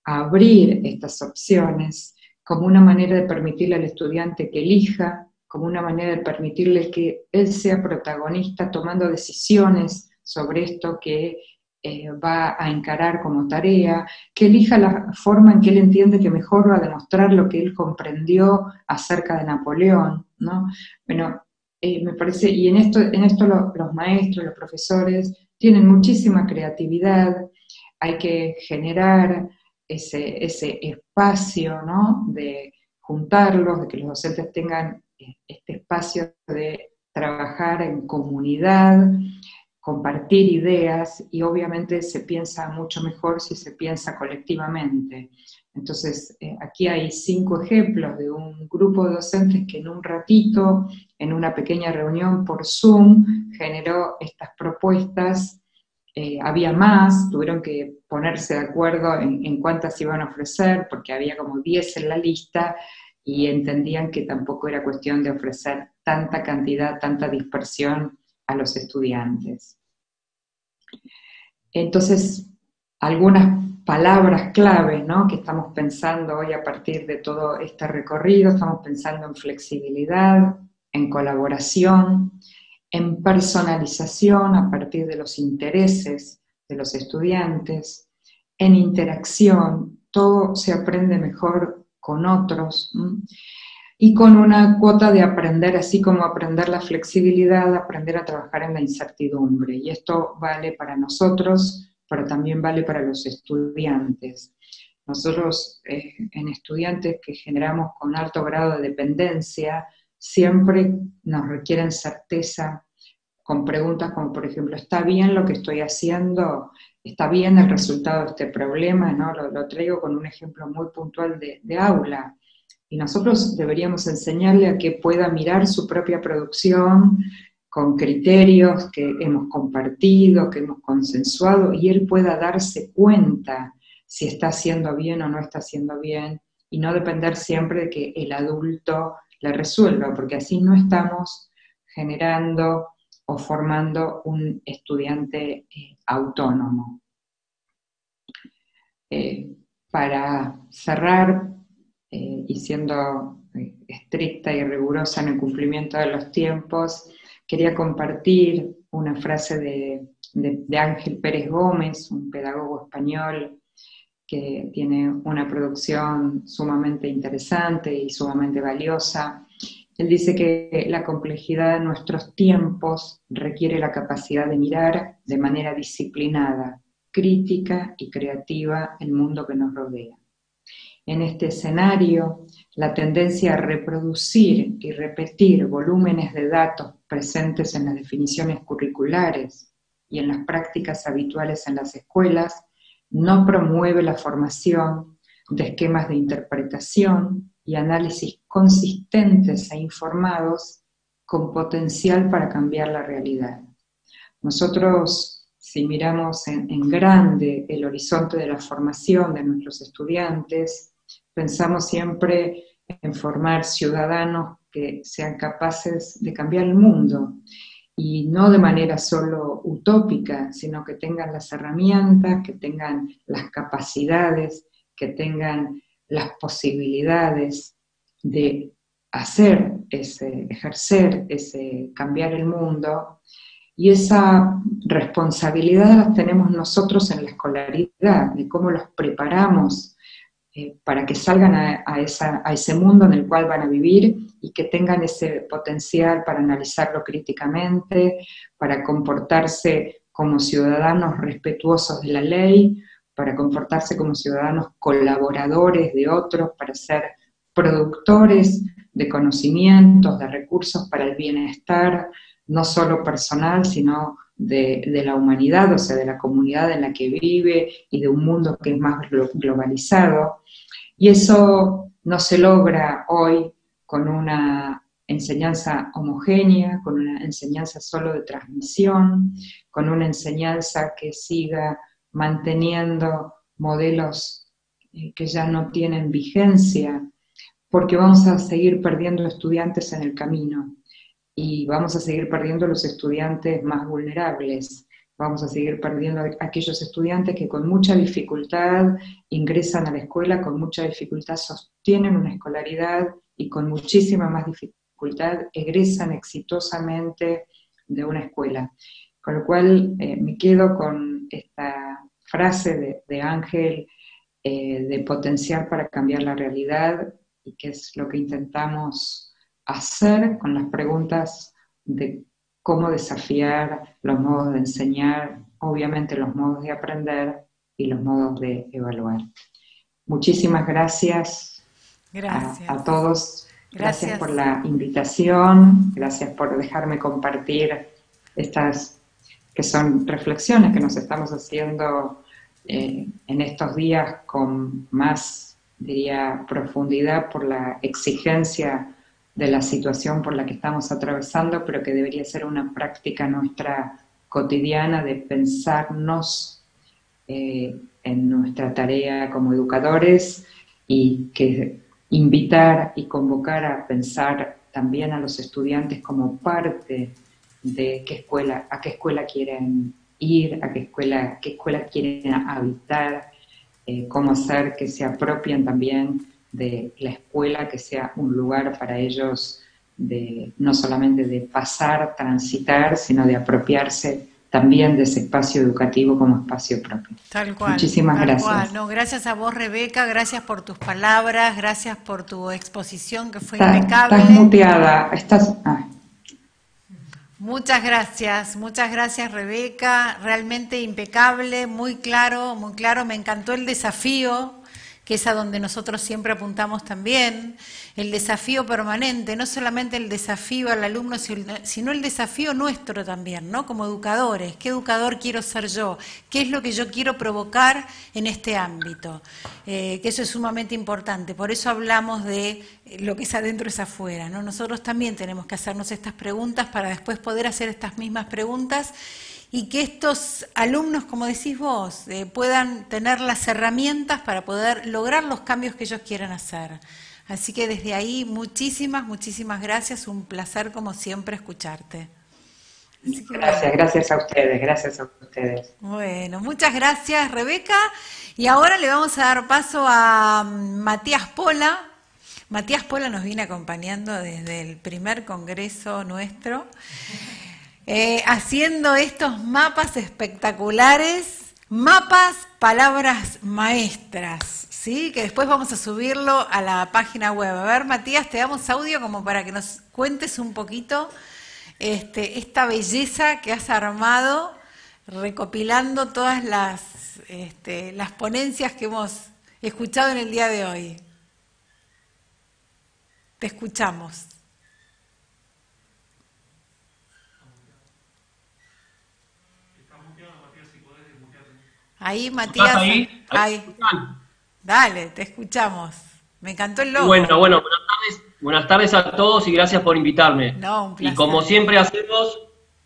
abrir estas opciones como una manera de permitirle al estudiante que elija, como una manera de permitirle que él sea protagonista tomando decisiones sobre esto que Eh, va a encarar como tarea, que elija la forma en que él entiende que mejor va a demostrar lo que él comprendió acerca de Napoleón, ¿no? Bueno, eh, me parece, y en esto, en esto lo, los maestros, los profesores, tienen muchísima creatividad, hay que generar ese, ese espacio, ¿no?, de juntarlos, de que los docentes tengan este espacio de trabajar en comunidad, compartir ideas, y obviamente se piensa mucho mejor si se piensa colectivamente. Entonces, eh, aquí hay cinco ejemplos de un grupo de docentes que en un ratito, en una pequeña reunión por Zoom, generó estas propuestas. Eh, había más, tuvieron que ponerse de acuerdo en, en cuántas iban a ofrecer, porque había como diez en la lista, y entendían que tampoco era cuestión de ofrecer tanta cantidad, tanta dispersión a los estudiantes. Entonces, algunas palabras clave, ¿no?, que estamos pensando hoy a partir de todo este recorrido, estamos pensando en flexibilidad, en colaboración, en personalización a partir de los intereses de los estudiantes, en interacción, todo se aprende mejor con otros, ¿m? y con una cuota de aprender, así como aprender la flexibilidad, aprender a trabajar en la incertidumbre. Y esto vale para nosotros, pero también vale para los estudiantes. Nosotros, eh, en estudiantes que generamos con alto grado de dependencia, siempre nos requieren certeza con preguntas como, por ejemplo, ¿está bien lo que estoy haciendo? ¿Está bien el resultado de este problema? ¿No? Lo, lo traigo con un ejemplo muy puntual de, de aula. Y nosotros deberíamos enseñarle a que pueda mirar su propia producción con criterios que hemos compartido, que hemos consensuado, y él pueda darse cuenta si está haciendo bien o no está haciendo bien, y no depender siempre de que el adulto le resuelva, porque así no estamos generando o formando un estudiante eh, autónomo. Eh, para cerrar, eh, y siendo eh, estricta y rigurosa en el cumplimiento de los tiempos, quería compartir una frase de, de, de Ángel Pérez Gómez, un pedagogo español que tiene una producción sumamente interesante y sumamente valiosa. Él dice que la complejidad de nuestros tiempos requiere la capacidad de mirar de manera disciplinada, crítica y creativa el mundo que nos rodea. En este escenario, la tendencia a reproducir y repetir volúmenes de datos presentes en las definiciones curriculares y en las prácticas habituales en las escuelas no promueve la formación de esquemas de interpretación y análisis consistentes e informados con potencial para cambiar la realidad. Nosotros, si miramos en, en grande el horizonte de la formación de nuestros estudiantes, pensamos siempre en formar ciudadanos que sean capaces de cambiar el mundo, y no de manera solo utópica, sino que tengan las herramientas, que tengan las capacidades, que tengan las posibilidades de hacer ese, ejercer ese, cambiar el mundo. Y esa responsabilidad la tenemos nosotros en la escolaridad, de cómo los preparamos eh, para que salgan a, a, esa, a ese mundo en el cual van a vivir y que tengan ese potencial para analizarlo críticamente, para comportarse como ciudadanos respetuosos de la ley, para comportarse como ciudadanos colaboradores de otros, para ser productores de conocimientos, de recursos para el bienestar, no solo personal, sino de, de la humanidad, o sea, de la comunidad en la que vive y de un mundo que es más globalizado. Y eso no se logra hoy con una enseñanza homogénea, con una enseñanza solo de transmisión, con una enseñanza que siga manteniendo modelos que ya no tienen vigencia, porque vamos a seguir perdiendo estudiantes en el camino. Y vamos a seguir perdiendo los estudiantes más vulnerables, vamos a seguir perdiendo a aquellos estudiantes que con mucha dificultad ingresan a la escuela, con mucha dificultad sostienen una escolaridad y con muchísima más dificultad egresan exitosamente de una escuela. Con lo cual eh, me quedo con esta frase de, de Ángel eh, de potenciar para cambiar la realidad, y que es lo que intentamos hacer con las preguntas de cómo desafiar los modos de enseñar, obviamente los modos de aprender y los modos de evaluar. Muchísimas gracias, gracias. A, a todos. Gracias. Gracias por la invitación, gracias por dejarme compartir estas que son reflexiones que nos estamos haciendo eh, en estos días con más, diría, profundidad por la exigencia de la situación por la que estamos atravesando, pero que debería ser una práctica nuestra cotidiana de pensarnos eh, en nuestra tarea como educadores, y que invitar y convocar a pensar también a los estudiantes como parte de qué escuela, a qué escuela quieren ir, a qué escuela, qué escuela quieren habitar, eh, cómo hacer que se apropien también de la escuela, que sea un lugar para ellos de no solamente de pasar, transitar, sino de apropiarse también de ese espacio educativo como espacio propio. Tal cual. Muchísimas tal gracias. Cual. No, gracias a vos, Rebeca, gracias por tus palabras, gracias por tu exposición que fue Está, impecable. Estás muteada, estás... Ah. Muchas gracias, muchas gracias, Rebeca, realmente impecable, muy claro, muy claro, me encantó el desafío, que es a donde nosotros siempre apuntamos también, el desafío permanente, no solamente el desafío al alumno, sino el desafío nuestro también, ¿no? Como educadores, ¿qué educador quiero ser yo? ¿Qué es lo que yo quiero provocar en este ámbito? Eh, que eso es sumamente importante, por eso hablamos de lo que es adentro es afuera, ¿no? Nosotros también tenemos que hacernos estas preguntas para después poder hacer estas mismas preguntas y que estos alumnos, como decís vos, eh, puedan tener las herramientas para poder lograr los cambios que ellos quieran hacer. Así que desde ahí, muchísimas, muchísimas gracias. Un placer, como siempre, escucharte. Así que, gracias, bueno. gracias a ustedes, gracias a ustedes. Bueno, muchas gracias, Rebeca. Y ahora le vamos a dar paso a Matías Pola. Matías Pola nos viene acompañando desde el primer congreso nuestro. Eh, haciendo estos mapas espectaculares, mapas, palabras maestras, ¿sí? Que después vamos a subirlo a la página web. A ver, Matías, te damos audio como para que nos cuentes un poquito este, esta belleza que has armado, recopilando todas las, este, las ponencias que hemos escuchado en el día de hoy. Te escuchamos. Ahí, Matías. ¿Estás ahí? Ahí. Dale, te escuchamos. Me encantó el logo. Bueno, bueno, buenas tardes, buenas tardes a todos y gracias por invitarme. No, un placer. Y como siempre hacemos,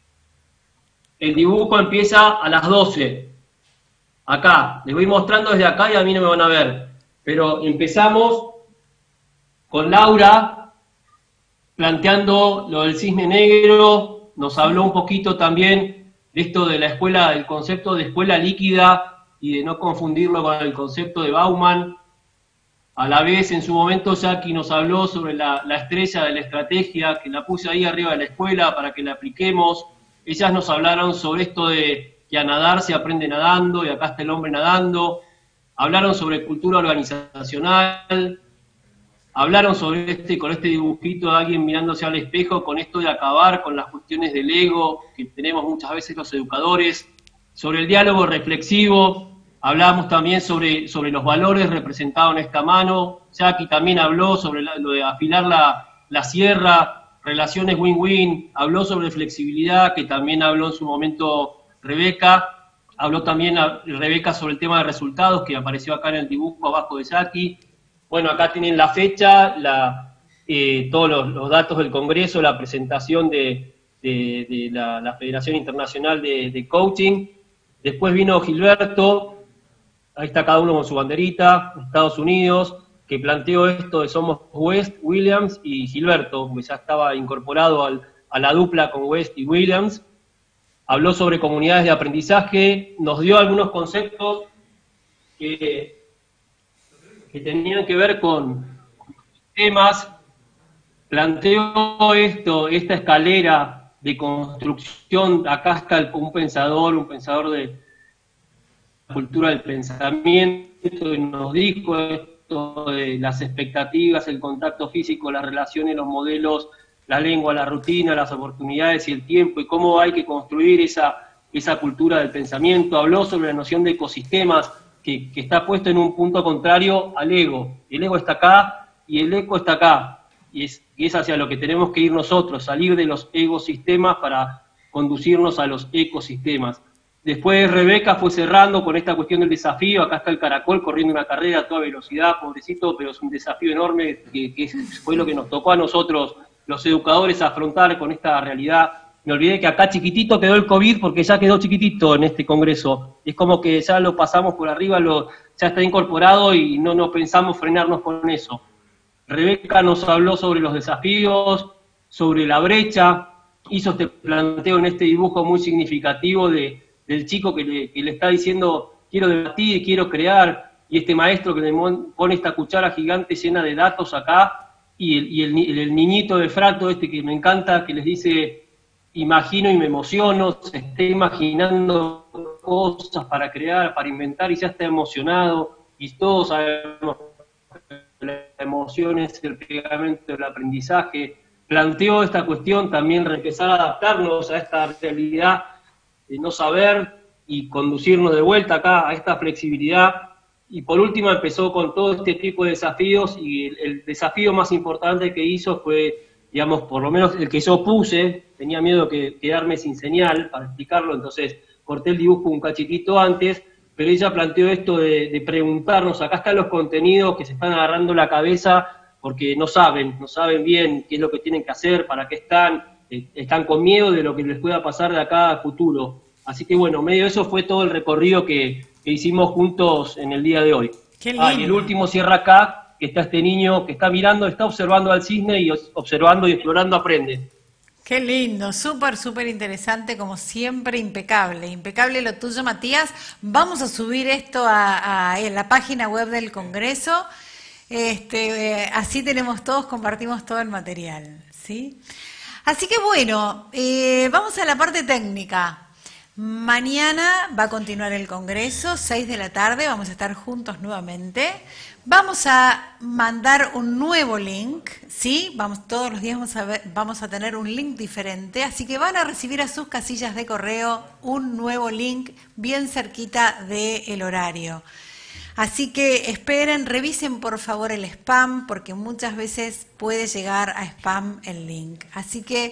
el dibujo empieza a las doce. Acá, les voy mostrando desde acá y a mí no me van a ver. Pero empezamos con Laura, planteando lo del cisne negro, nos habló un poquito también de esto de la escuela, del concepto de escuela líquida y de no confundirlo con el concepto de Bauman. A la vez, en su momento, Jackie nos habló sobre la, la estrella de la estrategia, que la puse ahí arriba de la escuela para que la apliquemos. Ellas nos hablaron sobre esto de que a nadar se aprende nadando, y acá está el hombre nadando. Hablaron sobre cultura organizacional. Hablaron sobre este, con este dibujito de alguien mirándose al espejo, con esto de acabar con las cuestiones del ego que tenemos muchas veces los educadores, sobre el diálogo reflexivo. Hablamos también sobre, sobre los valores representados en esta mano. Jackie también habló sobre la, lo de afilar la, la sierra, relaciones win-win. Habló sobre flexibilidad, que también habló en su momento Rebeca. Habló también a, Rebeca sobre el tema de resultados, que apareció acá en el dibujo abajo de Jackie. Bueno, acá tienen la fecha, la, eh, todos los, los datos del Congreso, la presentación de, de, de la, la Federación Internacional de, de Coaching. Después vino Gilberto, ahí está cada uno con su banderita, Estados Unidos, que planteó esto de Somos West, Williams y Gilberto, que ya estaba incorporado al, a la dupla con West y Williams. Habló sobre comunidades de aprendizaje, nos dio algunos conceptos que... que tenían que ver con temas, planteó esto, esta escalera de construcción. Acá está el, un pensador, un pensador de la cultura del pensamiento, y nos dijo esto de las expectativas, el contacto físico, las relaciones, los modelos, la lengua, la rutina, las oportunidades y el tiempo, y cómo hay que construir esa, esa cultura del pensamiento. Habló sobre la noción de ecosistemas, Que, que está puesto en un punto contrario al ego. El ego está acá y el eco está acá. Y es, y es hacia lo que tenemos que ir nosotros, salir de los egosistemas para conducirnos a los ecosistemas. Después Rebeca fue cerrando con esta cuestión del desafío. Acá está el caracol corriendo una carrera a toda velocidad, pobrecito, pero es un desafío enorme que, que fue lo que nos tocó a nosotros, los educadores, afrontar con esta realidad. Me olvidé que acá chiquitito quedó el COVID porque ya quedó chiquitito en este congreso. Es como que ya lo pasamos por arriba, lo, ya está incorporado y no nos pensamos frenarnos con eso. Rebeca nos habló sobre los desafíos, sobre la brecha, hizo este planteo en este dibujo muy significativo de, del chico que le, que le está diciendo quiero debatir, quiero crear, y este maestro que le pone esta cuchara gigante llena de datos acá, y el, y el, el, el niñito de Frato este que me encanta, que les dice... imagino y me emociono, se está imaginando cosas para crear, para inventar y ya está emocionado, y todos sabemos que la emoción es el pegamento del aprendizaje. Planteó esta cuestión también de empezar a adaptarnos a esta realidad de no saber y conducirnos de vuelta acá a esta flexibilidad. Y por último empezó con todo este tipo de desafíos, y el, el desafío más importante que hizo fue, digamos, por lo menos el que yo puse, tenía miedo de quedarme sin señal para explicarlo, entonces corté el dibujo un cachitito antes, pero ella planteó esto de, de preguntarnos, acá están los contenidos que se están agarrando la cabeza porque no saben, no saben bien qué es lo que tienen que hacer, para qué están, eh, están con miedo de lo que les pueda pasar de acá a futuro. Así que bueno, medio de eso fue todo el recorrido que, que hicimos juntos en el día de hoy. Qué lindo. Ah, y el último cierra acá, que está este niño que está mirando, está observando al cisne y observando y explorando aprende. Qué lindo, súper, súper interesante, como siempre, impecable. Impecable lo tuyo, Matías. Vamos a subir esto a, a en la página web del Congreso. Este, eh, así tenemos todos, compartimos todo el material, ¿sí? Así que bueno, eh, vamos a la parte técnica. Mañana va a continuar el Congreso, seis de la tarde, vamos a estar juntos nuevamente. Vamos a mandar un nuevo link, ¿sí? Vamos, todos los días vamos a, ver, vamos a tener un link diferente, así que van a recibir a sus casillas de correo un nuevo link bien cerquita del horario. Así que esperen, revisen por favor el spam, porque muchas veces puede llegar a spam el link. Así que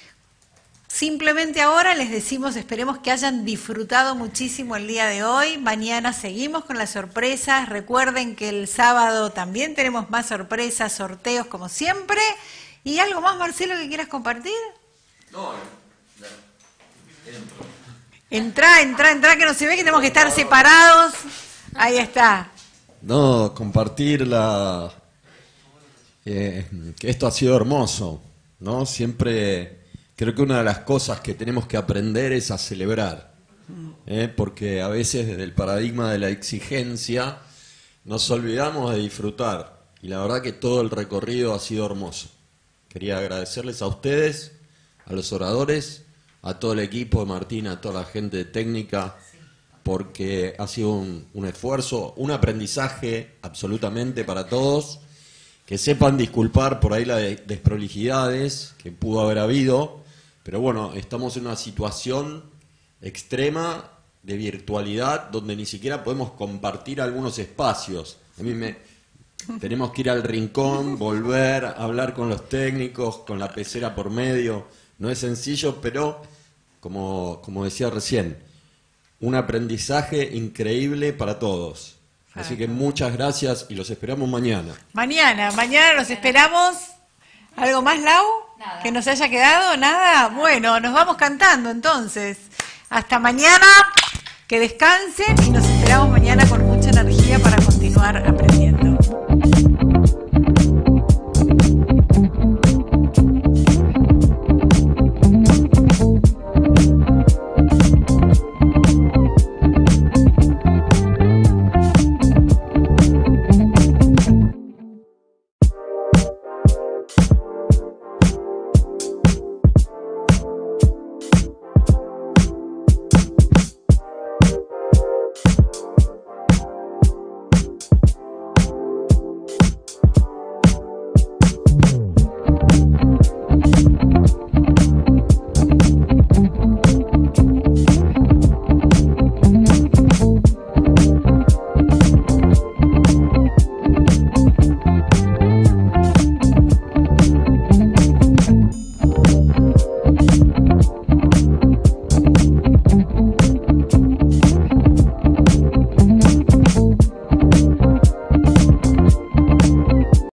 simplemente ahora les decimos, esperemos que hayan disfrutado muchísimo el día de hoy. Mañana seguimos con las sorpresas. Recuerden que el sábado también tenemos más sorpresas, sorteos como siempre. ¿Y algo más, Marcelo, que quieras compartir? No, no. Entro. Entrá, entrá, entrá, que no se ve que tenemos que estar separados. Ahí está. No, compartir la... Eh, que esto ha sido hermoso, ¿no? Siempre creo que una de las cosas que tenemos que aprender es a celebrar, ¿eh? Porque a veces desde el paradigma de la exigencia nos olvidamos de disfrutar, y la verdad que todo el recorrido ha sido hermoso. Quería agradecerles a ustedes, a los oradores, a todo el equipo de Martín, a toda la gente de técnica, porque ha sido un, un esfuerzo, un aprendizaje absolutamente para todos. Que sepan disculpar por ahí las desprolijidades que pudo haber habido, pero bueno, estamos en una situación extrema de virtualidad donde ni siquiera podemos compartir algunos espacios. A mí me... Tenemos que ir al rincón, volver, hablar con los técnicos, con la pecera por medio. No es sencillo, pero como, como decía recién, un aprendizaje increíble para todos. Así que muchas gracias y los esperamos mañana. Mañana, mañana los esperamos. ¿Algo más, Lau? Nada. ¿Que nos haya quedado? ¿Nada? Bueno, nos vamos cantando entonces. Hasta mañana, que descansen y nos esperamos mañana con mucha energía para continuar aprendiendo.